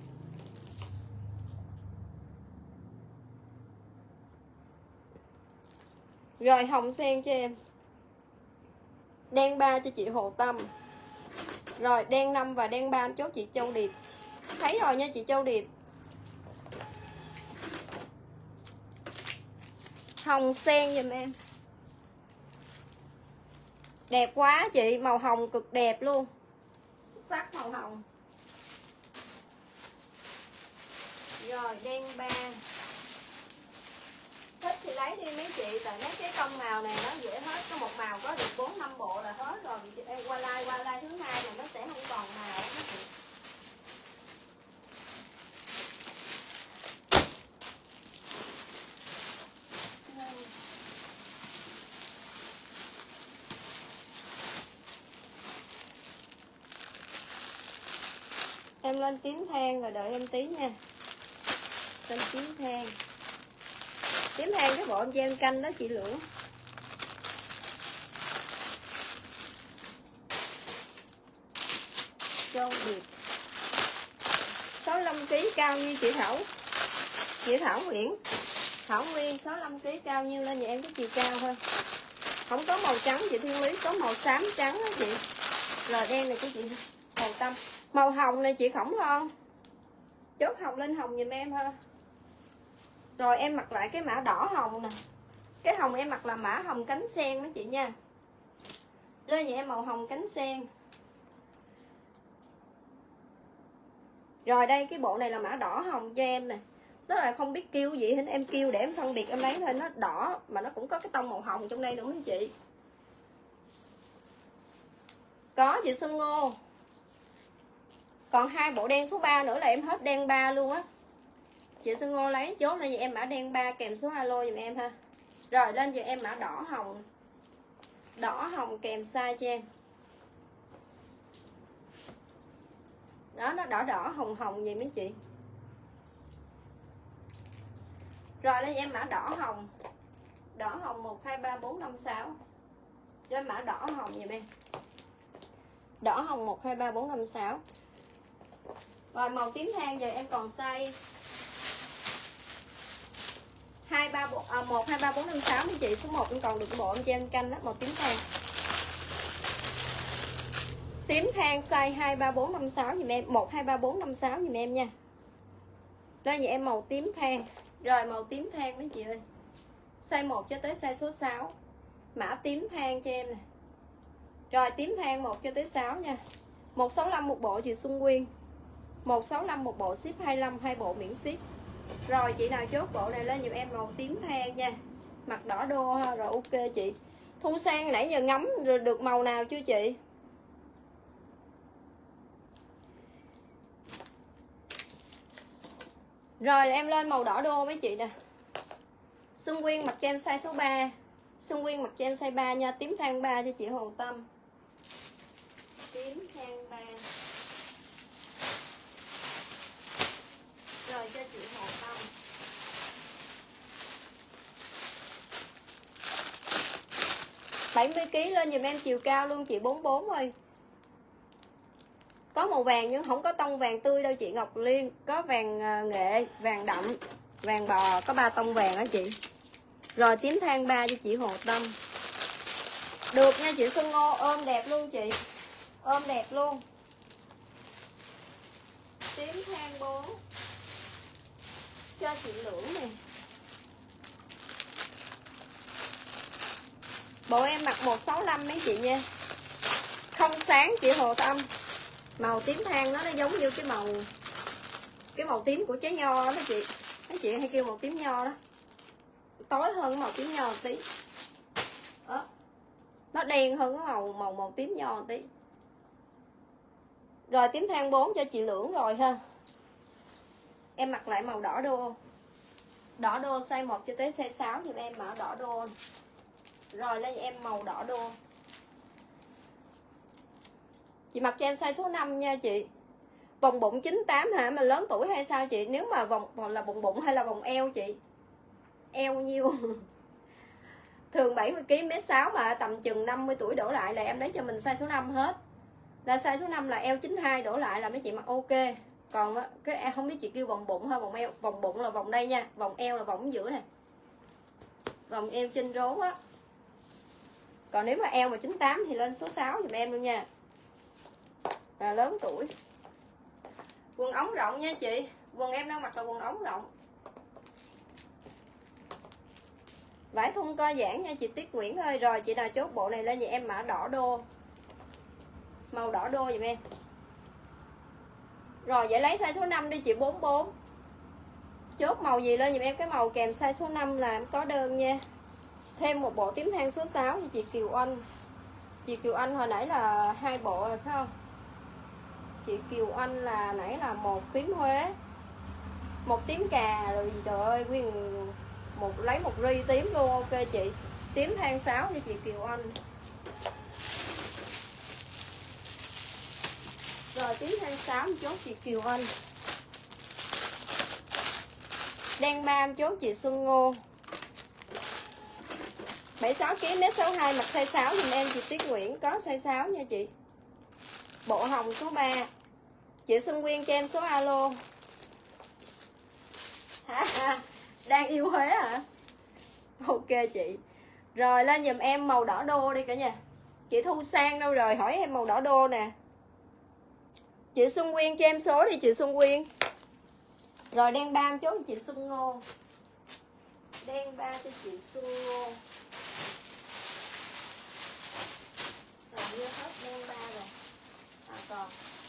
Rồi hồng sen cho em. Đen ba cho chị Hồ Tâm. Rồi đen năm và đen ba em chốt chị Châu Điệp. Thấy rồi nha chị Châu Điệp. Hồng sen giùm em. Đẹp quá chị, màu hồng cực đẹp luôn. Sắc màu hồng. Rồi đen ba. Thích thì lấy đi mấy chị, tại mấy cái tông màu này nó dễ hết, có một màu có được bốn năm bộ là hết rồi. Em qua like qua like thứ hai là nó sẽ không còn màu đó mấy chị. Em lên tím than rồi đợi em tí nha. Lên tím than. Tím than cái bộ em cho em canh đó chị Lửa. Châu Điệp. sáu mươi lăm ki lô gam cao như chị Thảo. Chị Thảo Nguyễn. Thảo Nguyên sáu mươi lăm ki lô gam cao nhiêu lên nhà em có chiều cao thôi. Không có màu trắng chị Thiên Lý, có màu xám trắng đó chị. Rồi đen này của chị Hồ Tâm. Màu hồng này chị Khổng Loan. Chốt hồng lên hồng giùm em ha. Rồi em mặc lại cái mã đỏ hồng nè. Cái hồng em mặc là mã hồng cánh sen đó chị nha. Lên vậy em màu hồng cánh sen. Rồi đây cái bộ này là mã đỏ hồng cho em nè. Tức là không biết kêu gì hết, em kêu để em phân biệt em lấy thôi. Nó đỏ mà nó cũng có cái tông màu hồng trong đây nữa mấy chị. Có chị Xuân Ngô. Còn hai bộ đen số ba nữa là em hết đen ba luôn á. Chị Xuân Ngô lấy chốt lên cho em mã đen ba kèm số alo giùm em ha. Rồi lên cho em mã đỏ hồng. Đỏ hồng kèm size cho em. Đó, nó đỏ đỏ hồng hồng vậy mấy chị. Rồi lên cho em mã đỏ hồng. Đỏ hồng một, hai, ba, bốn, năm, sáu. Lên mã đỏ hồng giùm em. Đỏ hồng một, hai, ba, bốn, năm, sáu. Rồi màu tím than giờ em còn size hai, ba, một, hai, ba, bốn, năm, sáu mấy chị. Số một em còn được bộ em cho em canh đó, màu tím than. Tím than size hai, ba, bốn, năm, sáu dùm em. một, hai, ba, bốn, năm, sáu dùm em nha. Đây vậy em màu tím than. Rồi màu tím than mấy chị ơi. Size một cho tới size số sáu. Mã tím than cho em nè. Rồi tím than một cho tới sáu nha. một sáu năm một bộ chị Xuân Nguyên. một sáu năm một bộ, ship hai mươi lăm, hai bộ miễn ship. Rồi chị nào chốt bộ này lên giùm em màu tím than nha. Mặt đỏ đô ha. Rồi ok chị. Thu Sang nãy giờ ngắm rồi được màu nào chưa chị? Rồi em lên màu đỏ đô mấy chị nè. Xuân Nguyên mặc cho em size số ba. Xuân Nguyên mặc cho em size ba nha. Tím than ba cho chị Hồ Tâm. Tím than ba. Rồi cho chị Hồ Tâm. bảy mươi ki lô gam lên giùm em chiều cao luôn chị bốn mươi bốn ơi. Có màu vàng nhưng không có tông vàng tươi đâu chị Ngọc Liên. Có vàng nghệ, vàng đậm, vàng bò, có ba tông vàng đó chị. Rồi tím than ba cho chị Hồ Tâm. Được nha chị Xuân Ngô, ôm đẹp luôn chị. Ôm đẹp luôn. Tím than bốn cho chị Lưỡng nè. Bộ em mặc một sáu lăm mấy chị nha. Không sáng chị Hồ Tâm. Màu tím than nó nó giống như cái màu cái màu tím của trái nho đó chị. Mấy chị hay kêu màu tím nho đó. Tối hơn cái màu tím nho một tí. Đó. Nó đen hơn cái màu màu màu tím nho một tí. Rồi tím than bốn cho chị Lưỡng rồi ha. Em mặc lại màu đỏ đô. Đỏ đô size một cho tới size sáu giùm em mã đỏ đô. Rồi lên em màu đỏ đô. Chị mặc cho em size số năm nha chị. Vòng bụng chín tám hả? Mà lớn tuổi hay sao chị? Nếu mà vòng, vòng là vòng bụng hay là vòng eo chị? Eo nhiêu? Thường bảy mươi ki lô gam mét sáu mà tầm chừng năm mươi tuổi đổ lại là em lấy cho mình size số năm hết. Là size số năm là eo chín hai đổ lại là mấy chị mặc ok. Còn cái em không biết chị kêu vòng bụng hay vòng eo. Vòng bụng là vòng đây nha, vòng eo là vòng giữa này. Vòng eo trên rốn á. Còn nếu mà eo mà chín tám thì lên số sáu giùm em luôn nha. À, lớn tuổi. Quần ống rộng nha chị. Quần em đang mặc là quần ống rộng. Vải thun co giãn nha chị Tiết Nguyễn ơi. Rồi chị nào chốt bộ này lên vậy em mã đỏ đô. Màu đỏ đô giùm em. Rồi vậy lấy size số năm đi chị bốn bốn. Chốt màu gì lên giùm em cái màu kèm size số năm là em có đơn nha. Thêm một bộ tím than số sáu cho chị Kiều Anh. Chị Kiều Anh hồi nãy là hai bộ rồi phải không? Chị Kiều Anh là nãy là một tím Huế, một tím cà rồi trời ơi nguyên một lấy một ri tím luôn. Ok chị. Tím than sáu cho chị Kiều Anh. Rồi tím than sáu chốt chị Kiều Anh. Đen mam chốt chị Xuân Ngô. bảy mươi sáu ki lô gam mét sáu hai mặc size sáu giùm em chị Tiết Nguyễn, có size sáu nha chị. Bộ hồng số ba. Chị Xuân Nguyên cho em số alo. Hả? Đang yêu Huế hả? Ok chị. Rồi lên giùm em màu đỏ đô đi cả nhà. Chị Thu Sang đâu rồi? Hỏi em màu đỏ đô nè. Chị Xuân Nguyên cho em số đi chị Xuân Nguyên. Rồi đen bam chốt chị Xuân Ngô. Đen ba cho chị Xuân Ngô. Rồi như hết đen ba rồi. À còn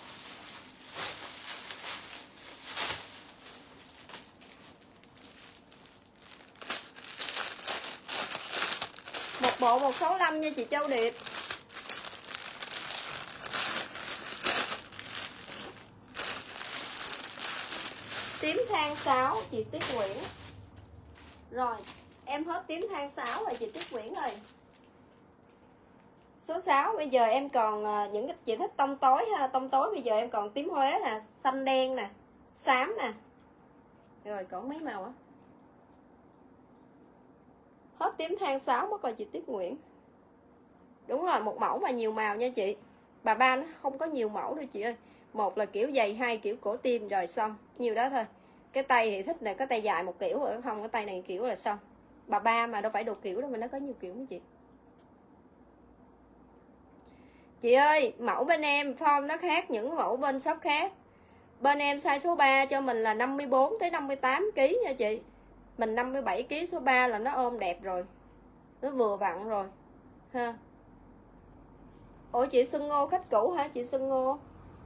một bộ một sáu lăm nha chị Châu Điệp. Tím than sáu chị Tiết Nguyễn. Rồi em hết tím than sáu rồi chị Tiết Nguyễn ơi. Số sáu bây giờ em còn những cái chị thích tông tối ha, tông tối bây giờ em còn tím Huế nè, xanh đen nè, xám nè. Rồi còn mấy màu á. Hết tím than sáu mất rồi chị Tiết Nguyễn. Đúng rồi, một mẫu mà nhiều màu nha chị. Bà ba nó không có nhiều mẫu đâu chị ơi. Một là kiểu dày, hai kiểu cổ tim rồi xong, nhiều đó thôi. Cái tay thì thích là có tay dài một kiểu rồi không, cái tay này kiểu là xong. Bà ba mà đâu phải đồ kiểu đâu mà nó có nhiều kiểu nữa chị. Chị ơi, mẫu bên em form nó khác những mẫu bên shop khác. Bên em size số ba cho mình là năm mươi bốn tới năm mươi tám ki lô gam nha chị. Mình năm mươi bảy ki lô gam số ba là nó ôm đẹp rồi. Nó vừa vặn rồi. Ha. Ủa chị Xuân Ngô khách cũ hả chị Xuân Ngô?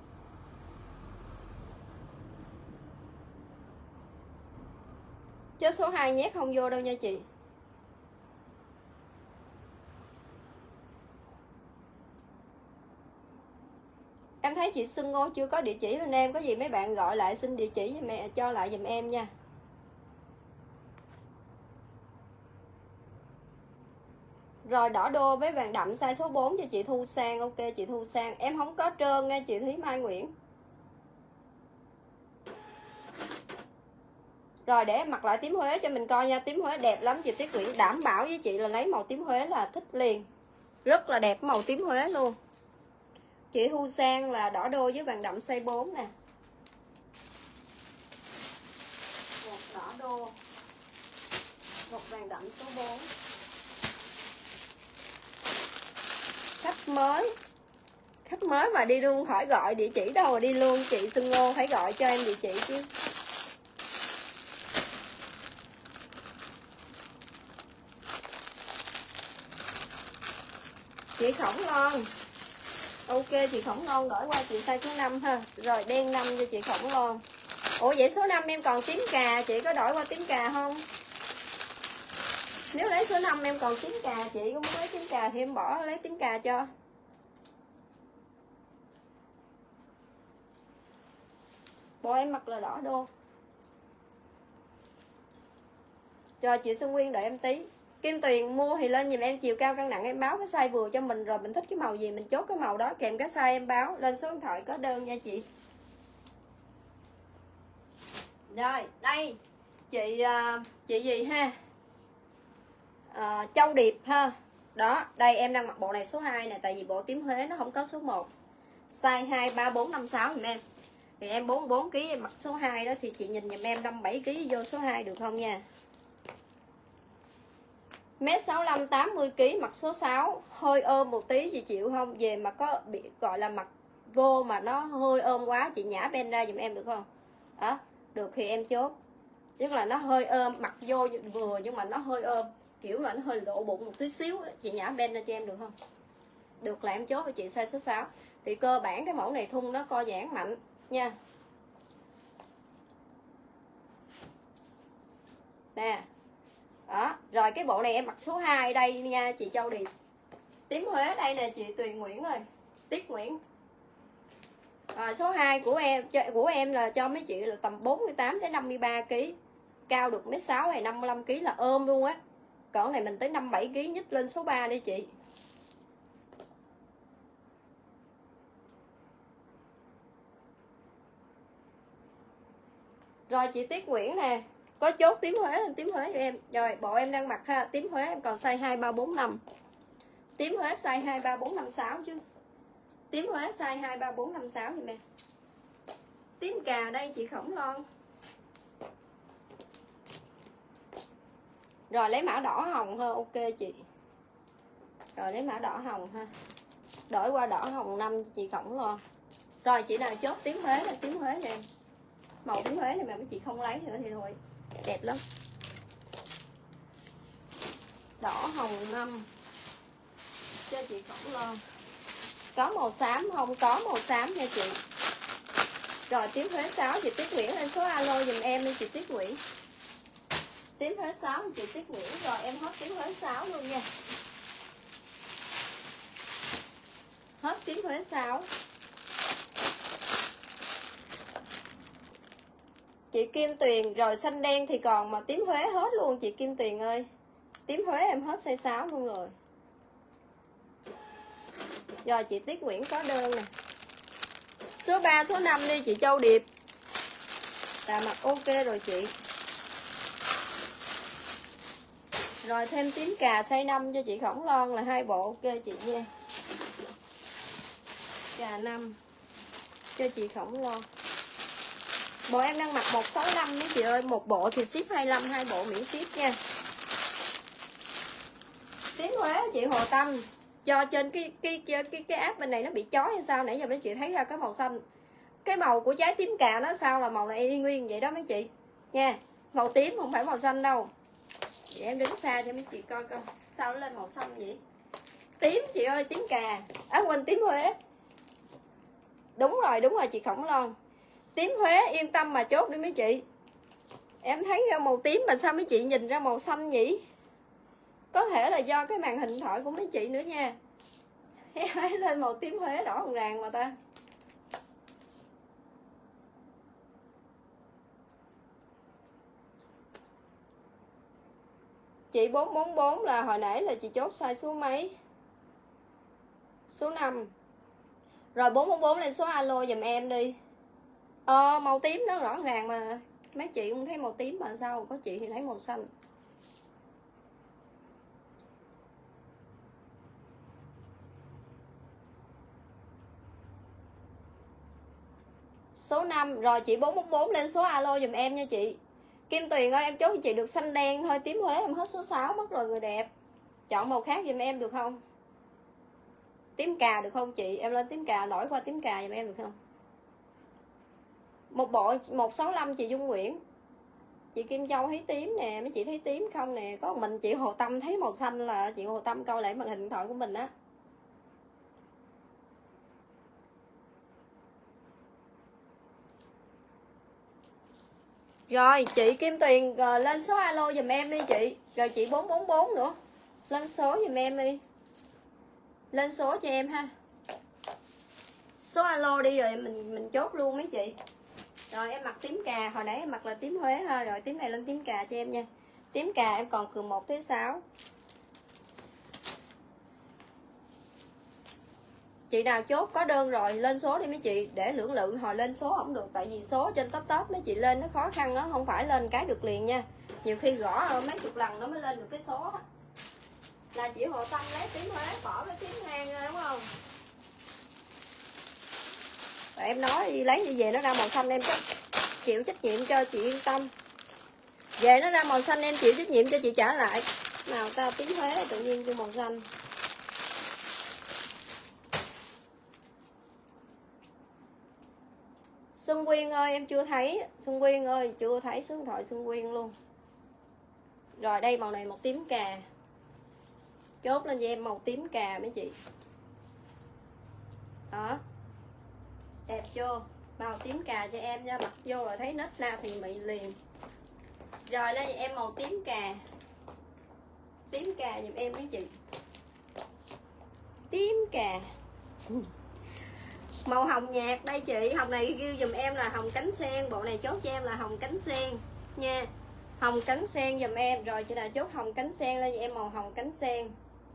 Chứ số hai nhét không vô đâu nha chị. Em thấy chị Xuân Ngô chưa có địa chỉ bên em. Có gì mấy bạn gọi lại xin địa chỉ giùm em, cho lại giùm em nha. Rồi đỏ đô với vàng đậm size số bốn cho chị Thu Sang. Ok chị Thu Sang. Em không có trơn nha chị Thúy Mai Nguyễn. Rồi để em mặc lại tím Huế cho mình coi nha. Tím Huế đẹp lắm chị Tiết Nguyễn. Đảm bảo với chị là lấy màu tím Huế là thích liền. Rất là đẹp màu tím Huế luôn. Chị Thu Sang là đỏ đô với vàng đậm size bốn nè. Một đỏ đô, một vàng đậm số bốn. Khách mới. Khách mới mà đi luôn khỏi gọi địa chỉ đâu mà đi luôn. Chị Xuân Ngô phải gọi cho em địa chỉ chứ. Chị Khổng Lon. Ok chị Khổng Lon đổi qua chị size số năm ha. Rồi đen năm cho chị Khổng Lon. Ủa vậy số năm em còn tím cà, chị có đổi qua tím cà không? Nếu lấy số năm em còn tím cà, chị có muốn lấy tím cà thì em bỏ lấy tím cà cho. Bộ em mặc là đỏ đô. Cho chị Xuân Nguyên đợi em tí. Kim Tuyền mua thì lên giùm em chiều cao cân nặng em báo cái size vừa cho mình, rồi mình thích cái màu gì mình chốt cái màu đó kèm cái size em báo, lên số điện thoại có đơn nha chị. Rồi đây chị chị gì ha, à, Châu Điệp ha. Đó đây em đang mặc bộ này số hai nè, tại vì bộ tím Huế nó không có số một, size hai ba bốn năm sáu giùm em. Thì em bốn mươi bốn ki lô gam em mặc số hai đó thì chị nhìn giùm em năm mươi bảy ki lô gam vô số hai được không nha. Mét sáu lăm tám mươi ki lô gam mặc số sáu, hơi ôm một tí chị chịu không? Về mà có bị gọi là mặc vô mà nó hơi ôm quá chị nhả bên ra giùm em được không? Đó, được thì em chốt. Tức là nó hơi ôm, mặc vô vừa nhưng mà nó hơi ôm, kiểu là nó hơi lộ bụng một tí xíu, chị nhả bên ra cho em được không? Được là em chốt cho chị size số sáu. Thì cơ bản cái mẫu này thun nó co giãn mạnh nha. Nè. Đó, rồi cái bộ này em mặc số hai đây nha chị Châu Điệp. Tím Huế đây nè chị Tuyền Nguyễn ơi. Tiết Nguyễn. À, số hai của em của em là cho mấy chị là tầm bốn mươi tám tới năm mươi ba ki lô gam. Cao được mét sáu này, năm mươi lăm ki lô gam là ôm luôn á. Còn này mình tới năm mươi bảy ki lô gam nhích lên số ba đi chị. Rồi chị Tiết Nguyễn nè, có chốt tím Huế lên tím Huế cho em. Rồi bộ em đang mặc ha, tím Huế em còn size hai ba bốn năm. Tím Huế size hai ba bốn năm sáu chứ. Tím Huế size hai ba bốn năm sáu thì em. Tím cà đây chị Khổng Lon. Rồi lấy mã đỏ hồng ha, ok chị. Rồi lấy mã đỏ hồng ha. Đổi qua đỏ hồng năm cho chị Khổng Lon. Rồi chị nào chốt tím Huế là tím Huế nè em. Màu tím Huế này mà mấy chị không lấy nữa thì thôi. Đẹp lắm. Đỏ hồng năm cho chị Khổng Lon. Có màu xám không? Có màu xám nha chị. Rồi tím Huế sáu chị Tiết Nguyễn lên số alo dùm em đi chị Tiết Nguyễn. Tím Huế sáu chị Tiết Nguyễn. Rồi em hết tím Huế sáu luôn nha. Hết tím Huế sáu. Chị Kim Tuyền. Rồi xanh đen thì còn, mà tím Huế hết luôn chị Kim Tuyền ơi. Tím Huế em hết size sáu luôn rồi. Rồi chị Tiết Nguyễn có đơn nè. Số ba số năm đi chị Châu Điệp. Là mặc ok rồi chị. Rồi thêm tím cà size năm cho chị Khổng Lon là hai bộ ok chị nha. Cà năm cho chị Khổng Lon. Bộ em đang mặc một sáu năm đấy chị ơi, một bộ thì ship hai mươi lăm, hai bộ miễn ship nha. Tím Huế chị Hồ Tâm. Do trên cái cái cái cái, cái app bên này nó bị chói hay sao nãy giờ mấy chị thấy ra cái màu xanh. Cái màu của trái tím cà nó sao là màu này y nguyên vậy đó mấy chị nha. Màu tím không phải màu xanh đâu. Vậy em đứng xa cho mấy chị coi coi sao nó lên màu xanh vậy. Tím chị ơi, tím cà. À quên, tím Huế. Đúng rồi, đúng rồi chị Khổng Lon. Tím Huế yên tâm mà chốt đi mấy chị. Em thấy ra màu tím mà sao mấy chị nhìn ra màu xanh nhỉ? Có thể là do cái màn hình điện thoại của mấy chị nữa nha. Em thấy lên màu tím Huế đỏ ràng ràng mà ta. Chị bốn bốn bốn là hồi nãy là chị chốt size số mấy? Số năm. Rồi bốn bốn bốn lên số alo giùm em đi. Ờ màu tím nó rõ ràng mà. Mấy chị cũng thấy màu tím mà sao có chị thì thấy màu xanh. Số năm. Rồi chị bốn bốn bốn lên số alo giùm em nha chị. Kim Tuyền ơi em chốt cho chị được xanh đen thôi. Tím Huế em hết số sáu mất rồi người đẹp. Chọn màu khác giùm em được không? Tím cà được không chị? Em lên tím cà đổi qua tím cà giùm em được không? Một bộ một sáu lăm chị Dung Nguyễn. Chị Kim Châu thấy tím nè. Mấy chị thấy tím không nè? Có mình chị Hồ Tâm thấy màu xanh là chị Hồ Tâm câu lại màn hình điện thoại của mình á. Rồi chị Kim Tuyền uh, lên số alo giùm em đi chị. Rồi chị bốn bốn bốn nữa. Lên số giùm em đi. Lên số cho em ha. Số alo đi rồi mình mình chốt luôn mấy chị. Rồi em mặc tím cà, hồi nãy em mặc là tím Huế ha. Rồi tím này lên tím cà cho em nha. Tím cà em còn cường một tới sáu. Chị nào chốt có đơn rồi lên số đi mấy chị, để lưỡng lự hồi lên số không được, tại vì số trên top top mấy chị lên nó khó khăn đó, không phải lên cái được liền nha, nhiều khi gõ mấy chục lần nó mới lên được cái số đó. Là chị Hồ Tâm lấy tím Huế bỏ cái tím hang ra đúng không? Rồi em nói đi lấy về nó ra màu xanh em chịu trách nhiệm cho chị yên tâm. Về nó ra màu xanh em chịu trách nhiệm cho chị trả lại. Nào tao tím Huế tự nhiên cho màu xanh. Xuân Quyên ơi em chưa thấy. Xuân Quyên ơi chưa thấy số điện thoại Xuân Quyên luôn. Rồi đây màu này một tím cà. Chốt lên cho em màu tím cà mấy chị. Đó. Đẹp chưa? Màu tím cà cho em nha. Mặc vô là thấy nết na thì mị liền. Rồi lên cho em màu tím cà. Tím cà giùm em mấy chị. Tím cà. Màu hồng nhạt đây chị. Hồng này ghi dùm em là hồng cánh sen. Bộ này chốt cho em là hồng cánh sen nha. Hồng cánh sen dùm em. Rồi chị nào chốt hồng cánh sen lên cho em màu hồng cánh sen.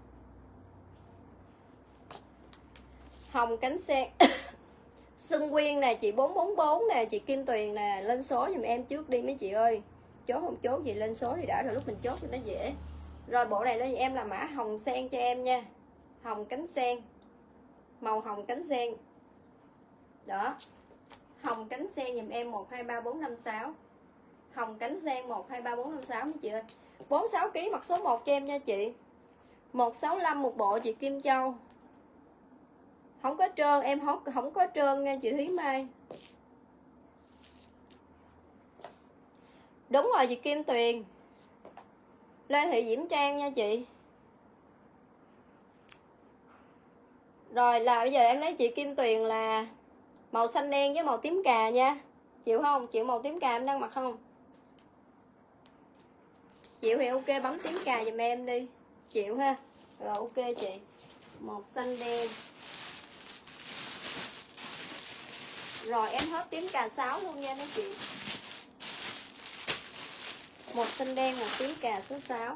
Hồng cánh sen. Xuân Quyên nè, chị bốn bốn bốn nè, chị Kim Tuyền nè, lên số dùm em trước đi mấy chị ơi. Chốt không chốt gì lên số thì đã, rồi lúc mình chốt thì nó dễ. Rồi bộ này lên em là mã hồng sen cho em nha. Hồng cánh sen. Màu hồng cánh sen. Đó. Hồng cánh sen dùm em một hai ba bốn năm sáu. Hồng cánh sen một hai ba bốn năm sáu mấy chị ơi. bốn mươi sáu ki lô gam mặc số một cho em nha chị. một sáu lăm một bộ chị Kim Châu. Không có trơn, em không, không có trơn nha chị Thúy Mai. Đúng rồi chị Kim Tuyền. Lê Thị Diễm Trang nha chị. Rồi là bây giờ em lấy chị Kim Tuyền là màu xanh đen với màu tím cà nha. Chịu không? Chịu màu tím cà em đang mặc không? Chịu thì ok bấm tím cà giùm em đi. Chịu ha. Rồi ok chị. Màu xanh đen. Rồi em hết tím cà sáu luôn nha mấy chị. Một xanh đen, một tím cà số sáu.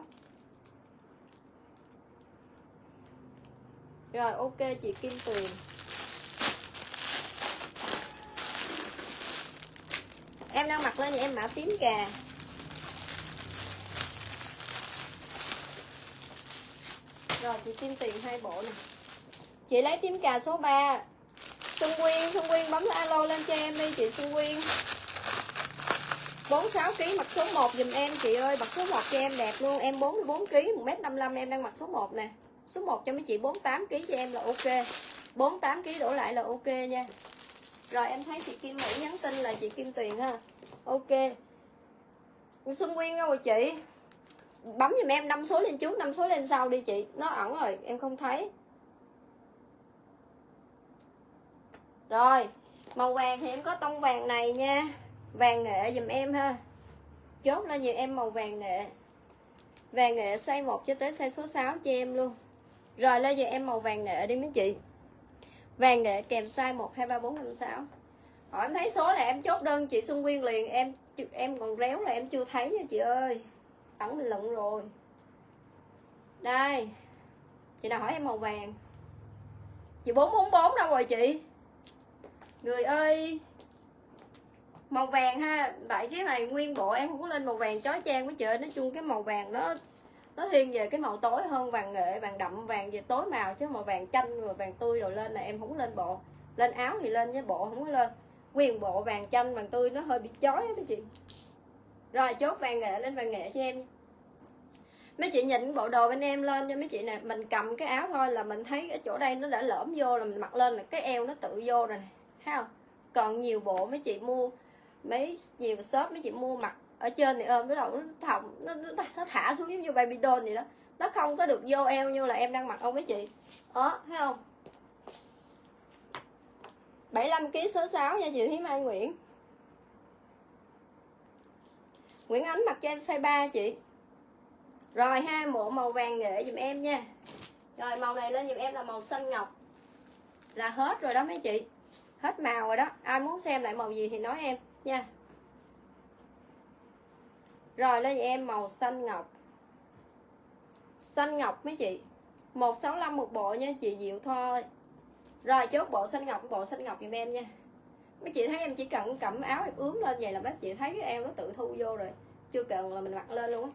Rồi ok chị Kim Tuyền. Em đang mặc lên thì em mã tím cà. Rồi chị Kim Tuyền hai bộ nè. Chị lấy tím cà số ba. Xuân Quyên, Xuân Quyên bấm alo lên cho em đi chị Xuân Quyên. bốn mươi sáu ki lô gam mặc số một dùm em chị ơi, mặc số một cho em đẹp luôn. Em bốn mươi bốn ki lô gam, một mét năm mươi lăm em đang mặc số một nè. Số một cho mấy chị bốn mươi tám ki lô gam cho em là ok. bốn mươi tám ki lô gam đổ lại là ok nha. Rồi em thấy chị Kim Mỹ nhắn tin là chị Kim Tuyền ha. Ok. Xuân Quyên đâu rồi chị? Bấm giùm em năm số lên trước, năm số lên sau đi chị. Nó ẩn rồi, em không thấy. Rồi, màu vàng thì em có tông vàng này nha. Vàng nghệ dùm em ha. Chốt lên giùm em màu vàng nghệ. Vàng nghệ size một cho tới size số sáu cho em luôn. Rồi lên giùm em màu vàng nghệ đi mấy chị. Vàng nghệ kèm size một, hai, ba, bốn, năm, sáu. Hỏi em thấy số là em chốt đơn chị Xuân Quyên liền. Em em còn réo là em chưa thấy nha chị ơi. Ẩn bình luận rồi. Đây. Chị nào hỏi em màu vàng. Chị bốn bốn bốn đâu rồi chị? Người ơi. Màu vàng ha. Tại cái này nguyên bộ em không có lên màu vàng chói chang với trời. Nói chung cái màu vàng nó nó thiên về cái màu tối hơn vàng nghệ, vàng đậm, vàng về tối màu, chứ màu vàng chanh rồi vàng tươi rồi lên là em không lên bộ. Lên áo thì lên với bộ không có lên. Nguyên bộ vàng chanh vàng tươi nó hơi bị chói á mấy chị. Rồi chốt vàng nghệ lên vàng nghệ cho em. Mấy chị nhìn bộ đồ bên em lên cho mấy chị nè, mình cầm cái áo thôi là mình thấy cái chỗ đây nó đã lõm vô, là mình mặc lên là cái eo nó tự vô rồi nè, thấy không? Còn nhiều bộ mấy chị mua mấy nhiều shop mấy chị mua mặc ở trên thì ôm cái đầu nó thòng nó, nó, nó thả xuống giống như baby doll vậy đó, nó không có được vô eo như là em đang mặc không mấy chị. Đó thấy không? bảy mươi lăm ki lô gam số sáu nha chị Thúy Mai Nguyễn. Nguyễn Ánh mặc cho em size ba chị. Rồi ha, bộ màu vàng nghệ dùm em nha. Rồi màu này lên dùm em là màu xanh ngọc. Là hết rồi đó mấy chị. Hết màu rồi đó. Ai muốn xem lại màu gì thì nói em nha. Rồi lên dùm em màu xanh ngọc. Xanh ngọc mấy chị. một sáu năm một bộ nha chị Diệu thôi. Rồi chốt bộ xanh ngọc, bộ xanh ngọc dùm em nha. Mấy chị thấy em chỉ cần cẩm áo em ướm lên vậy là mấy chị thấy cái eo nó tự thu vô rồi. Chưa cần là mình mặc lên luôn á.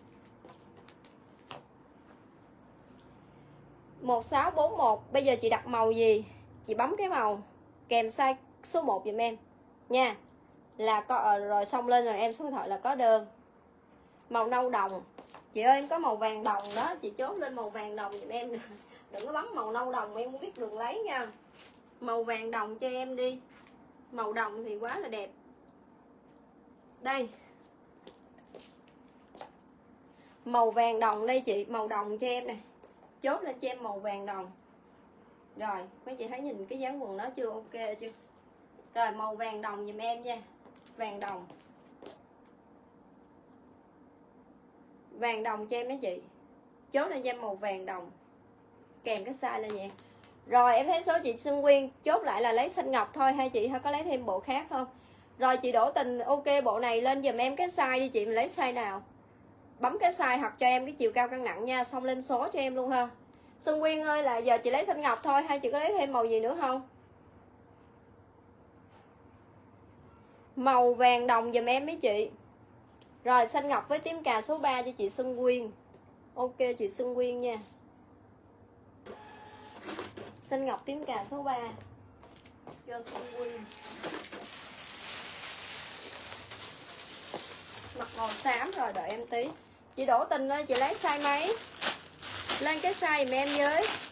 một sáu bốn một. Bây giờ chị đặt màu gì? Chị bấm cái màu kèm size số một dùm em nha. Là có rồi, xong lên rồi em số điện thoại là có đơn. Màu nâu đồng. Chị ơi em có màu vàng đồng đó, chị chốt lên màu vàng đồng dùm em. Đừng có bấm màu nâu đồng em không biết đường lấy nha. Màu vàng đồng cho em đi. Màu đồng thì quá là đẹp. Đây. Màu vàng đồng đây chị, màu đồng cho em này. Chốt lên cho em màu vàng đồng. Rồi, mấy chị thấy nhìn cái dáng quần nó chưa, ok chưa? Rồi màu vàng đồng dùm em nha. Vàng đồng. Vàng đồng cho em mấy chị. Chốt lên cho em màu vàng đồng. Kèm cái size lên vậy. Rồi em thấy số chị Xuân Quyên chốt lại là lấy xanh ngọc thôi hay chị hay có lấy thêm bộ khác không? Rồi chị Đỗ Tình ok bộ này lên dùm em cái size đi chị, mình lấy size nào? Bấm cái size hoặc cho em cái chiều cao cân nặng nha, xong lên số cho em luôn ha. Xuân Quyên ơi là giờ chị lấy xanh ngọc thôi hay chị có lấy thêm màu gì nữa không? Màu vàng đồng dùm em mấy chị. Rồi xanh ngọc với tím cà số ba cho chị Xuân Quyên. Ok chị Xuân Quyên nha. Xanh ngọc tím cà số ba cho Xuân Quyên. Mặc màu xám rồi, đợi em tí. Chị Đỗ Tình ơi chị lấy size mấy? Lên cái size mà em với.